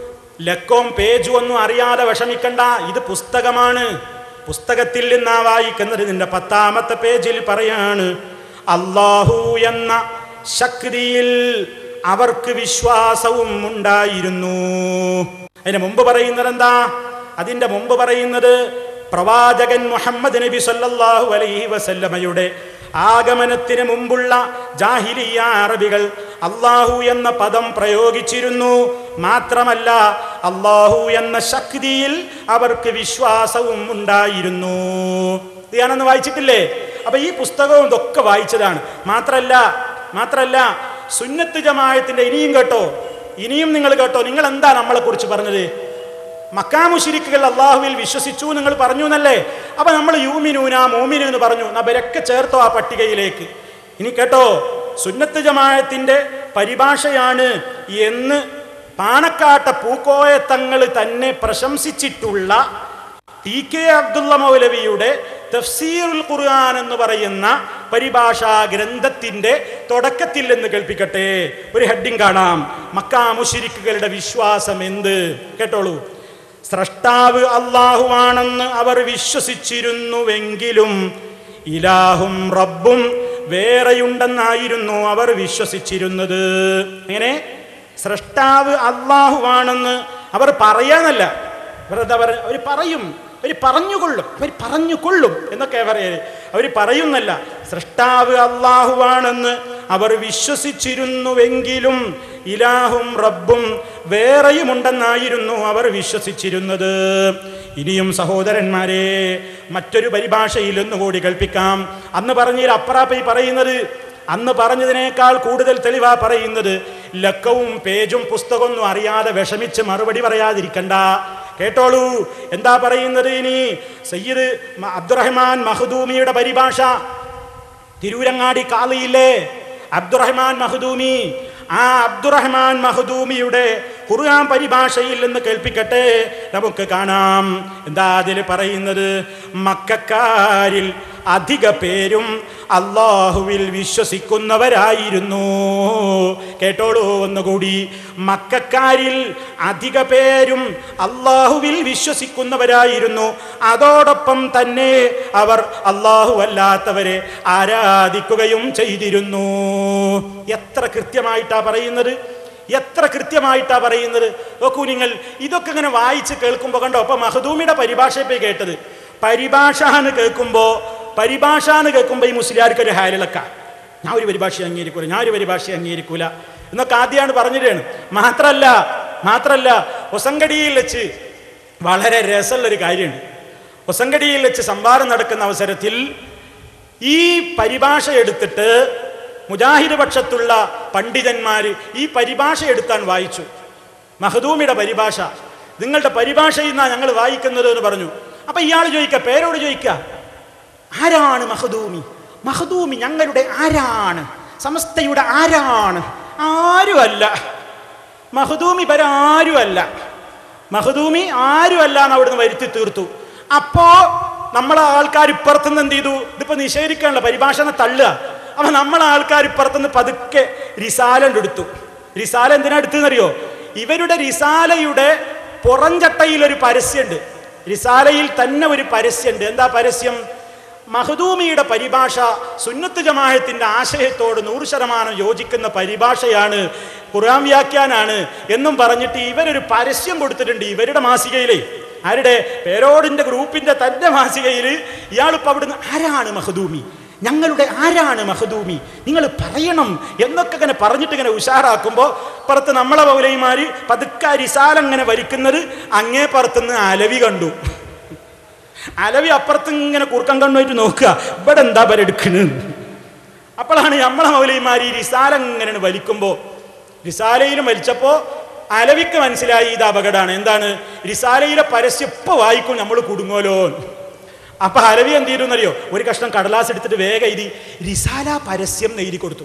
ലക്കോം പേജും ഒന്നും അറിയാതെ വിഷമിക്കണ്ട, ഇത് പുസ്തകമാണ്. പുസ്തകത്തിൽ നിന്നാ വായിക്കുന്നത്. ഇതിന്റെ പത്താമത്തെ പേജിൽ പറയാണ്, അല്ലാഹു എന്ന ശക്തിയിൽ അവർക്ക് വിശ്വാസവും ഉണ്ടായിരുന്നു. അതിന് മുമ്പ് പറയുന്നത് എന്താ? അതിന്റെ മുമ്പ് പറയുന്നത് പ്രവാചകൻ മുഹമ്മദ് നബി സല്ലല്ലാഹു അലൈഹി വസല്ലമയുടെ ആഗമനത്തിന് മുമ്പുള്ള ജാഹിലിയ അറബികൾ അല്ലാഹു എന്ന പദം പ്രയോഗിച്ചിരുന്നു. മാത്രമല്ല അല്ലാഹു എന്ന ശക്തിയിൽ അവർക്ക് വിശ്വാസവും ഉണ്ടായിരുന്നു. ഇത് ഞാനൊന്ന് വായിച്ചിട്ടില്ലേ? അപ്പൊ ഈ പുസ്തകവും ഇതൊക്കെ വായിച്ചതാണ്. മാത്രല്ല മാത്രല്ല സുന്നത്ത് ജമാഅത്തിന്റെ ഇനിയും കേട്ടോ, ഇനിയും നിങ്ങൾ കേട്ടോ. നിങ്ങൾ എന്താ നമ്മളെ കുറിച്ച് പറഞ്ഞത്? മക്കാ മുശ്രിക്കുകൾ അള്ളാഹുവിൽ വിശ്വസിച്ചു നിങ്ങൾ പറഞ്ഞു എന്നല്ലേ? അപ്പൊ നമ്മൾ യൂമിനൂന മോമിനു എന്ന് പറഞ്ഞു. അവരൊക്കെ ചേർത്തോ ആ പട്ടികയിലേക്ക്? ഇനി കേട്ടോ, സുന്നത്ത് ജമാഅത്തിന്റെ പരിഭാഷയാണ് എന്ന് പാണക്കാട്ട പൂക്കോയ തങ്ങൾ തന്നെ പ്രശംസിച്ചിട്ടുള്ള ടി കെ അബ്ദുള്ള മൗലവിയുടെ തഫ്സീറുൽ ഖുർആൻ എന്ന് പറയുന്ന പരിഭാഷാ ഗ്രന്ഥത്തിന്റെ തുടക്കത്തിൽ എന്ന് കേൾപ്പിക്കട്ടെ. ഒരു ഹെഡിങ് കാണാം, മക്കാ മുശ്രിക്കുകളുടെ വിശ്വാസം എന്ത്? കേട്ടോളൂ. സ്രഷ്ടാവ് അള്ളാഹുവാണെന്ന് അവർ വിശ്വസിച്ചിരുന്നുവെങ്കിലും ഇലാഹും റബ്ബും വേറെയുണ്ടെന്നായിരുന്നു അവർ വിശ്വസിച്ചിരുന്നത്. എങ്ങനെ? സ്രഷ്ടാവ് അള്ളാഹുവാണെന്ന് അവർ പറയാനല്ല, വെറുതെ അവർ അവർ പറയും, അവർ പറഞ്ഞുകൊള്ളും, അവർ പറഞ്ഞുകൊള്ളും എന്നൊക്കെ പറയേ. അവർ പറയുന്നല്ല, സ്രഷ്ടാവ് അള്ളാഹുവാണെന്ന് അവർ വിശ്വസിച്ചിരുന്നുവെങ്കിലും ഇലാഹും റബ്ബും വേറെയുമുണ്ടെന്നായിരുന്നു അവർ വിശ്വസിച്ചിരുന്നത്. ഇനിയും സഹോദരന്മാരെ, മറ്റൊരു പരിഭാഷയിൽ ഒന്നുകൂടി കൽപ്പിക്കാം. അന്ന് പറഞ്ഞതിൽ അപ്പുറാപ്പ ഈ പറയുന്നത്, അന്ന് പറഞ്ഞതിനേക്കാൾ കൂടുതൽ തെളിവാ പറയുന്നത്. ലക്കവും പേജും പുസ്തകമൊന്നും അറിയാതെ വിഷമിച്ച് മറുപടി പറയാതിരിക്കണ്ട. കേട്ടോളൂ എന്താ പറയുന്നത്. ഇനി സയ്യിദ് അബ്ദുറഹ്മാൻ മഖ്ദൂമിയുടെ പരിഭാഷ, തിരൂരങ്ങാടി കാളിയില്ലേ അബ്ദുറഹ്മാൻ മഖ്ദൂമി, ആ അബ്ദുറഹ്മാൻ മഖ്ദൂമിയുടെ ഖുർആൻ പരിഭാഷയിൽ നിന്ന് കേൾപ്പിക്കട്ടെ, നമുക്ക് കാണാം. എന്താ അതിൽ പറയുന്നത്? മക്കക്കാരിൽ അധിക പേരും അള്ളാഹുവിൽ വിശ്വസിക്കുന്നവരായിരുന്നു. കേട്ടോളൂ ഒന്നുകൂടി. മക്കക്കാരിൽ അധിക പേരും അള്ളാഹുവിൽ വിശ്വസിക്കുന്നവരായിരുന്നു. അതോടൊപ്പം തന്നെ അവർ അള്ളാഹു അല്ലാത്തവരെ ആരാധിക്കുകയും ചെയ്തിരുന്നു. എത്ര കൃത്യമായിട്ടാ പറയുന്നത്, എത്ര കൃത്യമായിട്ടാ പറയുന്നത്. നോക്കൂ നിങ്ങൾ, ഇതൊക്കെ ഇങ്ങനെ വായിച്ച് കേൾക്കുമ്പോൾ കണ്ടോ. അപ്പൊ മഖ്ദൂമിയുടെ പരിഭാഷയെ കേട്ടത്. പരിഭാഷ എന്ന് കേൾക്കുമ്പോ പരിഭാഷ എന്ന് കേൾക്കുമ്പോൾ ഈ മുസ്ലിയാർക്ക് ഒരു ഹാലിളക്ക. ഞാൻ ഒരു പരിഭാഷ അംഗീകരിക്കൂല, ഞാൻ ഒരു പരിഭാഷ അംഗീകരിക്കൂല എന്നൊക്കെ ആദ്യമാണ് പറഞ്ഞിട്ടാണ്. മാത്രല്ല മാത്രല്ല ഒസങ്കടിയിൽ വെച്ച് വളരെ രസമുള്ളൊരു കാര്യമുണ്ട്. ഒസങ്കടിയിൽ വെച്ച് സംവാദം നടക്കുന്ന അവസരത്തിൽ ഈ പരിഭാഷ എടുത്തിട്ട് മുജാഹിദ് പക്ഷത്തുള്ള പണ്ഡിതന്മാര് ഈ പരിഭാഷ എടുത്താൻ വായിച്ചു. മഖ്ദൂമിയുടെ പരിഭാഷ, നിങ്ങളുടെ പരിഭാഷയിൽ നിന്നാണ് ഞങ്ങൾ വായിക്കുന്നത് എന്ന് പറഞ്ഞു. അപ്പൊ ഇയാൾ ചോദിക്ക, പേരോട് ചോദിക്ക, ആരാണ് മഖ്ദൂമി? മഖ്ദൂമി ഞങ്ങളുടെ ആരാണ്? സമസ്തയുടെ ആരാണ്? ആരുമല്ല. മഖ്ദൂമി പരാരുമല്ല. മഖ്ദൂമി ആരുമല്ല എന്ന് അവിടുന്ന് വരുത്തി തീർത്തു. അപ്പോ നമ്മളെ ആൾക്കാർ ഇപ്പുറത്തുനിന്ന് എന്ത് ചെയ്തു? ഇതിപ്പോ നിഷേധിക്കാനുള്ള പരിഭാഷനെ തള്ളുക. അപ്പൊ നമ്മളെ ആൾക്കാർ ഇപ്പുറത്തുനിന്ന് പതുക്കെ റിസാല എടുത്തു. റിസാല എന്തിനാ എടുത്തെന്നറിയോ? ഇവരുടെ റിസാലയുടെ പുറംചട്ടയിൽ ഒരു പരസ്യമുണ്ട്. റിസാലയിൽ തന്നെ ഒരു പരസ്യമുണ്ട്. എന്താ പരസ്യം? മഖ്ദൂമിയുടെ പരിഭാഷ സുന്നത്ത് ജമാഅത്തിന്റെ ആശയത്തോട് നൂറ് ശതമാനം യോജിക്കുന്ന പരിഭാഷയാണ്, ഖുർആൻ വ്യാഖ്യാനാണ് എന്നും പറഞ്ഞിട്ട് ഇവരൊരു പരസ്യം കൊടുത്തിട്ടുണ്ട് ഇവരുടെ മാസികയിലെ. ആരുടെ? പേരോടിന്റെ ഗ്രൂപ്പിന്റെ തന്നെ മാസികയിൽ. ഇയാളിപ്പോൾ അവിടുന്ന് ആരാണ് മഖ്ദൂമി, ഞങ്ങളുടെ ആരാണ് മഖ്ദൂമി, നിങ്ങൾ പറയണം എന്നൊക്കെ ഇങ്ങനെ പറഞ്ഞിട്ട് ഇങ്ങനെ ഉഷാറാക്കുമ്പോൾ പുറത്ത് നമ്മളെ മൗലവിമാര് പതുക്കെ റിസാല ഇങ്ങനെ വലിക്കുന്നത് അങ്ങേ പുറത്തുനിന്ന് അലവി കണ്ടു. അലവി അപ്പുറത്ത് ഇങ്ങനെ കുറുക്കം കണ്ണുമായിട്ട് നോക്കുക, ഇവിടെ എന്താ പരെടുക്കുന്നത്. അപ്പോഴാണ് നമ്മളെ മൗലവിമാര് ഈ റിസാല ഇങ്ങനെ വലിക്കുമ്പോൾ, റിസാലയിലും വലിച്ചപ്പോൾ അലവിക്ക് മനസ്സിലായി ഇത് അപകടമാണ്. എന്താണ്? റിസാലയിലെ പരസ്യം ഇപ്പൊ വായിക്കും നമ്മൾ കുടുങ്ങോലോ. അപ്പൊ അലവി എന്ത് ചെയ്തെന്നറിയോ? ഒരു കഷ്ണം കടലാസ് എടുത്തിട്ട് വേഗം എഴുതി റിസാല പരസ്യം എഴുതി കൊടുത്തു.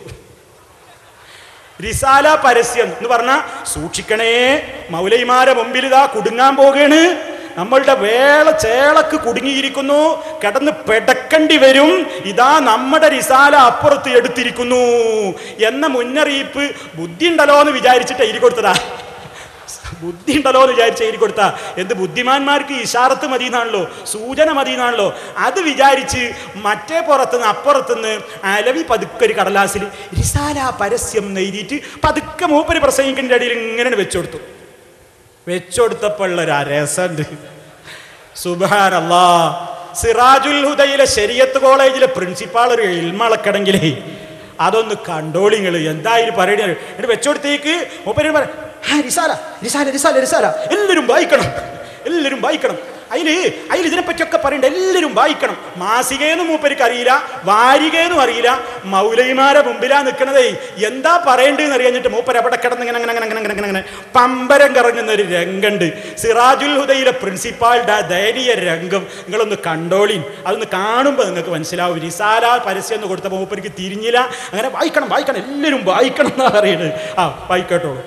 റിസാല പരസ്യം എന്ന് പറഞ്ഞാൽ സൂക്ഷിക്കണേ, മൗലൈമാരെ മുമ്പിൽ ഇതാ കുടുങ്ങാൻ പോവുകയാണ്, നമ്മളുടെ വേള ചേളക്ക് കുടുങ്ങിയിരിക്കുന്നു, കിടന്ന് പെടക്കേണ്ടി വരും, ഇതാ നമ്മുടെ റിസാല അപ്പുറത്ത് എടുത്തിരിക്കുന്നു എന്ന മുന്നറിയിപ്പ്. ബുദ്ധി ഉണ്ടല്ലോ എന്ന് വിചാരിച്ചിട്ട് എഴുതി കൊടുത്തതാ. ബുദ്ധി ഉണ്ടല്ലോ എന്ന് വിചാരിച്ച് എഴുതി കൊടുത്താ. എന്ത് ബുദ്ധിമാന്മാർക്ക് ഇഷാറത്ത് മതിയെന്നാണല്ലോ, സൂചന മതിയെന്നാണല്ലോ. അത് വിചാരിച്ച് മറ്റേ പുറത്തുനിന്ന് അപ്പുറത്തുനിന്ന് അലവി പതുക്കെ ഒരു കടലാസിൽ റിസാല പരസ്യം എഴുതിയിട്ട് പതുക്കെ മൂപ്പര് പ്രസംഗിക്കുന്ന ഇടയിൽ ഇങ്ങനെ വെച്ചുകൊടുത്തു. വെച്ചുകൊടുത്തപ്പോൾ ഉള്ളൊരു രസമുണ്ട്. സുബ്ഹാനല്ലാഹ്. സിറാജുൽ ഹുദയിലെ ശരീഅത്ത് കോളേജിലെ പ്രിൻസിപ്പാൾ ഒരു ഇൽമളക്കണമെങ്കിലേ അതൊന്ന് കണ്ടോളിങ്ങള്. എന്തായാലും പറയുന്നത് എന്നിട്ട് വെച്ചുകൊടുത്തേക്ക് മൂപ്പര് പറ റിസാല റിസാല റിസാല റിസാല എല്ലാവരും വായിക്കണം, എല്ലാവരും വായിക്കണം. അതില് അതിൽ ഇതിനെപ്പറ്റിയൊക്കെ പറയണ്ട, എല്ലാവരും വായിക്കണം. മാസികയെന്ന് മൂപ്പർക്ക് അറിയില്ല, വാരികയെന്നും അറിയില്ല, മൗലൈമാരെ മുമ്പിലാ നിൽക്കണതേ. എന്താ പറയേണ്ടതെന്ന് അറിയാഞ്ഞിട്ട് മൂപ്പര് അവിടെ കിടന്ന് ഇങ്ങനെ അങ്ങനെ അങ്ങനെ അങ്ങനെ അങ്ങനെ അങ്ങനെ പമ്പരം കറങ്ങുന്ന ഒരു രംഗമുണ്ട്. സിറാജുൽ ഹുദയിലെ പ്രിൻസിപ്പാളുടെ ദയനീയ രംഗം നിങ്ങളൊന്ന് കണ്ടോളീൻ. അതൊന്ന് കാണുമ്പോൾ നിങ്ങൾക്ക് മനസ്സിലാവും. റിസാല പരസ്യം എന്ന് കൊടുത്തപ്പോൾ മൂപ്പർക്ക് തിരിഞ്ഞില്ല. അങ്ങനെ വായിക്കണം വായിക്കണം എല്ലാവരും വായിക്കണം എന്നാ പറയുന്നത്. ആ വായിക്കട്ടോ.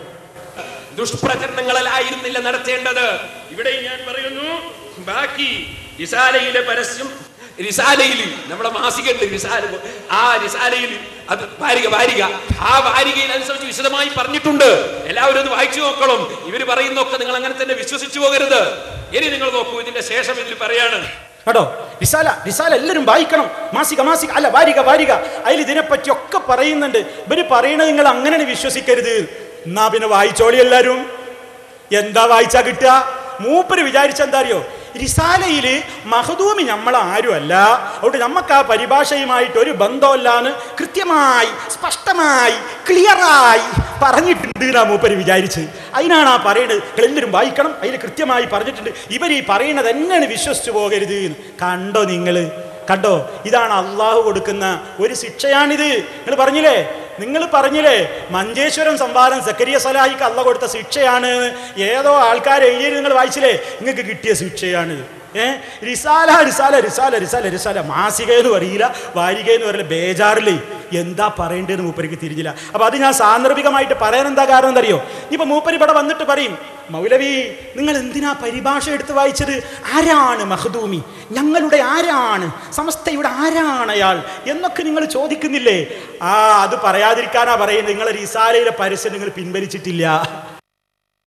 ദുഷ്പ്രചരണങ്ങളിലായിരുന്നില്ല നടത്തേണ്ടത്. ഇവിടെ ഞാൻ പറയുന്നു, ബാക്കി റിസാലയിലെ പരസ്യം, റിസാലയിൽ നമ്മുടെ മാസികയുണ്ട് റിസാല, ആ റിസാലയിൽ അത് വാരിക വാരിക ആ വാരികയിൽ അനുസരിച്ച് വിശദമായി പറഞ്ഞിട്ടുണ്ട്. എല്ലാവരും ഒന്ന് വായിച്ചു നോക്കണം. ഇവര് പറയുന്നൊക്കെ നിങ്ങൾ അങ്ങനെ തന്നെ വിശ്വസിച്ചു പോകരുത്. ഇനി നിങ്ങൾ നോക്കൂ, ഇതിന്റെ ശേഷം ഇതിൽ പറയാണ് കേട്ടോ, റിസാല റിസാല എല്ലാവരും വായിക്കണം, മാസിക മാസിക അല്ല വാരിക വാരിക, അതിൽ ഇതിനെപ്പറ്റി ഒക്കെ പറയുന്നുണ്ട്. ഇവര് പറയണത് നിങ്ങൾ അങ്ങനെ വിശ്വസിക്കരുത്. എന്നാ പിന്നെ വായിച്ചോളി എല്ലാവരും. എന്താ വായിച്ചാ കിട്ടുക? മൂപ്പര് വിചാരിച്ച എന്താ അറിയോ? റിസാലയില് മഖ്ദൂമി നമ്മളാരുമല്ല, അതുകൊണ്ട് നമുക്ക് ആ പരിഭാഷയുമായിട്ട് ഒരു ബന്ധമില്ലാന്ന് കൃത്യമായി സ്പഷ്ടമായി ക്ലിയറായി പറഞ്ഞിട്ടുണ്ട് എന്നാ മൂപ്പര് വിചാരിച്ച്. അതിനാണ് ആ പറയുന്നത് എല്ലാവരും വായിക്കണം, അതിൽ കൃത്യമായി പറഞ്ഞിട്ടുണ്ട്. ഇവർ ഈ പറയുന്നത് എങ്ങനെ വിശ്വസിച്ചു പോകരുത്. കണ്ടോ നിങ്ങൾ, കണ്ടോ? ഇതാണ് അള്ളാഹു കൊടുക്കുന്ന ഒരു ശിക്ഷയാണിത്. നിങ്ങൾ പറഞ്ഞില്ലേ, നിങ്ങൾ പറഞ്ഞില്ലേ മഞ്ചേശ്വരം സംവാദം സക്കരിയ സലാഹിക്ക് അള്ള കൊടുത്ത ശിക്ഷയാണ്. ഏതോ ആൾക്കാർ എഴുതിയത് നിങ്ങൾ വായിച്ചില്ലേ? നിങ്ങൾക്ക് കിട്ടിയ ശിക്ഷയാണ്. ഏഹ് റിസാല റിസാല റിസാല റിസാല റിസാല മാസികയെന്ന് പറയില്ല, വാരികയെന്ന് പറയില്ല. ബേജാറില്ലേ എന്താ പറയേണ്ടതെന്ന് മൂപ്പരിക്ക് തിരിഞ്ഞില്ല. അപ്പൊ അത് ഞാൻ സാന്ദർഭികമായിട്ട് പറയാൻ എന്താ കാരണം എന്തറിയോ? ഇപ്പൊ മൂപ്പര് ഇവിടെ വന്നിട്ട് പറയും, മൗലവി നിങ്ങൾ എന്തിനാ പരിഭാഷ എടുത്ത് വായിച്ചത്? ആരാണ് മഖ്ദൂമി, ഞങ്ങളുടെ ആരാണ്, സമസ്തയുടെ ആരാണ് അയാൾ എന്നൊക്കെ നിങ്ങൾ ചോദിക്കുന്നില്ലേ? ആ അത് പറയാതിരിക്കാനാ പറയുന്നത്. നിങ്ങളെ റിസാലയിലെ പരസ്യം നിങ്ങൾ പിൻവലിച്ചിട്ടില്ല.